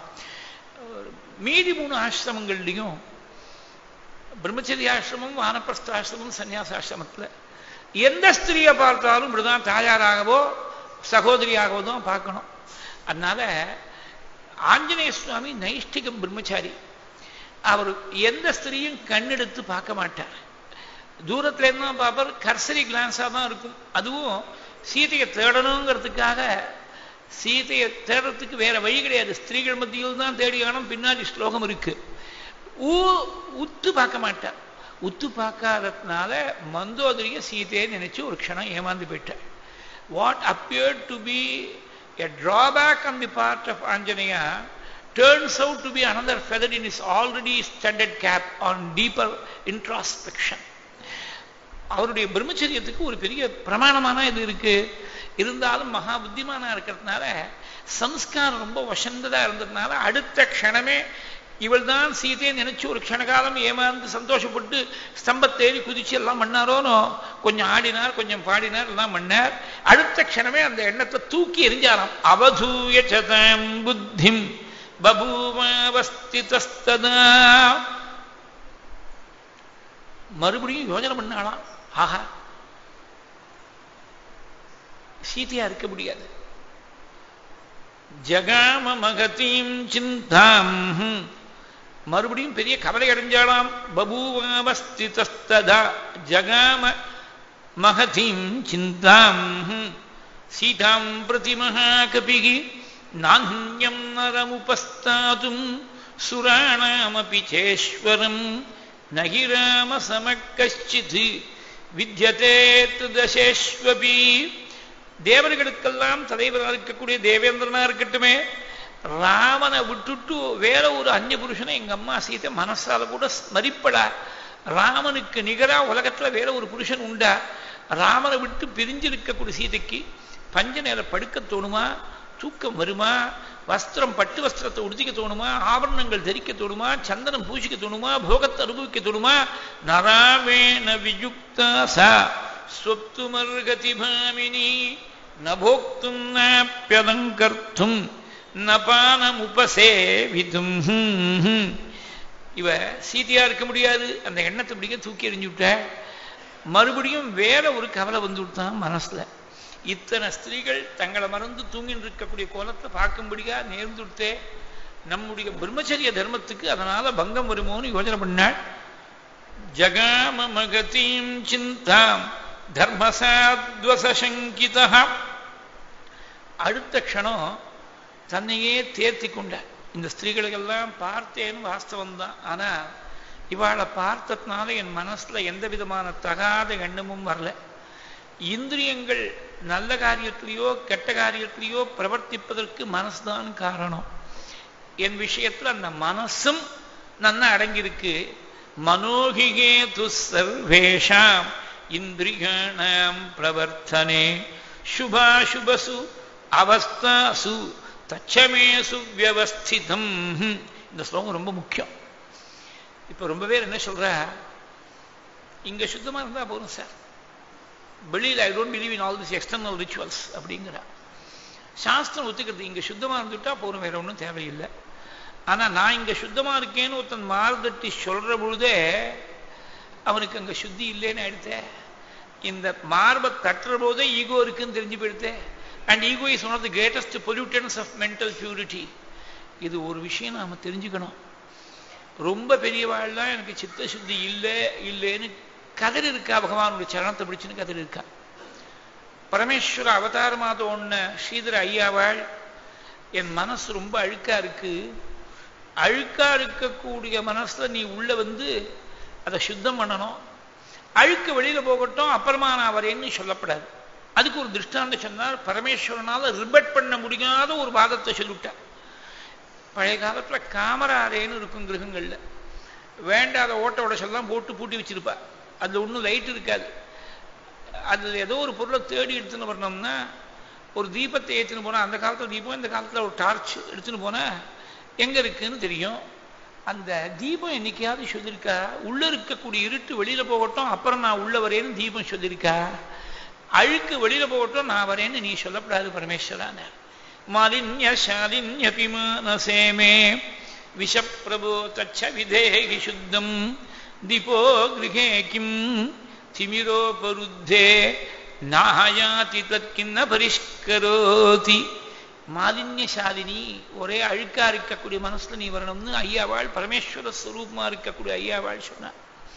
மீதி 3 ஆசிரமங்கள்லையும் பிரம்மச்சரியாசிரமம், வானப்பிரஸ்தாசிரமம், சன்னியாசாசிரமத்தில் எந்த ஸ்திரீயை பார்த்தாலும் இப்படிதான் தாயாராகவோ சகோதரியாகவோ தான் பார்க்கணும். அதனால ஆஞ்சநேய சுவாமி நைஷ்டிகம் பிரம்மச்சாரி. அவர் எந்த ஸ்திரீயும் கண்ணெடுத்து பார்க்க மாட்டார், தூரத்துல இருந்தா பார்ப்பார், கர்சரி கிளான்ஸா தான் இருக்கும். அதுவும் சீதையை தேடணுங்கிறதுக்காக, சீதையை தேடுறதுக்கு வேற வழி கிடையாது, ஸ்திரீகள் மத்தியில் தான் தேடி காணும். பின்னாடி ஸ்லோகம் இருக்கு. உத்து பார்க்க மாட்டார். உத்து பார்க்காததுனால மந்தோதரிய சீதையை நினைச்சு ஒரு க்ஷணம் ஏமாந்து போயிட்டார். What appeared to be a drawback on the part of Anjaneya turns out to be another feather in his already studded cap on deeper introspection. அவருடைய பிரம்மச்சரியத்துக்கு ஒரு பெரிய பிரமாணமான இது இருக்கு. இருந்தாலும் மகா புத்திமானா இருக்கிறதுனால, சம்ஸ்காரம் ரொம்ப வசந்ததா இருந்ததுனால, அடுத்த க்ஷணமே இவள் தான் சீதையை நினைச்சு ஒரு க்ஷணகாலம் ஏமாந்து சந்தோஷப்பட்டு ஸ்தம்பத்தேறி குதிச்சு எல்லாம் பண்ணாரோனோ, கொஞ்சம் ஆடினார், கொஞ்சம் பாடினார், எல்லாம் பண்ணார். அடுத்த க்ஷணமே அந்த எண்ணத்தை தூக்கி எரிஞ்சாராம். அவதூய சதம் புத்திம் பபூவஸ்திதஸ்ததா. மறுபடியும் யோஜனை பண்ணாலாம், ஆஹா சீதையா இருக்க முடியாது. ஜகாம மகதீம் சிந்தாம், மறுபடியும் பெரிய கவலை அடைஞ்சாலாம். பபூவஸ்திதஸ்ததா ஜகாம மகதீம் சிந்தாம் சீதாம் பிரதி மகாகபிகி நான்யம் நரமுபஸ்தாதும் சுராணாமபி சேஸ்வரம் நகி ராம சமக்கச்சித் வித்யதே ததசேஸ்வபி. தேவர்களுக்கெல்லாம் தலைவராக இருக்கக்கூடிய தேவேந்திரனா இருக்கட்டுமே, ராமனை விட்டுட்டு வேற ஒரு அந்நிய புருஷனை எங்க அம்மா சீதை மனசால கூட ஸ்மரிப்படா. ராமனுக்கு நிகரா உலகத்துல வேற ஒரு புருஷன் உண்டா? ராமனை விட்டு பிரிஞ்சிருக்கக்கூடிய சீதைக்கு பஞ்ச நேர படுக்க தோணுமா? தூக்கம் வருமா? வஸ்திரம் பட்டு வஸ்திரத்தை உடுத்திக்க தோணுமா? ஆபரணங்கள் தரிக்க தோணுமா? சந்தனம் பூசிக்க தோணுமா? போகத்தை அனுபவிக்க தோணுமா? நராமேன வியுக்தா சா ஸ்வப்துமர்கதி பாமினி நபோக்தும் நாப்யலங்கர்த்தும் நபானமுபசேவிதும். இவ சீதையா இருக்க முடியாது. அந்த எண்ணத்தை பிடிக்க தூக்கி எறிஞ்சு விட்ட. மறுபடியும் வேற ஒரு கவலை வந்து விட்டான் மனசுல. இத்தனை ஸ்திரீகள் தங்களை மறந்து தூங்கின்னு இருக்கக்கூடிய கோலத்தை பார்க்கும்படியா நேர்ந்து விட்டே. நம்முடைய பிரம்மச்சரிய தர்மத்துக்கு அதனால பங்கம் வருமோன்னு யோஜனை பண்ணாள். ஜகாம மகதீம் சிந்தாம் தர்மசாத்வசங்கிதா. அடுத்த க்ஷணம் தன்னையே தேர்த்தி கொண்டார். இந்த ஸ்திரீகளுக்கெல்லாம் பார்த்தேன்னு வாஸ்தவம்தான். ஆனா இவாளை பார்த்ததுனால என் மனசுல எந்த விதமான தகாத எண்ணமும் வரல. இந்திரியங்கள் நல்ல காரியத்திலேயோ கெட்ட காரியத்திலேயோ பிரவர்த்திப்பதற்கு மனசுதான் காரணம். என் விஷயத்துல அந்த மனசும் நன்னா அடங்கியிருக்கு. மனோகிகே துசர்வேஷாம் இந்திரியாணாம் பிரவர்த்தனே சுபாசுபசு அவஸ்தாசு தச்சமேசு வியவஸ்திதம். இந்த ஸ்லோகம் ரொம்ப முக்கியம். இப்ப ரொம்ப பேர் என்ன சொல்ற, இங்க சுத்தமா இருந்தா போதும் சார், வெளியில் I don't believe in all this external rituals அப்படிங்கிறா. சாஸ்திரம் ஒத்துக்கிறது, இங்க சுத்தமா இருந்துட்டா போதும், வேற ஒன்றும் தேவையில்லை. ஆனா நான் இங்க சுத்தமா இருக்கேன்னு ஒருத்தன் மார்தட்டி சொல்ற பொழுதே அவனுக்கு அங்க சுத்தி இல்லைன்னு ஆயிடுத்தே. இந்த மார்பை தட்டுற போதே ஈகோ இருக்குன்னு தெரிஞ்சு போயிடுத்தே. And ego is one of the greatest pollutants of mental purity. இது ஒரு விஷயம் நாம தெரிஞ்சுக்கணும். ரொம்ப பெரியவாள் தான் எனக்கு சித்த சுத்தி இல்லைன்னு கதறி இருக்கா, பகவானுடைய சரணத்தை பிடிச்சுன்னு கதறி இருக்கா. பரமேஸ்வர அவதாரமாத ஒன்ன ஸ்ரீதர ஐயாவாள், என் மனசு ரொம்ப அழுக்கா இருக்கு, அழுக்கா இருக்கக்கூடிய மனசுல நீ உள்ள வந்து அதை சுத்தம் பண்ணணும், அழுக்கு வெளியில போகட்டும், அப்புறமா நான் வரேன்னு சொல்லப்படாது. அதுக்கு ஒரு திருஷ்டாந்தம் சொன்னார். பரமேஸ்வரனால ரிபட் பண்ண முடியாத ஒரு வாதத்தை சொல்லிவிட்டார். பழைய காலத்துல காமராரேன்னு இருக்கும் கிரகங்கள்ல, வேண்டாத ஓட்ட உடச்செல்லாம் போட்டு பூட்டி வச்சிருப்பா. அதுல ஒன்றும் லைட் இருக்காது. அதுல ஏதோ ஒரு பொருளை தேடி எடுத்துன்னு வரணும்னா ஒரு தீபத்தை ஏற்றுன்னு போனா, அந்த காலத்துல தீபம், இந்த காலத்துல ஒரு டார்ச் எடுத்துன்னு போனா எங்க இருக்குன்னு தெரியும். அந்த தீபம் என்னைக்காவது சொல்லியிருக்கா உள்ள இருக்கக்கூடிய இருட்டு வெளியில போகட்டும், அப்புறம் நான் உள்ள வரேன்னு தீபம் சொல்லியிருக்கா? அழுக்கு வெளியில போகட்டும், நான் வரேன்னு நீ சொல்லப்படாது பரமேஸ்வரான. மாலின்ய ஷாலின்யபிமானசேமே விஷப்பிரபோ தச்ச விதேகி சுத்தம் தீபோ கிருஹே கிம் திமிரோபருத்தே நாயாதி தத்கின்ன பரிஷ்கரோதி. மாலின்யசாலினி, ஒரே அழுக்கா இருக்கக்கூடிய மனசுல நீ வரணும்னு ஐயாவாள், பரமேஸ்வர ஸ்வரூபமா இருக்கக்கூடிய ஐயாவாள் சொன்னார்.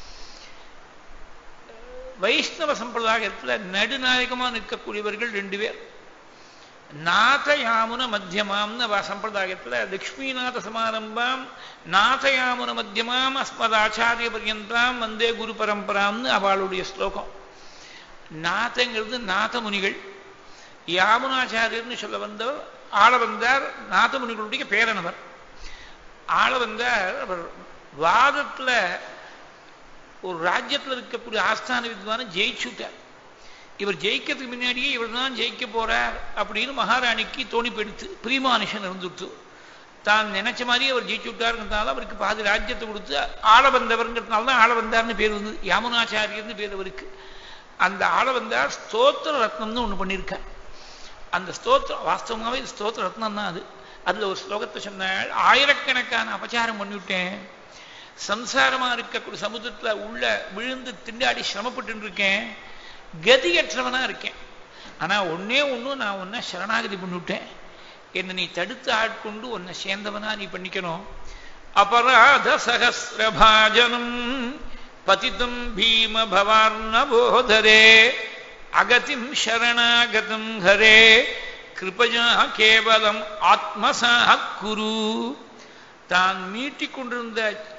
வைஷ்ணவ சம்பிரதாயத்துல நடுநாயகமா நிற்கக்கூடியவர்கள் ரெண்டு பேர். நாத யாமுன மத்தியமாம்னு சம்பிரதாயத்துல லக்ஷ்மிநாத சமாரம்பாம் நாத யாமுன மத்தியமாம் அஸ்மதாச்சாரிய பர்யந்தாம் வந்தே குரு பரம்பராம்னு அவளுடைய ஸ்லோகம். நாதங்கிறது நாத முனிகள், யாமுனாச்சாரியர்னு சொல்ல வந்தவர் ஆளவந்தார், நாத முனிகளுடைய பேரனவர். ஆளவந்தார் அவர் வாதத்துல ஒரு ராஜ்யத்தில் இருக்கக்கூடிய ஆஸ்தான வித்வான ஜெயிச்சுட்டார். இவர் ஜெயிக்கிறதுக்கு முன்னாடியே இவர் தான் ஜெயிக்க போறார் அப்படின்னு மகாராணிக்கு தோணி போயிடுத்து, பிரிமானுஷன் இருந்துட்டு. தான் நினைச்ச மாதிரி அவர் ஜெயிச்சு விட்டாருங்கிறதுனால அவருக்கு பாதி ராஜ்யத்தை கொடுத்து ஆளவந்தவர்ங்கிறதுனால தான் ஆளவந்தார்னு பேர் வந்தது, யாமுனாச்சாரியர்னு பேர் அவருக்கு. அந்த ஆளவந்தார் ஸ்தோத்திர ரத்னம்னு ஒண்ணு பண்ணியிருக்கார். அந்த ஸ்தோத்திரம் வாஸ்தவமாவே ஸ்தோத்திர ரத்னம் தான் அது. அதுல ஒரு ஸ்லோகத்தை சொன்னாள், ஆயிரக்கணக்கான அபச்சாரம் பண்ணிவிட்டேன், சம்சாரமா இருக்கக்கூடிய சமுத்திரத்துல உள்ள விழுந்து திண்டாடி சிரமப்பட்டு இருக்கேன், கதியற்றவனா இருக்கேன். ஆனா ஒன்னே ஒண்ணு, நான் உன்னை சரணாகதி பண்ணிவிட்டேன், என்னை நீ தடுத்து ஆட்கொண்டு உன்னை சேர்ந்தவனா நீ பண்ணிக்கணும். அபராத சகசிரபாஜனம் பதிதம் பீம பவார்ணபோதரே அகதிம் சரணாகதம் ஹரே கிருபயா கேவலம் ஆத்மசாத் குரு. தான் மீட்டிக் கொண்டிருந்த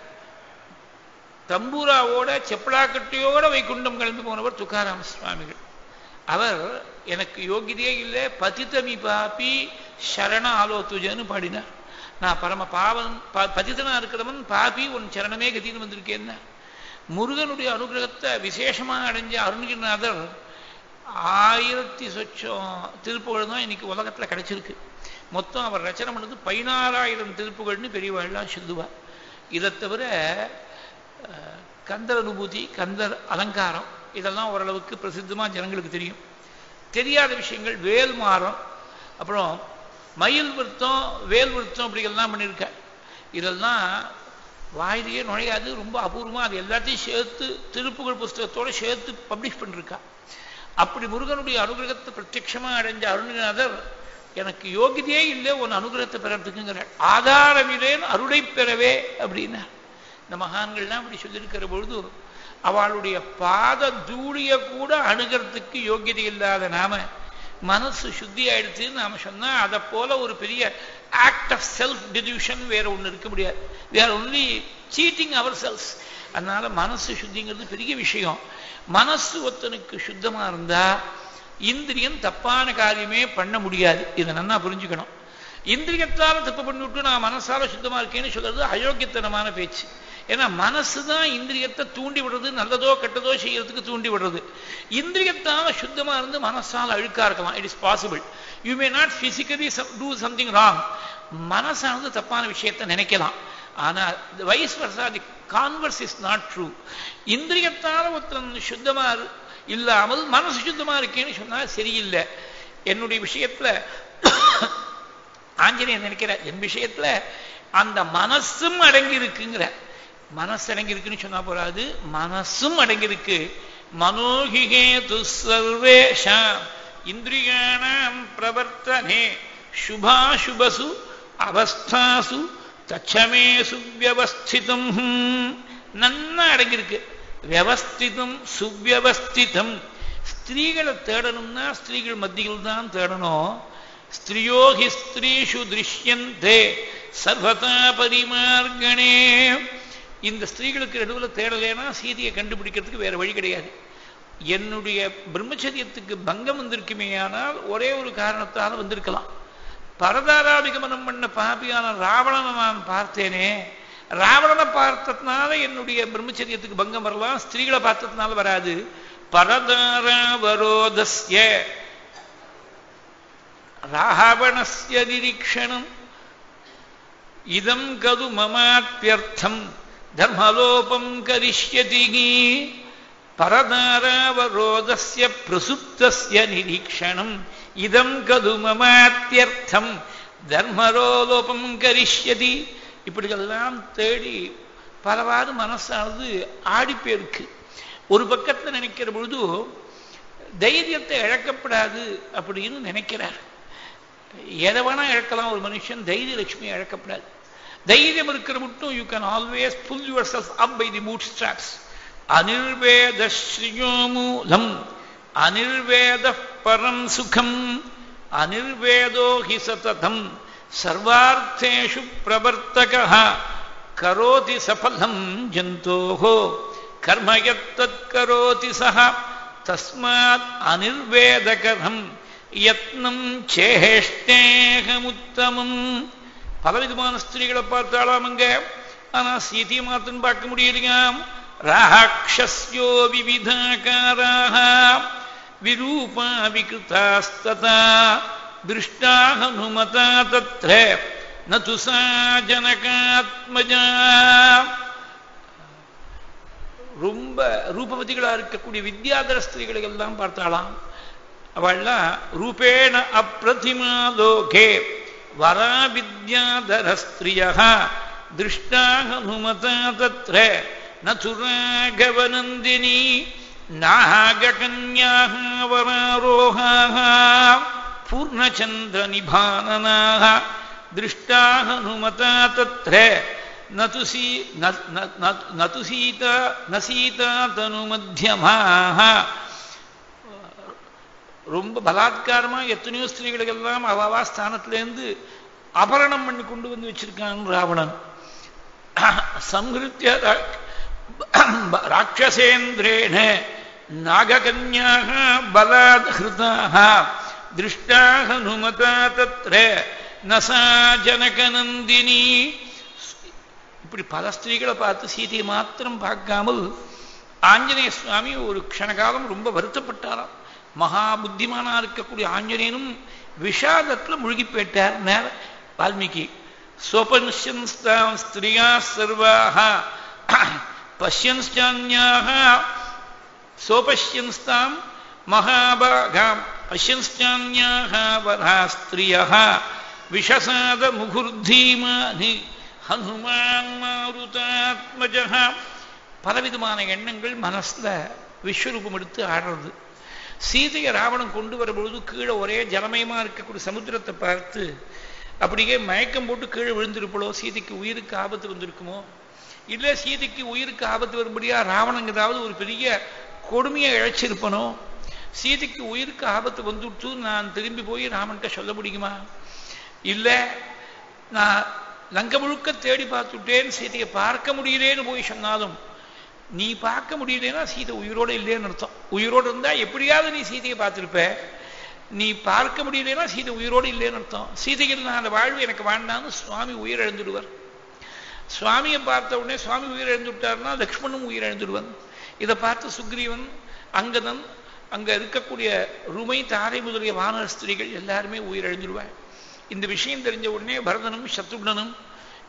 தம்பூராவோட செப்பலாக்கட்டையோட வைகுண்டம் கலந்து போனவர் துக்காராம சுவாமிகள். அவர் எனக்கு யோகியதையே இல்லை, பதிதமி பாப்பி சரண ஆலோத்துஜன்னு பாடினார். நான் பரம பாவன் பதிதனா இருக்கிறவன், பாப்பி உன் சரணமே கதின்னு வந்திருக்கேன்னா. முருகனுடைய அனுகிரகத்தை விசேஷமா அடைஞ்ச அருணகிரிநாதர் 1000 சொச்சம் திருப்புகழ் தான் இன்னைக்கு உலகத்துல கிடைச்சிருக்கு. மொத்தம் அவர் ரச்சனை பண்ணது 14000 திருப்புகள்னு பெரியவாள்லாம் சொல்லுவார். இதை தவிர கந்தர் அனுபூதி, கந்தர் அலங்காரம், இதெல்லாம் ஓரளவுக்கு பிரசித்தமா ஜனங்களுக்கு தெரியும். தெரியாத விஷயங்கள் வேல் மாறம், அப்புறம் மயில் விருத்தம், வேல் விருத்தம், அப்படிங்கெல்லாம் பண்ணியிருக்க. இதெல்லாம் வாயிலேயே நுழையாது, ரொம்ப அபூர்வமா. அது எல்லாத்தையும் சேர்த்து திருப்புகழ் புஸ்தகத்தோட சேர்த்து பப்ளிஷ் பண்ணிருக்கா. அப்படி முருகனுடைய அனுகிரகத்தை பிரத்யட்சமா அடைஞ்ச அருணகிரிநாதர் எனக்கு யோகிதையே இல்லை உன் அனுகிரகத்தை பெறறதுக்குங்கிற, ஆதாரமில்லேன்னு அருளை பெறவே அப்படின்னா. இந்த மகான்கள்லாம் அப்படி சொல்லியிருக்கிற பொழுது அவளுடைய பாத தூளிய கூட அணுகிறதுக்கு யோகியதை இல்லாத நாம மனசு சுத்தி ஆயிடுச்சுன்னு நாம சொன்னா அதை போல ஒரு பெரிய ஆக்ட் ஆஃப் செல்ஃப் டில்யூஷன் வேற ஒண்ணு இருக்க முடியாது. we are only cheating ourselves. அதனால மனசு சுத்திங்கிறது பெரிய விஷயம். மனசு ஒருத்தனுக்கு சுத்தமா இருந்தா இந்திரியம் தப்பான காரியமே பண்ண முடியாது. இதை நல்லா புரிஞ்சுக்கணும். இந்திரியத்தால தப்பு பண்ணிவிட்டு நான் மனசால சுத்தமா இருக்கேன்னு சொல்றது அயோக்கியத்தனமான பேச்சு. ஏன்னா மனசு தான் இந்திரியத்தை தூண்டி விடுறது, நல்லதோ கெட்டதோ செய்யறதுக்கு தூண்டி விடுறது. இந்திரியத்தால சுத்தமா இருந்து மனசால அழுக்கா இருக்கலாம். It is possible. You may not physically do something wrong. மனசானது தப்பான விஷயத்தை நினைக்கலாம். ஆனால் vice versa the converse is not true. இந்திரியத்தால் ஒருத்தன் சுத்தமா இல்லாமல் மனசு சுத்தமா இருக்கேன்னு சொன்னா சரியில்லை. என்னுடைய விஷயத்துல ஆஞ்சநேயர் நினைக்கிறார், என் விஷயத்துல அந்த மனசும் அடங்கி இருக்குங்கிற. மனசு அடங்கி இருக்குன்னு சொன்னா போறாது, மனசும் அடங்கி இருக்கு. மனோஹிகே துசர்வேஷாம் இந்திரியாணாம் பிரவர்த்தனே சுபாசுபசு அவஸ்தாசு தச்சமேசு வியவஸ்திதம். நன்னா அடங்கியிருக்கு. வியவஸ்திதம் சுவியவஸ்திதம். ஸ்திரீகளை தேடணும்னா ஸ்திரீகள் மத்தியில் தான் தேடணும். ஸ்திரியோகி ஸ்திரீஷு திருஷ்யந்தே சர்வதா பரிமார்கணே. இந்த ஸ்திரீகளுக்கு நடுவில் தேடலேனா சீதையை கண்டுபிடிக்கிறதுக்கு வேற வழி கிடையாது. என்னுடைய பிரம்மச்சரியத்துக்கு பங்கம் வந்திருக்குமே, ஆனால் ஒரே ஒரு காரணத்தால் வந்திருக்கலாம். பரதாராபிகமனம் பண்ண பாபியான ராவணனை நான் பார்த்தேனே, ராவணனை பார்த்ததுனால என்னுடைய பிரம்மச்சரியத்துக்கு பங்கம் வரலாம், ஸ்திரீகளை பார்த்ததுனால வராது. பரதாராவரோதஸ்ய ராவணஸ்ய நிரீக்ஷணம் இதம் கது மமாத்யர்த்தம் தர்மலோபம் கரிஷ்யதி. பரதாராவரோதஸ்ய பிரசுப்தஸ்ய நிரீக்ஷணம் இதம் கது மமாத்யர்த்தம் தர்மலோபம் கரிஷ்யதி. இப்படியெல்லாம் தேடி பலவாறு மனசானது ஆடிப்பேருக்கு. ஒரு பக்கத்தில் நினைக்கிற பொழுது தைரியத்தை இழக்கப்படாது அப்படின்னு நினைக்கிறார். எதை வேணா இழக்கலாம் ஒரு மனுஷன், தைரிய லட்சுமி இழக்கப்படாது. தைரியம் இருக்கிற மட்டும் you can always pull yourself up by the bootstraps. அனிர்வேத ஸ்ரீயோமூலம் அனிர்வேத பரம் சுகம் அனிர்வேதோ ஹி சததம் சர்வார்த்தேஷு பிரவர்த்தகः கரோதி சஃலம் ஜந்தோஹோ கர்ம யத்தத் கரோதி சஹ தஸ்மாத் அனிர்வேதகரம் யத்னம் சேஷ்டேகமுத்தமம். பலவிதமான ஸ்திரீகளை பார்த்தாலாம் அங்க, ஆனா சீதையை மாத்திரம் பார்க்க முடியலையாம். ராட்சஸ்யோ விவிதாகாராः விரூபா விகிருதாஸ்ததா திருஷ்டா ஹனுமதா தத்ர நது சா ஜனகாத்மஜா. ரொம்ப ரூபவதிகளா இருக்கக்கூடிய வித்யாதர ஸ்திரீகளை எல்லாம் பார்த்தாலாம். அவள்லாம் ரூபேண அப்ரதிமா லோகே வரா வித்யாதர ஸ்திரியः திருஷ்டா ஹனுமதா தத்ர நது ராகவநந்தினி நாககன்யாः வராரோஹாः பூர்ணச்சந்திர நிபானனாः திருஷ்டா ஹனுமதா தத்ர நது சீதா தனு மத்தியமாக. ரொம்ப பலாத்காரமா எத்தனையோ ஸ்திரீகளுக்கெல்லாம் அவாவா ஸ்தானத்திலேருந்து அபரணம் பண்ணி கொண்டு வந்து வச்சிருக்கான் ராவணன். சம்ஹிருத்ய ராட்சசேந்திரேண நாககன்யாக பலாத் ஹிருதாக திருஷ்டா ஹனுமதா தத்ர நசா ஜனகநந்தினி. இப்படி பல ஸ்திரீகளை பார்த்து சீதையை மாத்திரம் பார்க்காமல் ஆஞ்சநேய சுவாமி ஒரு க்ஷணகாலம் ரொம்ப வருத்தப்பட்டாராம். மகா புத்திமானா இருக்கக்கூடிய ஆஞ்சநேயனும் விஷாதத்தில் மூழ்கி போயிட்டார். நேர வால்மீகி சோபன்ஸ்தாம் ஸ்திரியா சர்வாக பஷ்யன்ஸ்டான்யாக சோபஷ்யன்ஸ்தாம் மகாபாகாம் பஷ்யன்ஸ்டான்யாக வரா ஸ்திரியः விஷசாத முகுர்தீமானி ஹனுமான் மாருதாத்மஜः. பலவிதமான எண்ணங்கள் மனசுல விஸ்வரூபம் எடுத்து ஆடுறது. சீதையை ராவணன் கொண்டு வரும்பொழுது கீழே ஒரே ஜலமயமா இருக்கக்கூடிய சமுத்திரத்தை பார்த்து அப்படியே மயக்கம் போட்டு கீழே விழுந்திருப்பளோ, சீதைக்கு உயிருக்கு ஆபத்து வந்திருக்குமோ, இல்லை சீதைக்கு உயிருக்கு ஆபத்து வரும்படியா ராவணன் ஏதாவது ஒரு பெரிய கொடுமையை இழைச்சிருப்பனோ, சீதைக்கு உயிருக்கு ஆபத்து வந்துட்டு நான் திரும்பி போய் ராமன்கிட்ட சொல்ல முடியுமா? இல்லை நான் லங்க முழுக்க தேடி பார்த்துட்டேன், சீதையை பார்க்க முடியலேன்னு போய் சொன்னாலும் நீ பார்க்க முடியலன்னா சீதை உயிரோடு இல்லைன்னு அர்த்தம். உயிரோடு இருந்தா எப்படியாவது நீ சீதையை பார்த்துருப்ப. நீ பார்க்க முடியலன்னா சீதை உயிரோடு இல்லைன்னு அர்த்தம். சீதையில் நான் அந்த வாழ்வு எனக்கு வேண்டான்னு சுவாமி உயிரிழந்துடுவார். சுவாமியை பார்த்த உடனே சுவாமி உயிரிழந்து விட்டார்னா லக்ஷ்மணும் உயிரிழந்துடுவன். இதை பார்த்து சுக்ரீவன், அங்கதன், அங்க இருக்கக்கூடிய ருமை, தாரை முதலிய வானர ஸ்திரீகள் எல்லாருமே உயிரிழந்துடுவார். இந்த விஷயம் தெரிஞ்ச உடனே பரதனும் சத்ருக்னனும்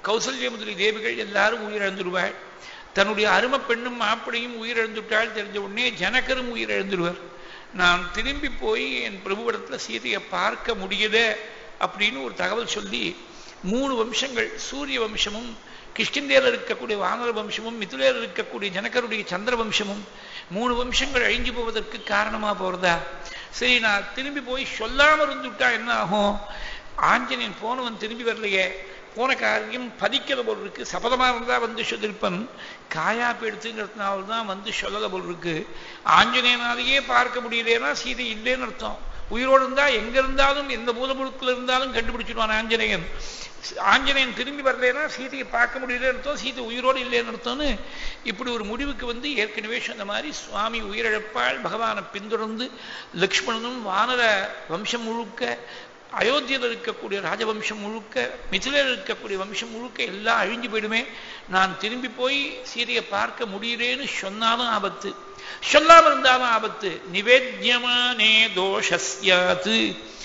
கௌசல்ய முதலி தேவிகள் எல்லாரும் உயிரிழந்துடுவாள். தன்னுடைய அருமை பெண்ணும் மாப்பிளையும் உயிரிழந்துட்டால் தெரிஞ்ச உடனே ஜனகரும் உயிரிழந்துடுவார். நான் திரும்பி போய் என் பிரபுவிடத்தில் சீதையை பார்க்க முடியல அப்படின்னு ஒரு தகவல் சொல்லி 3 வம்சங்கள், சூரிய வம்சமும் கிஷ்கிந்தேல இருக்கக்கூடிய வானர வம்சமும் மிதுலேல இருக்கக்கூடிய ஜனகருடைய சந்திர வம்சமும் 3 வம்சங்கள் அழிஞ்சு போவதற்கு காரணமா போறதா? சரி, நான் திரும்பி போய் சொல்லாம இருந்துட்டா என்ன ஆகும்? ஆஞ்சநேயன் போனவன் திரும்பி வரலையே, போன காரியம் பதிக்கிற போல் இருக்கு. சபதமா இருந்தா வந்து சொல்லிருப்பன், காயாப்பு எடுத்துங்கிறதுனால்தான் வந்து சொல்லல போல் இருக்கு. ஆஞ்சநேயனாலேயே பார்க்க முடியலன்னா சீதை இல்லைன்னு அர்த்தம். உயிரோடு இருந்தா எங்க இருந்தாலும் எந்த மூலமுழுக்கில் இருந்தாலும் கண்டுபிடிச்சிடுவான் ஆஞ்சநேயன். ஆஞ்சநேயன் திரும்பி வரலன்னா சீதையை பார்க்க முடியலன்னு அர்த்தம், சீதை உயிரோடு இல்லைன்னு அர்த்தம்னு இப்படி ஒரு முடிவுக்கு வந்து ஏற்கனவே சொன்ன மாதிரி சுவாமி உயிரிழப்பால் பகவானை பின்தொடர்ந்து லக்ஷ்மணனும் வானர வம்சம் முழுக்க, அயோத்தியில் இருக்கக்கூடிய ராஜவம்சம் முழுக்க, மிதிலையில் இருக்கக்கூடிய வம்சம் முழுக்க எல்லாம் அழிஞ்சு போயிடுமே. நான் திரும்பி போய் சீதையை பார்க்க முடியலேன்னு சொன்னாலும் ஆபத்து, சொல்லாமல் இருந்தாலும் ஆபத்து. நிவேத்யமானே தோஷஸ்யாத்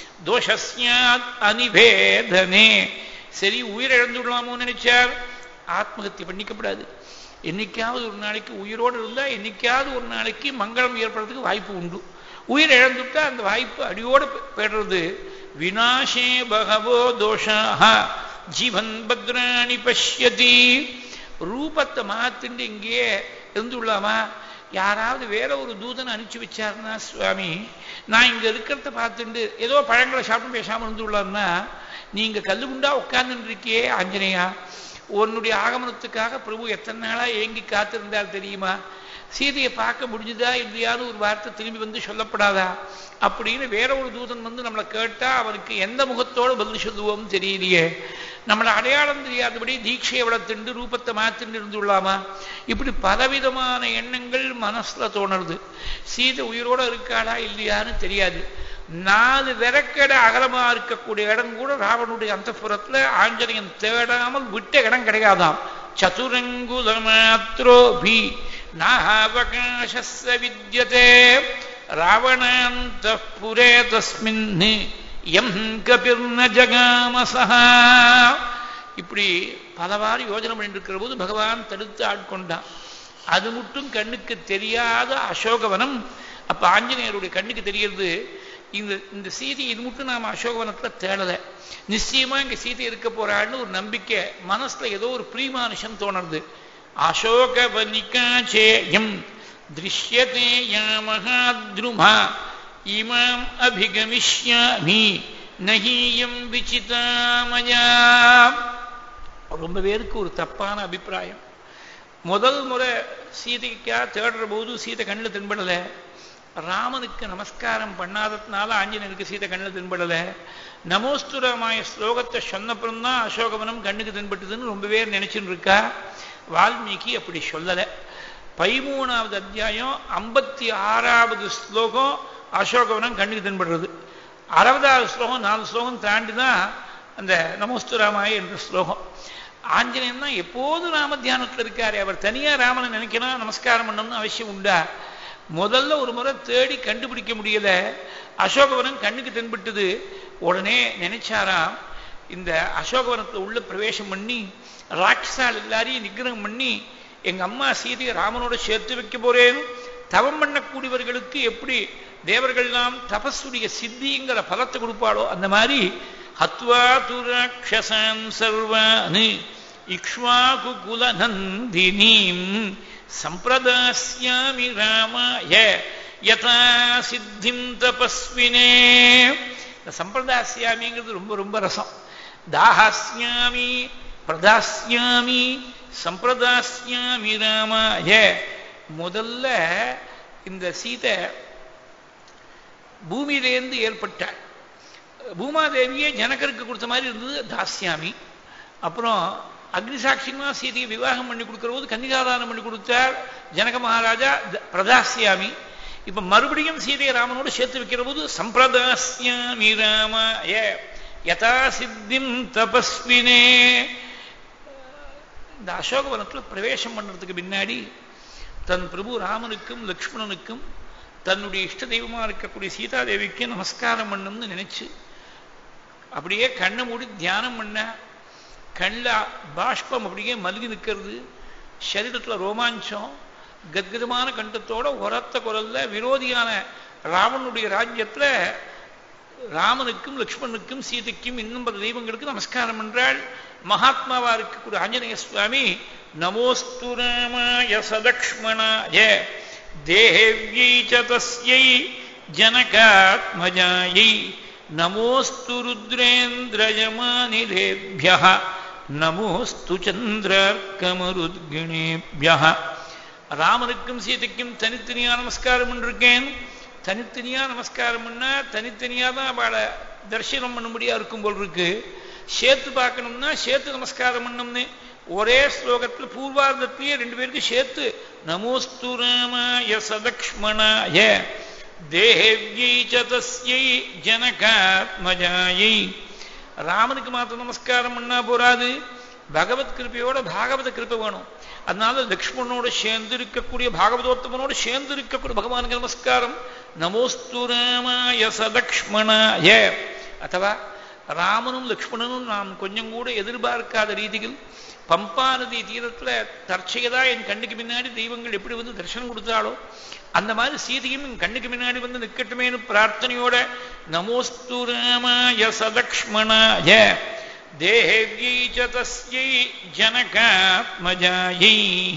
தோஷஸ்யாத் அனிவேதனே. சரி, உயிரிழந்துடலாமோன்னு நினைச்சார், ஆத்மஹத்தியை பண்ணிக்கப்படாது. என்னைக்காவது ஒரு நாளைக்கு உயிரோடு இருந்தா என்னைக்காவது ஒரு நாளைக்கு மங்களம் ஏற்படுறதுக்கு வாய்ப்பு உண்டு. உயிர் இழந்துட்டா அந்த வாய்ப்பு அடியோடு போயிடுறது. விநாசே பகவோ தோஷாஹ ஜீவன் பத்ராணி பஷ்யதி. ரூபத்தை மாத்திண்டு இங்கேயே இருந்துள்ளாமா? யாராவது வேற ஒரு தூதனை அனுப்பிச்சு வச்சாருன்னா, சுவாமி நான் இங்க இருக்கிறத பார்த்துட்டு ஏதோ பழங்களை சாப்பிட்டு பேசாம இருந்துள்ளாருன்னா, நீங்க கல்லுகுண்டா உட்கார்ந்துட்டு இருக்கியே ஆஞ்சநேயா, உன்னுடைய ஆகமனத்துக்காக பிரபு எத்தனை நாளா ஏங்கி காத்திருந்தால் தெரியுமா? சீதையை பார்க்க முடிஞ்சுதா இல்லையான்னு ஒரு வார்த்தை திரும்பி வந்து சொல்லப்படாதா அப்படின்னு வேற ஒரு தூதன் வந்து நம்மளை கேட்டா அவனுக்கு எந்த முகத்தோடு பதில் சொல்லுவோம் தெரியலையே. நம்மளை அடையாளம் தெரியாதபடி தீட்சையை வளர்த்துண்டு ரூபத்தை மாத்திண்டு இருந்துள்ளாமா? இப்படி பலவிதமான எண்ணங்கள் மனசுல தோணுறது. சீதை உயிரோட இருக்காளா இல்லையான்னு தெரியாது. 4 விரக்கடை அகலமா இருக்கக்கூடிய இடம் கூட ராவனுடைய அந்தப்புறத்துல ஆஞ்சநேயன் தேடாமல் விட்ட இடம் கிடையாதாம். சதுரங்குல மாத்ரோபி நாவகாசஸ்ஸ வித்யதே ராவணாந்தப்புரே தஸ்மின் யம் கபிர்ன ஜகாமசஹ. இப்படி பலவாறு யோஜனை பண்ணிட்டு இருக்கிற போது பகவான் தடுத்து ஆட்கொண்டான். அது மட்டும் கண்ணுக்கு தெரியாத அசோகவனம். அப்ப ஆஞ்சநேயருடைய கண்ணுக்கு தெரிகிறது, இந்த சீதை இது மட்டும் நாம அசோகவனத்துல தேடல, நிச்சயமா இங்க சீதை இருக்க போறாள்னு ஒரு நம்பிக்கை மனசுல ஏதோ ஒரு பிரியமானுஷம் தோணுது. அசோகவனிகாச்சேயம் திருஷ்யதே யாமஹாத்ருமா இமாம் அபிகமிஷ்யாமி நஹீயம் விசிதாமயா. ரொம்ப பேருக்கு ஒரு தப்பான அபிப்பிராயம். முதல் முறை சீதைக்கா தேடுற போது சீதை கண்ணில் தென்படல, ராமனுக்கு நமஸ்காரம் பண்ணாததுனால ஆஞ்சநேயனுக்கு சீதை கண்ணில் தென்படல. நமோஸ்து ராமாய ஸ்லோகத்தை சொன்னப்புறம்தான் அசோகவனம் கண்ணுக்கு தென்பட்டதுன்னு ரொம்ப பேர் நினைச்சுன்னு இருக்கா. வால்மீகி அப்படி சொல்லலை. 13வது அத்தியாயம் 56வது ஸ்லோகம் அசோகவனம் கண்ணுக்கு தென்படுறது. 60வது ஸ்லோகம் 4 ஸ்லோகம் தாண்டிதான் அந்த நமோஸ்து ராமாய என்ற ஸ்லோகம். ஆஞ்சநேயன் தான் எப்போதும் ராம தியானத்தில் இருக்காரு. அவர் தனியா ராமனை நினைக்கணும் நமஸ்காரம் பண்ணணும்னு அவசியம் உண்டா? முதல்ல ஒரு முறை தேடி கண்டுபிடிக்க முடியல, அசோகவனம் கண்ணுக்கு தென்பட்டது. உடனே நினைச்சாராம், இந்த அசோகவனத்துல உள்ள பிரவேசம் பண்ணி ராட்சசால் எல்லாரையும் நிகிரகம் பண்ணி எங்க அம்மா சீதையை ராமனோட சேர்த்து வைக்க போறேன்னு தவம் பண்ணக்கூடியவர்களுக்கு எப்படி தேவர்கள்லாம் தபஸுடைய சித்திங்கிற பலத்தை கொடுப்பாளோ அந்த மாதிரி ஹத்வா துராக்ஷசான் சர்வான் இக்ஷ்வாகு குல நந்தினீம் சம்பிரதாஸ்யாமி ராமாய யதா சித்திம் தபஸ்வினே. இந்த சம்பிரதாஸ்யாமிங்கிறது ரொம்ப ரொம்ப ரசம். தாஹாஸ்யாமி பிரதாஸ்யாமி சம்பிரதாஸ்யாமி ராமாய. முதல்ல இந்த சீதை பூமியிலேருந்து ஏற்பட்டாள். பூமாதேவியே ஜனகருக்கு கொடுத்த மாதிரி இருந்தது தாஸ்யாமி. அப்புறம் அக்னிசாட்சியமா சீதையை விவாகம் பண்ணி கொடுக்கிற போது கன்னிகாதானம் பண்ணி கொடுத்தார் ஜனக மகாராஜா, பிரதாஸ்யாமி. இப்ப மறுபடியும் சீதையை ராமனோடு சேர்த்து வைக்கிற போது சம்பிரதாஸ்யாமி ராமாய யதா சித்திம் தபஸ்வினே. இந்த அசோகவனத்துல பிரவேசம் பண்றதுக்கு பின்னாடி தன் பிரபு ராமனுக்கும் லக்ஷ்மணனுக்கும் தன்னுடைய இஷ்ட தெய்வமா இருக்கக்கூடிய சீதாதேவிக்கு நமஸ்காரம் பண்ணணும்னு நினைச்சு அப்படியே கண்ணை மூடி தியானம் பண்ண கண்ணில் பாஷ்பம் அப்படியே மல்கி நிற்கிறது, சரீரத்தில் ரோமாஞ்சம், கத்கதமான கண்டத்தோட உரத்த குரல்ல விரோதியான ராவனுடைய ராஜ்யத்தில் ராமனுக்கும் லக்ஷ்மணுக்கும் சீதைக்கும் இன்னும் பல தெய்வங்களுக்கு நமஸ்காரம் என்றால் மகாத்மாவா இருக்கக்கூடிய ஆஞ்சநேய சுவாமி நமோஸ்து ராமாய சலக்ஷ்மணாய தேவ்யை ச தஸ்யை ஜனகாத்மஜாயை நமோஸ்து ருத்ரேந்திரயமானிலேभ्यः நமோஸ்து சந்திரார்க்கமருத்கணேभ्यः. ராமனுக்கும் சீதைக்கும் தனித்தனியா நமஸ்காரம் பண்ணிருக்கேன். தனித்தனியா நமஸ்காரம் பண்ணா தனித்தனியா தான் அவளை தரிசனம் பண்ணும்படியா இருக்கும் போல் இருக்கு. சேர்த்து பார்க்கணும்னா சேர்த்து நமஸ்காரம் பண்ணணும்னு ஒரே ஸ்லோகத்தில் பூர்வார்த்தத்திலேயே ரெண்டு பேருக்கு சேர்த்து நமோஸ்து ராமாய சலக்ஷ்மணாய தேவ்யை ச தஸ்யை ஜனகாத்மஜாயை. ராமனுக்கு மாத்திரம் நமஸ்காரம் பண்ணா போராது, பகவத் கிருப்பையோட பாகவத கிருப்பை வேணும். அதனால லக்ஷ்மணனோட சேர்ந்து இருக்கக்கூடிய பாகவதோத்தமனோடு சேர்ந்து இருக்கக்கூடிய பகவானுக்கு நமஸ்காரம். நமோஸ்து ராமாய சலக்ஷ்மணாய. அத்தவா ராமனும் லக்ஷ்மணனும் நாம் கொஞ்சம் கூட எதிர்பார்க்காத ரீதியில் பம்பா நதி தீரத்தில் தற்செயதா என் கண்ணுக்கு முன்னாடி தெய்வங்கள் எப்படி வந்து தரிசனம் கொடுத்தாலோ அந்த மாதிரி சீதையும் என் கண்ணுக்கு முன்னாடி வந்து நிற்கட்டுமேனு பிரார்த்தனையோட நமோஸ்து ராமாய சலக்ஷ்மணாய தேவ்யை ச தஸ்யை ஜனகாத்மஜாயை.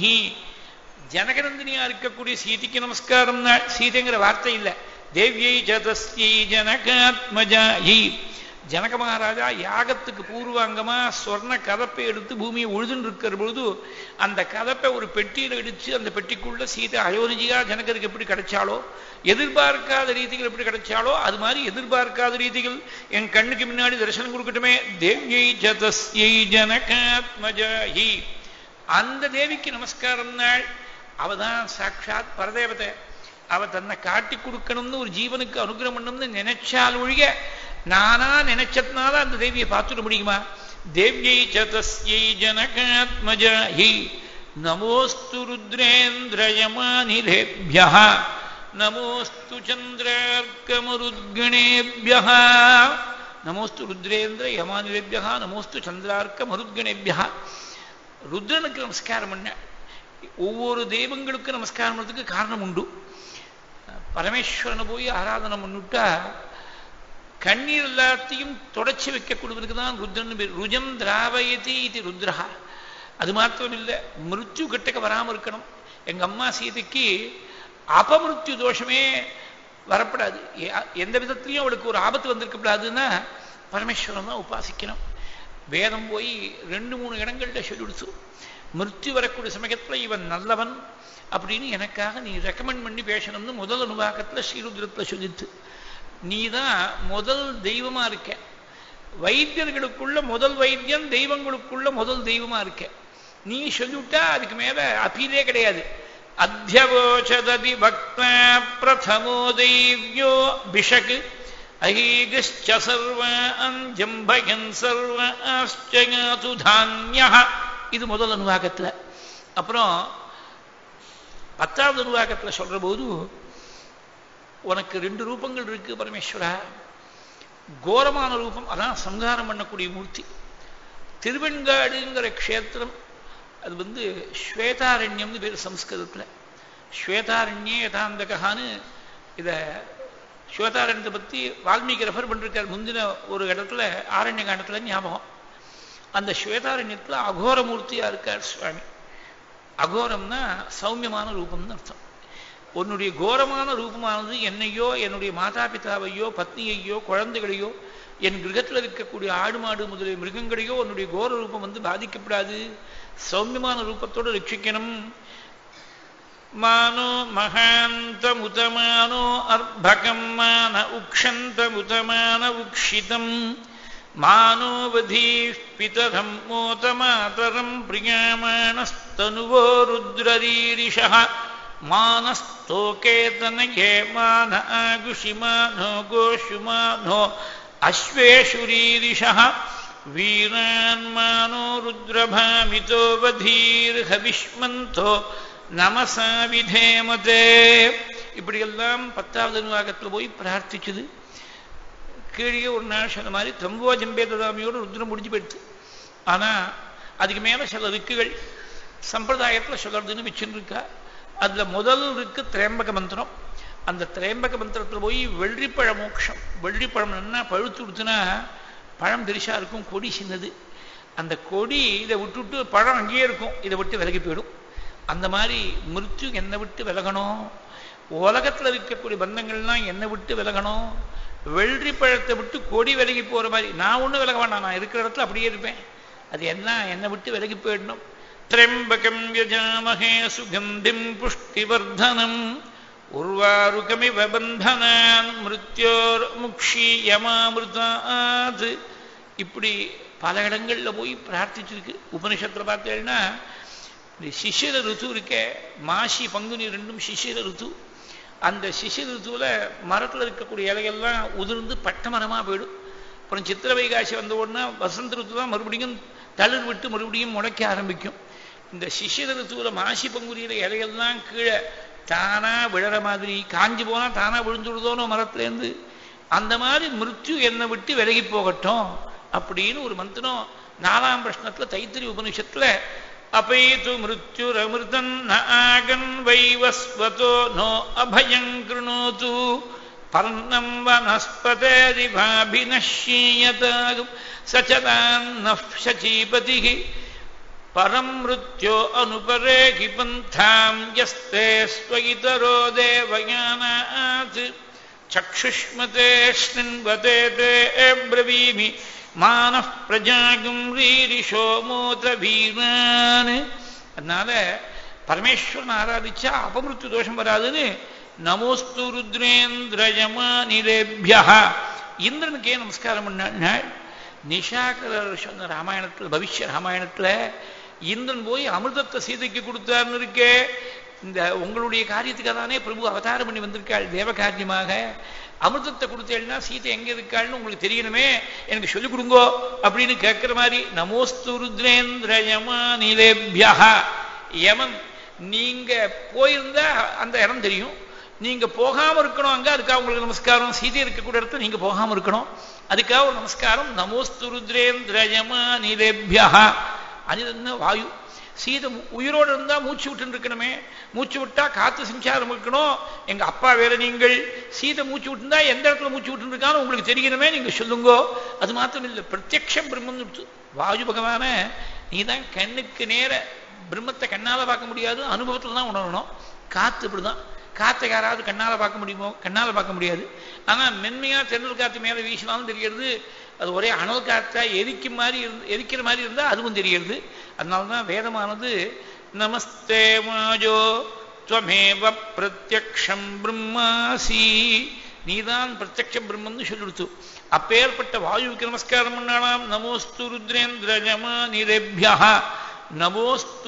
ஜனகநந்தினியா இருக்கக்கூடிய சீதைக்கு நமஸ்காரம். சீதைங்கிற வார்த்தை இல்லை, தேவ்யை ச தஸ்யை ஜனகாத்மஜாயை. ஜனக மகாராஜா யாகத்துக்கு பூர்வாங்கமா சொர்ண கதப்பை எடுத்து பூமியை உழுதுன்னு இருக்கிற பொழுது அந்த கதப்பை ஒரு பெட்டியில் இடிச்சு அந்த பெட்டிக்குள்ள சீதை அயோனிஜியா ஜனகருக்கு எப்படி கிடைச்சாலோ, எதிர்பார்க்காத ரீதிகள் எப்படி கிடைச்சாலோ அது மாதிரி எதிர்பார்க்காத ரீதிகள் என் கண்ணுக்கு முன்னாடி தரிசனம் கொடுக்கட்டுமே. தேவ்யை ச தஸ்யை ஜனகாத்மஜாயை. அந்த தேவிக்கு நமஸ்காரம் நாள். அவதான் சாட்சாத் பரதேவதை. அவ தன்னை காட்டி கொடுக்கணும்னு ஒரு ஜீவனுக்கு அனுகிரகம் பண்ணணும்னு நினைச்சால் ஒழிய நானா நினைச்சதுனால அந்த தேவியை பார்த்துட முடியுமா? தேவ்யை ச தஸ்யை ஜனகாத்மஜாயை நமோஸ்து ருத்ரேந்திரயமானிலேभ्यः நமோஸ்து சந்திரார்க்கமருத்கணேभ्यः. நமோஸ்து ருத்ரேந்திர யமானிலேभ्यः நமோஸ்து சந்திரார்க்கமருத்கணேभ्यः. ருத்ரனுக்கு நமஸ்காரம் பண்ண. ஒவ்வொரு தெய்வங்களுக்கு நமஸ்காரம் பண்ணுறதுக்கு காரணம் உண்டு. பரமேஸ்வரனை போய் ஆராதனை பண்ணிவிட்டா கண்ணீர் எல்லாத்தையும் தொடச்சி வைக்கக்கூடியவனுக்கு தான் ருத்ரன் பேர். ருஜம் திராவயதி இது ருத்ரஹா. அது மாத்திரம் இல்லை, மிருத்யு கிட்டக்க வராமல் இருக்கணும். எங்க அம்மா சீதைக்கு அபமிருத்யு தோஷமே வரப்படாது. எந்த விதத்திலையும் அவளுக்கு ஒரு ஆபத்து வந்திருக்கப்படாதுன்னா பரமேஸ்வரன் தான் உபாசிக்கணும். வேதம் போய் 2-3 இடங்கள்ல சொல்லிடுச்சு. மிருத்யு வரக்கூடிய சமயத்தில் இவன் நல்லவன் அப்படின்னு எனக்காக நீ ரெக்கமெண்ட் பண்ணி பேசணும்னு முதல் அனுபாகத்தில் ஸ்ரீருத்ரத்தில் சொல்லிட்டு, நீ தான் முதல் தெய்வமா இருக்க. வைத்தியர்களுக்குள்ள முதல் வைத்தியன், தெய்வங்களுக்குள்ள முதல் தெய்வமா இருக்க. நீ சொல்லிவிட்டா அதுக்கு மேல அப்பீலே கிடையாது. அத்தியவோச்சதி பக்தா பிரதமோ தெய்வ்யோ பிஷக் அஹீகஸ்ச சர்வான் ஜம்பயன் சர்வாஸ்சயாது தான்யஹ. இது முதல் அனுவாகத்துல. அப்புறம் 10வது அனுவாகத்துல சொல்ற போது உனக்கு 2 ரூபங்கள் இருக்கு பரமேஸ்வரா. கோரமான ரூபம், அதான் சம்ஹாரம் பண்ணக்கூடிய மூர்த்தி. திருவெண்காடுங்கிற க்ஷேத்திரம் அது வந்து ஸ்வேதாரண்யம்னு பேர் சம்ஸ்கிருதத்தில். ஸ்வேதாரண்யே யதாந்தகான்னு இதை ஸ்வேதாரண்யத்தை பற்றி வால்மீகி ரெஃபர் பண்ணிருக்கார் முந்தின ஒரு இடத்துல, ஆரண்ய காண்டத்தில் ஞாபகம். அந்த ஸ்வேதாரண்யத்தில் அகோரமூர்த்தியா இருக்கார் சுவாமி. அகோரம்னா சௌமியமான ரூபம்னு அர்த்தம். உன்னுடைய கோரமான ரூபமானது என்னையோ என்னுடைய மாதா பிதாவையோ பத்னியையோ குழந்தைகளையோ என் கிரகத்தில் இருக்கக்கூடிய ஆடு மாடு முதலிய மிருகங்களையோ உன்னுடைய கோர ரூபம் வந்து பாதிக்கப்படாது. சௌமியமான ரூபத்தோடு ரட்சிக்கணும். மானோ மகாந்தமுதமானோ அர்பகம் மான உக்ஷந்தமுதமான உக்ஷிதம் மானோவதீ பிதரம் மோதமாதரம் பிரியாமானஸ்தனுவோ ருத்ரரீரிஷः மானஸ்தோகேதனயே மான ஆகுஷிமானோ கோஷுமானோ அஸ்வேஷுரீரிஷः வீரான்மானோ ருத்ரபாமிதோ வதீர்ஹவிஷ்மந்தோ நமசா விதேமதே. இப்படியெல்லாம் 10வது அனுவாகத்தில் போய் பிரார்த்திச்சுது. கீழே ஒரு நாள் சொன்ன மாதிரி தம்போ ஜம்பே ததாமியோடு ருத்ரம் முடிஞ்சு போயிடுது. ஆனா அதுக்கு மேல சில ரிக்குகள் சம்பிரதாயத்துல சொல்றதுன்னு வச்சுருக்கா. அதுல முதல் இருக்கு திரையம்பக மந்திரம். அந்த திரையம்பக மந்திரத்துல போய் வெள்ளிப்பழ மோட்சம். வெள்ளிப்பழம் என்ன பழுத்து கொடுத்துனா பழம் பெருசா இருக்கும், கொடி சின்னது. அந்த கொடி இதை விட்டுவிட்டு பழம் அங்கேயே இருக்கும், இதை விட்டு விலகி போயிடும். அந்த மாதிரி மிருத்யு என்னை விட்டு விலகணும், உலகத்துல இருக்கக்கூடிய பந்தங்கள்லாம் என்னை விட்டு விலகணும். வெள்ளி பழத்தை விட்டு கொடி விலகி போற மாதிரி நான் ஒன்றும் விலக வேண்டாம், நான் இருக்கிற இடத்துல அப்படியே இருப்பேன். அது என்ன என்னை விட்டு விலகி போயிடணும். திரம்பகம் யஜாமஹே சுகந்திம் புஷ்டிவர்தனம் உர்வாருகமிவ பந்தனான் மிருத்யோர் முக்ஷீயமாமிருதாத். இப்படி பல இடங்கள்ல போய் பிரார்த்திச்சிருக்கு. உபனிஷத்துல பார்த்தேன்னா சிசிர ருத்து இருக்க, மாசி பங்குனி ரெண்டும் சிசிர ருத்து. அந்த சிசிர ருத்துவில் மரத்தில் இருக்கக்கூடிய இலைகள்லாம் உதிர்ந்து பட்ட மரமா போயிடும். அப்புறம் சித்திர வைகாசி வந்த உடனே வசந்த ருத்து தான் மறுபடியும் தளிர் விட்டு மறுபடியும் முளைக்க ஆரம்பிக்கும். இந்த சிசிர ருத்துவில் மாசி பங்குனியில இலைகள்லாம் கீழே தானா விழற மாதிரி, காஞ்சி போனா தானா விழுந்துடுதோனோ மரத்திலேருந்து. அந்த மாதிரி மிருத்யு என்னை விட்டு விலகி போகட்டும் அப்படின்னு ஒரு மந்திரம் 4ஆம் பிரஷ்னத்துல தைத்திரி உபனிஷத்துல அபைது மிருத்யுரமிருதன் நாகன் வைவஸ்வதோ நோ அபயம் கிருணோது பர்ணம் வனஸ்பதேரிவாபிநஷ்யீயதாகும் சச்சதான் நஃப்ஷசீபதிஹி பரம் மிருத்யோ அனுபரேகி பந்தாம் யஸ்தே ஸ்வயிதரோ தேவயானாத் சக்ஷுஷ்மதே ஸ்ருண்வதே தே ப்ரவீமி மானப் பிரஜாகும் ரீரிஷோ மோத வீரான். அதனால பரமேஸ்வரன் ஆராதிச்சா அபமிருத்து தோஷம் வராதுன்னு நமோஸ்து ருத்ரேந்திரயமானிலேபியா இந்திரனுக்கே நமஸ்காரம் பண்ணாள். நிஷாகரர் சொன்ன ராமாயணத்துல, பவிஷ்ய ராமாயணத்துல இந்திரன் போய் அமிர்தத்தை சீதைக்கு கொடுத்தார்னு இருக்கே. இந்த உங்களுடைய காரியத்துக்காக தானே பிரபு அவதாரம் பண்ணி வந்திருக்காள் தேவகாரியமாக. அமிர்தத்தை கொடுத்தேன்னா சீதை எங்க இருக்காள்னு உங்களுக்கு தெரியணுமே, எனக்கு சொல்லிக் கொடுங்கோ அப்படின்னு கேட்கிற மாதிரி நமோஸ்து ருத்ரேந்திரயமானிலேபியா. யமன் நீங்க போயிருந்தா அந்த இடம் தெரியும், நீங்க போகாம இருக்கணும் அங்க, அதுக்காக உங்களுக்கு நமஸ்காரம். சீதை இருக்கக்கூடிய இடத்துல நீங்க போகாம இருக்கணும், அதுக்காக ஒரு நமஸ்காரம். நமோஸ்து ருத்ரேந்திரயமானிலேபியா. அனிதன்னா வாயு. சீதை உயிரோடு இருந்தா மூச்சு விட்டு இருக்கணுமே, மூச்சு விட்டா காத்து சஞ்சாரம் இருக்கணும். எங்க அப்பா வேற நீங்கள். சீதை மூச்சு விட்டுருந்தா எந்த இடத்துல மூச்சு விட்டு இருக்கான்னு உங்களுக்கு தெரியணுமே, நீங்க சொல்லுங்கோ. அது மாத்திரம் இல்லை, பிரத்யக்ஷம் பிரம்மம் வாயு பகவான நீதான் கண்ணுக்கு நேர பிரம்மத்தை கண்ணால பார்க்க முடியாது, அனுபவத்துல தான் உணரணும். காத்து இப்படிதான், காத்தை யாராவது கண்ணால பார்க்க முடியுமோ? கண்ணால பார்க்க முடியாது. ஆனா மென்மையா தென்னல் காத்து மேல வீசினாலும் தெரிகிறது, அது ஒரே அனல் காத்தா எரிக்கிற மாதிரி இருந்தா அதுவும் தெரிகிறது. அதனால்தான் வேதமானது நமஸ்தே வாஜோ த்வமேவ பிரத்யக்ஷம் பிரம்மாசி, நீதான் பிரத்யக்ஷ பிரம்மன்னு சொல்லிடுத்து. அப்பேற்பட்ட வாயுவுக்கு நமஸ்காரம் பண்ணலாம். நமோஸ்து ருத்ரேந்திரயமானிலேபியா நமோஸ்து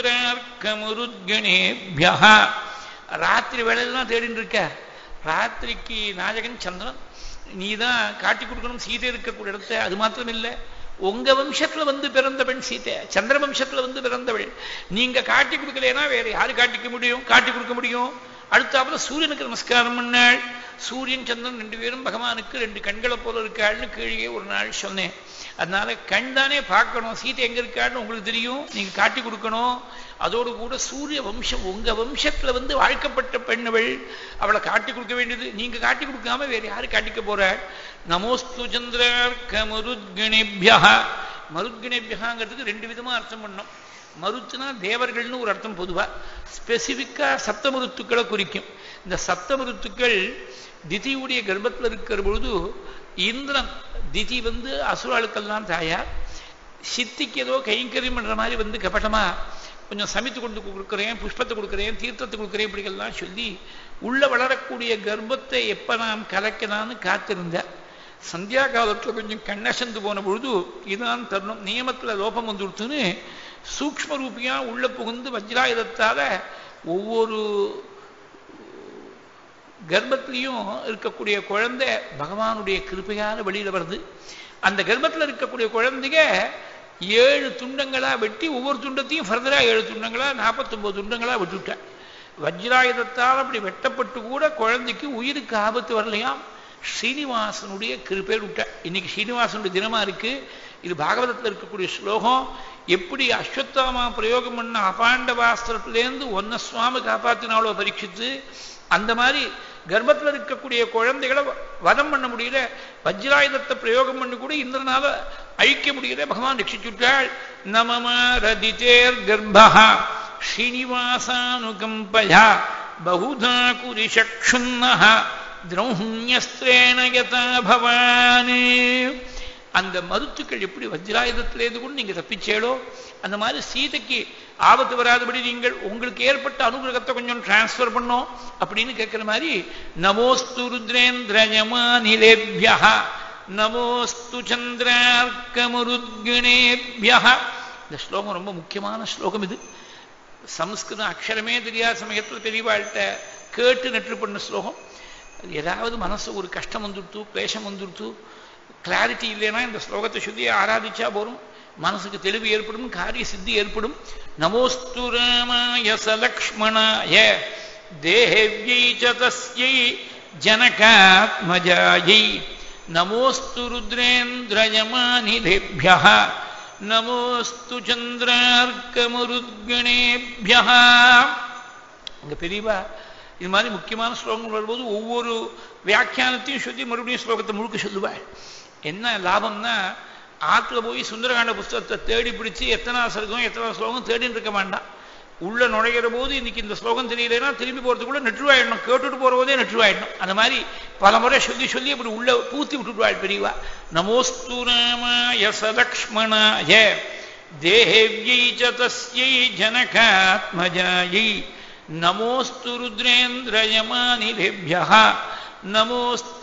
சந்திரார்க்கமுருத்கணேபியா. ராத்திரி வேலையெல்லாம் தேடின்னு இருக்க. ராத்திரிக்கு நாயகன் சந்திரன், நீதான் காட்டி கொடுக்கணும் சீதை இருக்கக்கூடிய இடத்த. அது மாத்திரம் இல்லை, உங்க வம்சத்துல வந்து பிறந்த பெண் சீதை, சந்திர வம்சத்துல வந்து பிறந்தவள். நீங்க காட்டி கொடுக்கலன்னா வேற யாரு காட்டிக்க முடியும்? காட்டி கொடுக்க முடியும். அடுத்தாப்புல சூரியனுக்கு நமஸ்காரம் பண்ணாள். சூரியன் சந்திரன் ரெண்டு பேரும் பகவானுக்கு ரெண்டு கண்களை போல இருக்காள்னு கீழே ஒரு நாள் சொன்னேன். அதனால கண் தானே பார்க்கணும், சீதை எங்க இருக்காள்னு உங்களுக்கு தெரியும், நீங்க காட்டி கொடுக்கணும். அதோடு கூட சூரிய வம்சம், உங்க வம்சத்துல வந்து வாழ்க்கப்பட்ட பெண்ணவள், அவளை காட்டி கொடுக்க வேண்டியது. நீங்க காட்டி கொடுக்காம வேற யாரு காட்டிக்க போறாள்? நமோஸ்து சந்திரார்க்க மருத்கணேபியா. மருத்கணேபியாங்கிறதுக்கு ரெண்டு விதமா அர்த்தம் பண்ணோம். மருத்துனா தேவர்கள்னு ஒரு அர்த்தம் பொதுவா, ஸ்பெசிபிக்கா சப்தமருத்துக்களை குறிக்கும். இந்த சப்தமருத்துக்கள் திதியுடைய கர்ப்பத்தில் இருக்கிற பொழுது இந்திரன், திதி வந்து அசுராளுக்கெல்லாம் தாயார், சித்திக்கு ஏதோ கைங்கரியம் பண்ற மாதிரி வந்து கபட்டமா கொஞ்சம் சமைத்து கொண்டு கொடுக்குறேன், புஷ்பத்தை கொடுக்குறேன், தீர்த்தத்தை கொடுக்குறேன், இப்படிகள்லாம் சொல்லி உள்ள வளரக்கூடிய கர்ப்பத்தை எப்ப நாம் கலக்கலான்னு காத்திருந்தார். சந்தியா காலத்துல கொஞ்சம் கண்ணசந்து போன பொழுது இதுதான் தருணம், நியமத்துல லோபம் வந்து கொடுத்துன்னு சூக்ஷ்ம ரூபியா உள்ள புகுந்து வஜ்ராயுதத்தால ஒவ்வொரு கர்ப்பத்திலையும் இருக்கக்கூடிய குழந்தை பகவானுடைய கிருபையால வெளியில வருது. அந்த கர்ப்பத்தில் இருக்கக்கூடிய குழந்தைங்க 7 துண்டங்களா வெட்டி ஒவ்வொரு துண்டத்தையும் ஃபர்தரா 7 துண்டங்களா 49 துண்டங்களா விட்டுவிட்டார். வஜ்ராயுதத்தால் அப்படி வெட்டப்பட்டு கூட குழந்தைக்கு உயிருக்கு ஆபத்து வரலையாம். ஸ்ரீனிவாசனுடைய கிருபை விட்டார். இன்னைக்கு ஸ்ரீனிவாசனுடைய தினமா இருக்கு. இது பாகவதத்தில் இருக்கக்கூடிய ஸ்லோகம். எப்படி அஸ்வத்தாமா பிரயோகம் பண்ண அபாண்டவாஸ்திரத்திலேருந்து ஒன்ன சுவாமி காப்பாத்தினாலோ பரீட்சித்து, அந்த மாதிரி கர்ப்பத்தில் இருக்கக்கூடிய குழந்தைகளை வதம் பண்ண முடியல, வஜ்ராயுதத்தை பிரயோகம் பண்ணி கூட இந்திரனால அழிக்க முடியல, பகவான் ரட்சிச்சுட்டாள். நமமரதிதேர் கர்ப்பா ஸ்ரீனிவாசானுகம்பயா பகுதா குரிஷக்ஷுன்னஹ திரௌண்யஸ்திரேண யதா பவானே. அந்த மருத்துக்கள் எப்படி வஜ்ராயுதத்திலேருந்து கூட நீங்க தப்பிச்சேளோ, அந்த மாதிரி சீதைக்கு ஆபத்து வராதபடி நீங்கள் உங்களுக்கு ஏற்பட்ட அனுகிரகத்தை கொஞ்சம் டிரான்ஸ்பர் பண்ணோம் அப்படின்னு கேட்கிற மாதிரி, நமோஸ்து ருத்ரேந்திரயமானிலேபியஹ நமோஸ்து சந்திரார்க்கமுருத்கணேபியஹ. இந்த ஸ்லோகம் ரொம்ப முக்கியமான ஸ்லோகம். இது சம்ஸ்கிருதம் அக்ஷரமே தெரியாத சமயத்தில் பெரியவாழ்கிட்ட கேட்டு நெற்று பண்ண ஸ்லோகம். ஏதாவது மனசு ஒரு கஷ்டம் வந்துடுத்து, கிளேஷம் வந்துடுத்து, கிளாரிட்டி இல்லைன்னா இந்த ஸ்லோகத்தை சுத்தியை ஆராதிச்சா போரும், மனசுக்கு தெளிவு ஏற்படும், காரிய சித்தி ஏற்படும். நமோஸ்து ராமாய சலக்ஷ்மணாய தேவ்யை ச தஸ்யை ஜனகாத்மஜாயை நமோஸ்து ருத்ரேந்திரயமானிலேபியஹ நமோஸ்து சந்திரார்க்கமுருத்கணேபியஹ. இங்க பெரியவா இது மாதிரி முக்கியமான ஸ்லோகங்கள் வரும்போது ஒவ்வொரு வியாக்கியானத்தையும் சொல்லி மறுபடியும் ஸ்லோகத்தை முழுக்க சொல்லுவாள். என்ன லாபம்னா, ஆற்றுல போய் சுந்தரகாண்ட புஸ்தகத்தை தேடி பிடிச்சு எத்தனை சர்க்கம் எத்தனை ஸ்லோகம் தேடின்னு இருக்க வேண்டாம். உள்ள நுழைகிற போது இன்னைக்கு இந்த ஸ்லோகம் தெரியலன்னா திரும்பி போறதுக்குள்ள நெற்றுவாயிடணும், கேட்டுட்டு போற போதே நெற்றுவாயிடணும். அந்த மாதிரி பல முறை சொல்லி சொல்லி அப்படி உள்ள பூத்தி விட்டுடுவாள் பெரியவா. நமோஸ்து ராமாய சலக்ஷ்மணாய தேவ்யை ச தஸ்யை ஜனகாத்மஜாயை நமோஸ்து ருத்ரேந்திரயமானிலேபியஹ நமோஸ்து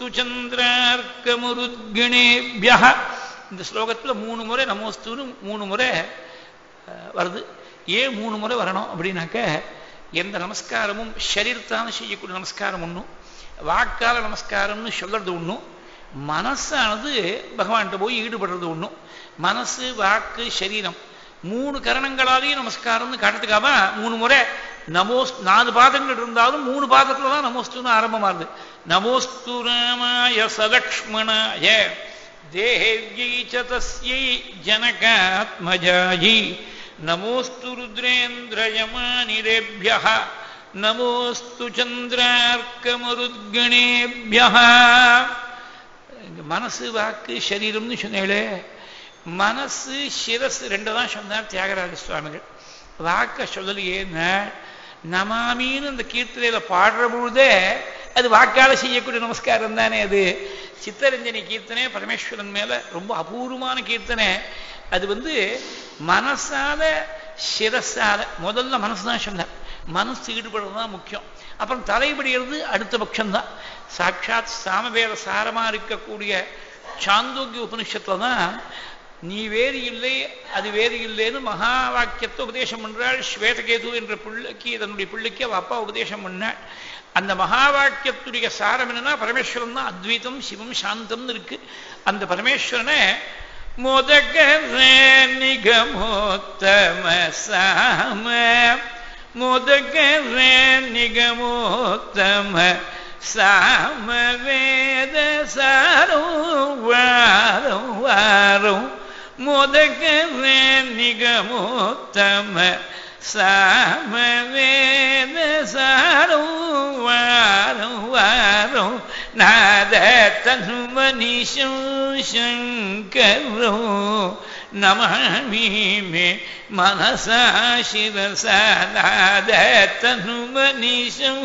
சந்திரார்க்கமுருத்கணேபியஹ. இந்த ஸ்லோகத்துல 3 முறை நமோஸ்துன்னு 3 முறை வருது. ஏன் 3 முறை வரணும் அப்படின்னாக்க, எந்த நமஸ்காரமும் சரீரத்தான செய்யக்கூடிய நமஸ்காரம் ஒன்றும், வாக்கால நமஸ்காரம்னு சொல்றது ஒன்றும், மனசானது பகவான்கிட்ட போய் ஈடுபடுறது ஒன்றும். மனசு வாக்கு சரீரம் 3 கரணங்களாலேயும் நமஸ்காரம்னு காட்டுறதுக்காக 3 முறை நமோஸ் 4 பாதங்கள் இருந்தாலும் 3 பாதத்துல தான் நமோஸ்துன்னு ஆரம்பமாகுது. நமோஸ்து ராமாய சலக்ஷ்மணாய தேவ்யை ச தஸ்யை ஜனகாத்மஜாயை நமோஸ்து ருத்ரேந்திரயமானிலேபியஹ நமோஸ்து சந்திரார்க்கமுருத்கணேபியஹ. மனசு வாக்கு சரீரம்னு சொன்னேளே, மனசு சிரஸ் 2 தான் சொன்னார் தியாகராஜ சுவாமிகள். வாக்க சொல்லலையேன்னா, நமாமின்னு அந்த கீர்த்தனையில பாடுற பொழுதே அது வாக்கால செய்யக்கூடிய நமஸ்காரம் தானே. அது சித்தரஞ்சனி கீர்த்தனை பரமேஸ்வரன் மேல ரொம்ப அபூர்வமான கீர்த்தனை. அது மனசால சிரஸால முதல்ல மனசுதான் சொன்னார். மனசு ஈடுபடுறதுதான் முக்கியம். அப்புறம் தலைபடுகிறது அடுத்த பட்சம்தான். சாட்சாத் சாமவேத சாரமா இருக்கக்கூடிய சாந்தோக்கிய உபனிஷத்துல தான் நீ வேறு இல்லை அது வேறு இல்லைன்னு மகா வாக்கியத்தை உபதேசம் பண்றாள். ஸ்வேதகேது என்ற பிள்ளைக்கு, தன்னுடைய பிள்ளைக்கு அவ அப்பா உபதேசம் பண்ணாள். அந்த மகா வாக்கியத்துடைய சாரம் என்னன்னா, பரமேஸ்வரன் தான் அத்வைதம் சிவம் சாந்தம்னு இருக்கு. அந்த பரமேஸ்வரனை மோதக நிகமோத்தம சாம மோதக நிகமோத்தம சாம வேத சாரம் வாரம் வாரம் மோதக நிகமோத்தம சாம வேத சாரம் வாரம் வாரம் நாத தனுமனிஷம் சங்கரோ நமாமி மே மனசா சிரசா நாத தனுமனிஷம்.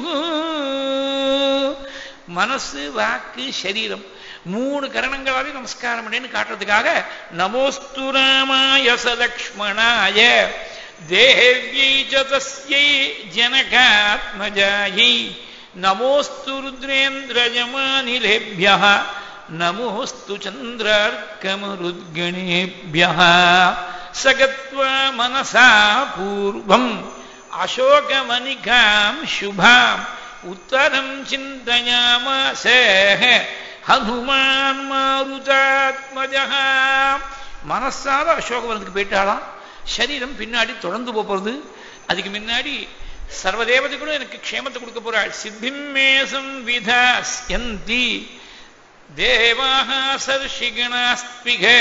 மனசு வாக்கு சரீரம் 3 கரணங்களாவே நமஸ்காரம் பண்ணேன்னு காட்டுறதுக்காக நமோஸ்து ராமாய சலக்ஷ்மணாய தேவ்யை ச தஸ்யை ஜனகாத்மஜாயை நமோஸ்து ருத்ரேந்திரயமானிலேபியஹ நமோஸ்து சந்திரார்க்கமுருத்கணேபியஹ. சகத்வா மனசா பூர்வம் அசோகமணிகாம் சுபாம் உத்தரம் சிந்தயாமாஸ ஹனுமான் மாருதாத்மஜஹ. மனசால அசோகவனத்துக்கு போயிட்டாளாம். சரீரம் பின்னாடி தொடர்ந்து போறது. அதுக்கு முன்னாடி சர்வதேவதைகளும் எனக்கு க்ஷேமத்தை கொடுக்க போறாள். சித்திமேசம் விதாஸ்யந்தி தேவாஹ சர்ஷிகணாஸ்மிக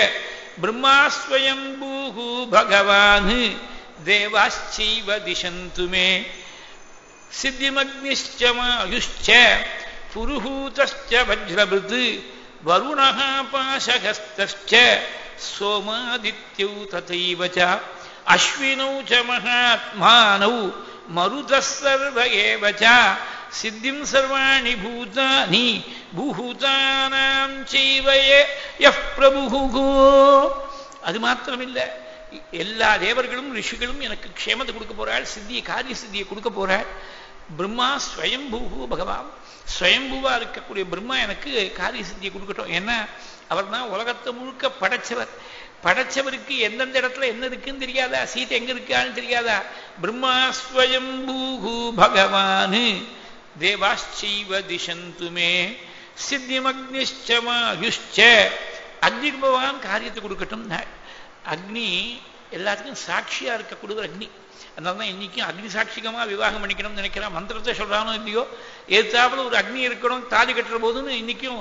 பிரம்மாஸ்வயம்பூஹு பகவான் தேவாச்சைவ திசந்து மே சித்திமக்னிஷ்ச மாயுஷ்ச புருஹூதஸ்ச வஜ்ரபிருத் வருணः பாசகஸ்தஸ்ச சோமாதித்யௌ ததைவ ச அஸ்வினௌ ச மகாத்மானௌ மருதः சர்வ ஏவ ச சித்திம் சர்வாணி பூதானி பூதானாம் சைவ யஹ் பிரபுஹு. அது மாத்திரமில்லை, எல்லா தேவர்களும் ரிஷிகளும் எனக்கு க்ஷேமத்தை கொடுக்க போறாள், சித்தியை காரிய சித்தியை கொடுக்க போறாள். பிரம்மா ஸ்வயம்பூஹு பகவான், ஸ்வயம்பூவா இருக்கக்கூடிய பிரம்மா எனக்கு காரிய சித்தியை கொடுக்கட்டும். ஏன்னா அவர் தான் உலகத்தை முழுக்க படைச்சவர். படைச்சவருக்கு எந்தெந்த இடத்துல என்ன இருக்குன்னு தெரியாதா, சீதை எங்க இருக்கான்னு தெரியாதா? பிரம்மா ஸ்வயம்பூஹு பகவான் தேவாச்சைவ திசந்து மே சித்திமக்னிஷ்ச மாயுஷ்ச. அக்னி பகவான் காரியத்தை கொடுக்கட்டும். அக்னி எல்லாத்துக்கும் சாட்சியா இருக்கக்கூடியவர் அக்னி. அதனால தான் இன்னைக்கும் அக்னி சாட்சிகமா விவாகம் பண்ணிக்கணும்னு நினைக்கிறான். மந்திரத்தை சொல்றானோ இல்லையோ, எதிர்த்தாப்புல ஒரு அக்னி இருக்கணும் தாலி கட்டுற போதுன்னு இன்னைக்கும்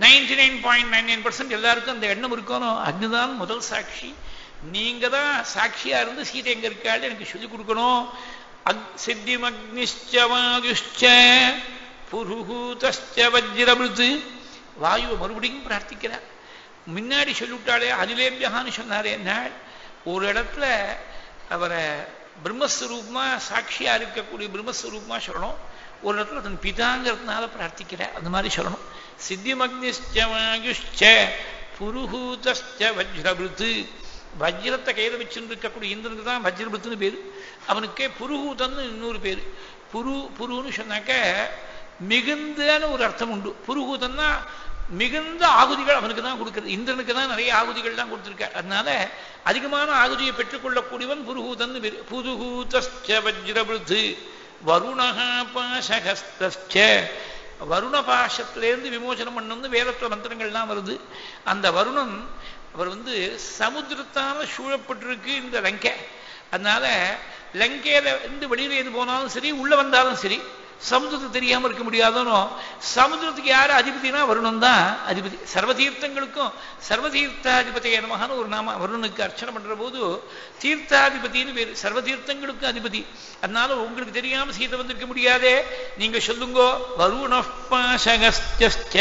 99.99% எல்லாருக்கும் அந்த எண்ணம் இருக்கணும். அக்னிதான் முதல் சாட்சி. நீங்க தான் சாட்சியா இருந்து சீதை எங்க இருக்காள் எனக்கு சொல்லிக் கொடுக்கணும். சித்திமக்னிஷ்ச மாயுஷ்ச புருஹூதஸ்ச வஜ்ரபிருத். வாயுவை மறுபடியும் பிரார்த்திக்கிறார். முன்னாடி சொல்லிவிட்டாலே அதிலேபியகான்னு சொன்னாரே. நாள் ஒரு இடத்துல அவரை பிரம்மஸ்வரூபமா சாட்சியா இருக்கக்கூடிய பிரம்மஸ்வரூபமா சொல்லணும், ஒரு இடத்துல தன் பிதாங்கிறதுனால பிரார்த்திக்கிறார். அந்த மாதிரி சொல்லணும். சித்திமக்னிஷ்ச மாயுஷ்ச புருஹூதஸ்ச வஜ்ரபிருத். வஜ்ரத்தை கையில வச்சுன்னு இருக்கக்கூடிய இந்திரனுக்கு தான் வஜ்ரபிருத்துன்னு பேரு. அவனுக்கே புருஹூதன்னு இன்னொரு பேரு. புருன்னு சொன்னாக்க மிகுந்தன்னு ஒரு அர்த்தம் உண்டு. புருஹூதன்னா மிகுந்த ஆகுதிகள் அவனுக்கு தான் கொடுக்கிறது. இந்திரனுக்கு தான் நிறைய ஆகுதிகள் தான் கொடுத்திருக்கார். அதனால அதிகமான ஆகுதியை பெற்றுக்கொள்ளக்கூடியவன் புருஹூதன். புருஹூதஸ்ச வஜ்ரபிருத் வருணः பாசகஸ்தஸ்ச. வருண பாசத்திலேருந்து விமோசனம் பண்ணணும்னு வேதத்துல மந்திரங்கள்லாம் வருது. அந்த வருணன் அவர் சமுத்திரத்தால சூழப்பட்டிருக்கு இந்த லங்கை. அதனால லங்கையில இருந்து வெளியில எது போனாலும் சரி, உள்ள வந்தாலும் சரி, சமுத்திரத்தை தெரியாம இருக்க முடியாதனோ. சமுத்திரத்துக்கு யாரு அதிபதினா வருணன் தான் அதிபதி. சர்வதீர்த்தங்களுக்கும் சர்வதீர்த்தாதிபதியே நமகான ஒரு நாம வருணனுக்கு அர்ச்சனை பண்ற போது தீர்த்தாதிபதினு பேரு. சர்வதீர்த்தங்களுக்கும் அதிபதி. அதனால உங்களுக்கு தெரியாம சீதை வந்திருக்க முடியாதே. நீங்க சொல்லுங்கோ. வருணः பாசகஸ்ச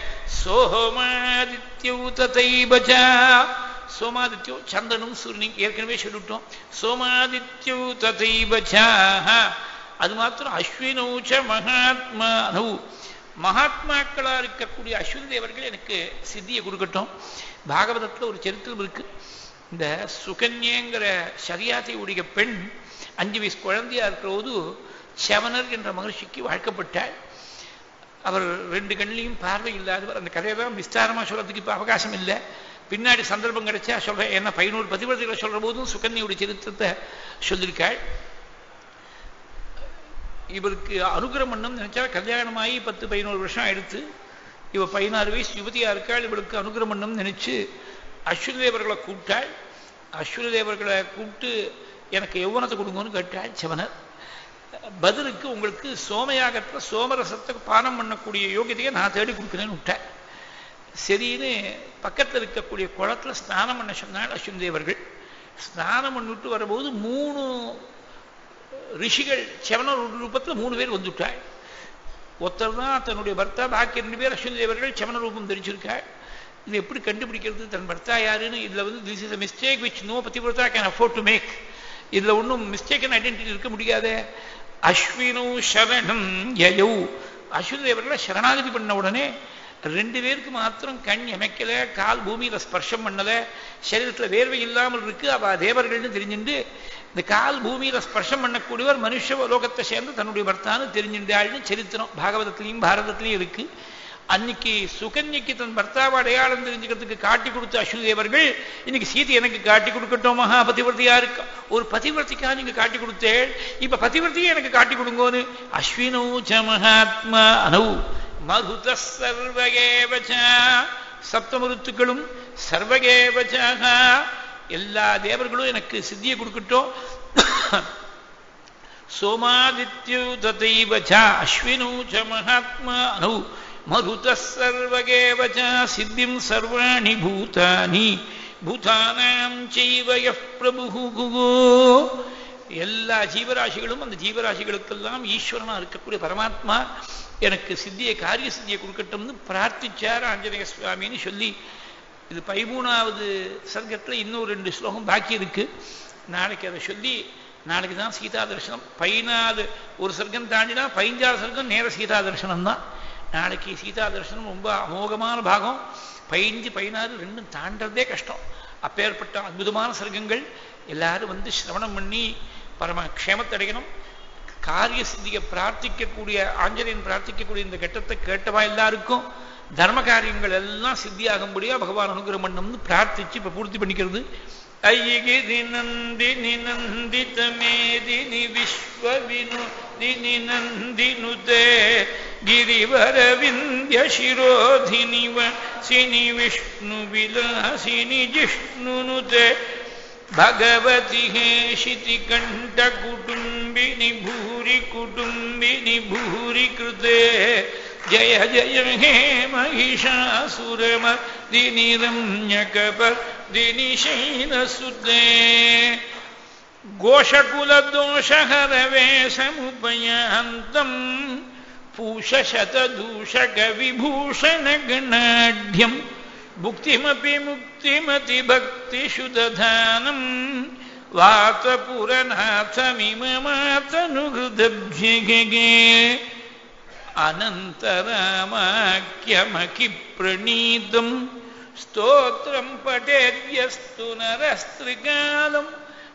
சோமாதித்யௌ ததைவ ச. சோமாதித்யோ சந்திரனும் சூரியனும் ஏற்கனவே சொல்லிவிட்டோம். சோமாதித்யௌ ததைவ ச. அது மாத்திரம் அஸ்வினௌ ச மகாத்மானௌ. மகாத்மாக்களா இருக்கக்கூடிய அஸ்வினி தேவர்கள் எனக்கு சித்தியை கொடுக்கட்டும். பாகவதத்துல ஒரு சரித்திரம் இருக்கு. இந்த சுகன்யங்கிற சரியாத்தை உடைய பெண் 5 வயசு குழந்தையா இருக்கிற போது சவனர் என்ற மகர்ஷிக்கு வாழ்க்கப்பட்டாள். அவர் 2 கண்ணிலையும் பார்வை இல்லாதவர். அந்த கதையை தான் விஸ்தாரமா சொல்றதுக்கு இப்ப அவகாசம் இல்லை. பின்னாடி சந்தர்ப்பம் கிடைச்சா சொல்றேன். ஏன்னா 11 பதிவிரதைகளை சொல்ற போதும் சுகன்யுடைய சரித்திரத்தை சொல்லியிருக்காள். இவருக்கு அனுகிரகம் பண்ணணும்னு நினைச்சா கல்யாணமாகி 10-11 வருஷம் ஆயிடுத்து. இவ 16 வயசு யுவதியா இருக்காள். இவளுக்கு அனுகிரகம் பண்ணணும்னு நினைச்சு அஸ்வினி தேவர்களை கூப்பிட்டாள். அஸ்வினி தேவர்களை கூப்பிட்டு எனக்கு யௌவனத்தை கொடுங்கன்னு கேட்டாள் சவனர். பதிலுக்கு உங்களுக்கு சோமயாகத்துல சோமரசத்தை பானம் பண்ணக்கூடிய யோகியத்தையை நான் தேடி கொடுக்குறேன்னு விட்டேன். சரின்னு பக்கத்தில் இருக்கக்கூடிய குளத்துல ஸ்நானம் பண்ண சொன்னாள் அஸ்வினி தேவர்கள். ஸ்நானம் பண்ணிவிட்டு வரும்போது 3 ரிஷிகள் செவனர் ரூபத்தில் 3 பேர் வந்துட்டாள். ஒருத்தர் தான் தன்னுடைய பர்த்தா, பாக்கி 2 பேர் அஸ்வினி தேவர்கள் செவன ரூபம் தெரிஞ்சிருக்காள். இது எப்படி கண்டுபிடிக்கிறது தன் பர்த்தா யாருன்னு? இதுல this is a mistake which no pativrata can afford to make. இதுல ஒன்றும் மிஸ்டேக்கன் ஐடென்டிட்டி இருக்க முடியாது. அஸ்வினோ சரணம் யயௌ. அஸ்வினி தேவர்களை சரணாகதி பண்ண உடனே 2 பேருக்கு மாத்திரம் கண் எமைக்கல, கால் பூமியில ஸ்பர்ஷம் பண்ணல, சரீரத்துல வேர்வை இல்லாமல் இருக்கு. அவ தேவர்கள்னு தெரிஞ்சுட்டு இந்த கால் பூமியில ஸ்பர்ஷம் பண்ணக்கூடியவர் மனுஷ லோகத்தை சேர்ந்து தன்னுடைய பர்த்தான்னு தெரிஞ்சுட்டாள்னு சரித்திரம் பாகவதத்திலையும் பாரதத்திலையும் இருக்கு. அன்னைக்கு சுகன்யக்கு தன் பர்த்தாவை அடையாளம் தெரிஞ்சுக்கிறதுக்கு காட்டி கொடுத்த அஸ்வினி தேவர்கள் இன்னைக்கு சீதை எனக்கு காட்டி கொடுக்கட்டும் மகா பதிவிரதையா இருக்கா. ஒரு பதிவிரதைக்கா நீங்க காட்டி கொடுத்தேள், இப்ப பதிவிரதையை எனக்கு காட்டி கொடுங்கோன்னு. அஸ்வினோ ச மகாத்மானௌ மருத சர்வகேவ ச. சப்தமருத்துக்களும் சர்வகேவ ச. எல்லா தேவர்களும் எனக்கு சித்தியை கொடுக்கட்டும். சோமாதித்யௌ ததைவ ச அஸ்வினோ ச மகாத்மானௌ மருத சர்வகேவ ச சித்திம் சர்வாணி பூதானி பூதானாம் செய்வய பிரபு. எல்லா ஜீவராசிகளும் அந்த ஜீவராசிகளுக்கெல்லாம் ஈஸ்வரனா இருக்கக்கூடிய பரமாத்மா எனக்கு சித்தியை காரிய சித்தியை கொடுக்கட்டும்னு பிரார்த்திச்சார் ஆஞ்சநேய சுவாமின்னு சொல்லி, இது 13வது சர்க்கத்தில் இன்னும் 2 ஸ்லோகம் பாக்கி இருக்கு. நாளைக்கு அதை சொல்லி, நாளைக்கு தான் சீதா தரிசனம். 14 ஒரு சர்க்கம் தாண்டினா 15வது சர்க்கம் நேர சீதா தரிசனம் தான். நாளைக்கு சீதா தரிசனம் ரொம்ப அமோகமான பாகம். 15, 16 ரெண்டும் தாண்டதே கஷ்டம். அப்பேற்பட்ட அற்புதமான சர்க்கங்கள் எல்லாரும் வந்து சிரவணம் பண்ணி பரம க்ஷேமத்தடையணும். காரிய சித்தியை பிரார்த்திக்கக்கூடிய ஆஞ்சநேயன் பிரார்த்திக்கக்கூடிய இந்த கட்டத்தை கேட்டவா எல்லாருக்கும் தர்ம காரியங்கள் எல்லாம் சித்தியாகும்படியா பகவான் அனுகிரகம் பண்ணணும்னு பிரார்த்திச்சு இப்ப பூர்த்தி பண்ணிக்கிறது. ஐகிரி நந்தினி நந்தித மேதினி விஸ்வ வினோதினி நந்தினுதே கிரிவர விந்திய சிரோதினி வசினி விஷ்ணு விலாசினி ஜிஷ்ணுனுதே भगवती हेशिति कंठ कुटुंबिनी भूरि कृते जय जय हे महिषासुरमर्दिनि रम्यकपर्दिनि शैलसुते घोषकुलदोषहरवे समुपयान्तम् पूषशतदूषकविभूषणगणाढ्यम् भुक्तिमपि मुक्तिमति भक्तिषु दधानम् वातपुरनाथमिममातनुहृदभ्यगे अनन्तरामाख्यमखि प्रणीतम् स्तोत्रम् पठेद्यस्तु नरस्त्रिकालम्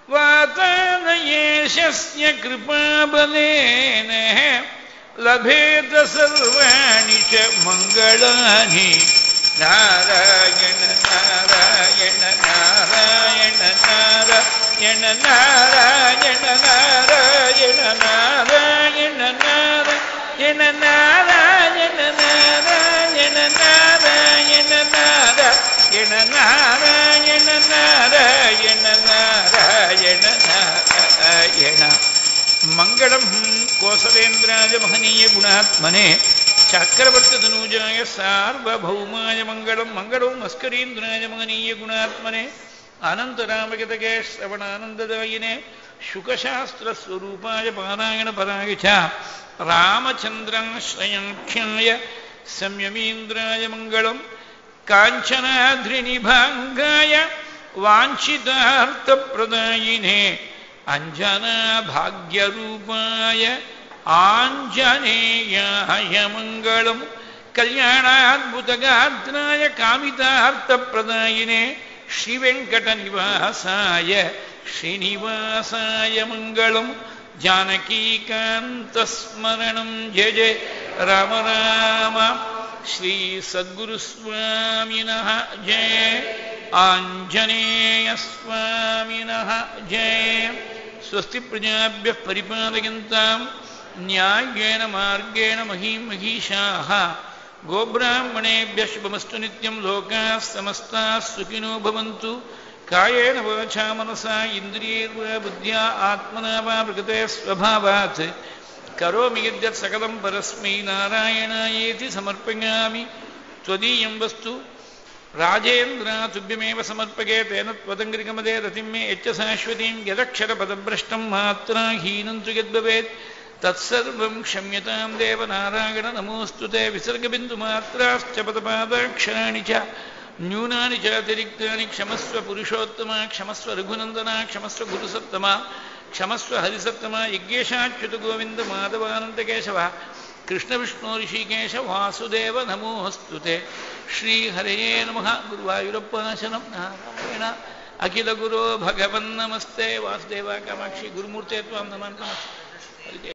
वातानयेशस्य कृपाबलेन लभेत सर्वाणि च मङ्गलानि नारायण नारायण नारायण नारायण नारायण नारायण नारायण नारायण नारायण नारायण नारायण नारायण नारायण नारायण नारायण नारायण मंगलम कोसलेन्द्राय महनीय गुणात्मने चक्रवर्ततनूजाय सार्वभौमाय मंगलम मंगलम मस्करीन्द्राय महनीय गुणात्मने अनंतरामगतके श्रवणानंददायिने शुकशास्त्रस्वरूपाय पारायण पराय च रामचन्द्राश्रयङ्ख्याय संयमीन्द्राय मंगलम काञ्चनाद्रिनिभाङ्गाय वाञ्छितार्थप्रदायिने अंजना भाग्यरूपाय आञ्जनेयाय मंगलम कल्याणाद्भुतगात्राय कामितार्थप्रदायिने श्रीवेङ्कटनिवासाय श्रीनिवासाय मंगलम जानकीकान्तस्मरणं जय जय राम राम श्री सद्गुरुस्वामिनः जय आञ्जनेयस्वामिनः जय स्वस्ति प्रजाभ्यः परिपालयन्तां न्याय्येन मार्गेण महीं महीषाः गोब्राह्मणेभ्यः शुभमस्तु नित्यं लोकाः समस्ताः सुखिनो भवन्तु कायेन वाचा मनसा इन्द्रियैर्वा बुद्ध्या आत्मना वा प्रकृते स्वभावात् करोमि यद्यत् सकलं परस्मै नारायणायेति समर्पयामि त्वदीयं वस्तु राजेन्द्र तुभ्यमेव समर्पके तेन त्वदङ्घ्रिकमदे रतिं मे यच्च शाश्वतीं यदक्षरपदभ्रष्टं मात्राहीनं तु यद्भवेत् तत्सर्वं क्षम्यतां देव नारायण नमोऽस्तु ते विसर्गबिन्दुमात्राश्च पदपादाक्षराणि च न्यूनानि च अतिरिक्तानि क्षमस्व पुरुषोत्तमा क्षमस्व रघुनन्दना क्षमस्व गुरुसत्तमा क्षमस्व हरिसत्तमा यज्ञेशाच्युत गोविन्द माधवानन्दकेशव कृष्णविष्णु ऋषिकेश वासुदेव नमोऽस्तु ते श्रीहरये नमः गुरुवायुरप्पनाशनं नारायण अखिल गुरो भगवन्नमस्ते वासुदेवा कामाक्षि गुरुमूर्ते त्वां नमामि।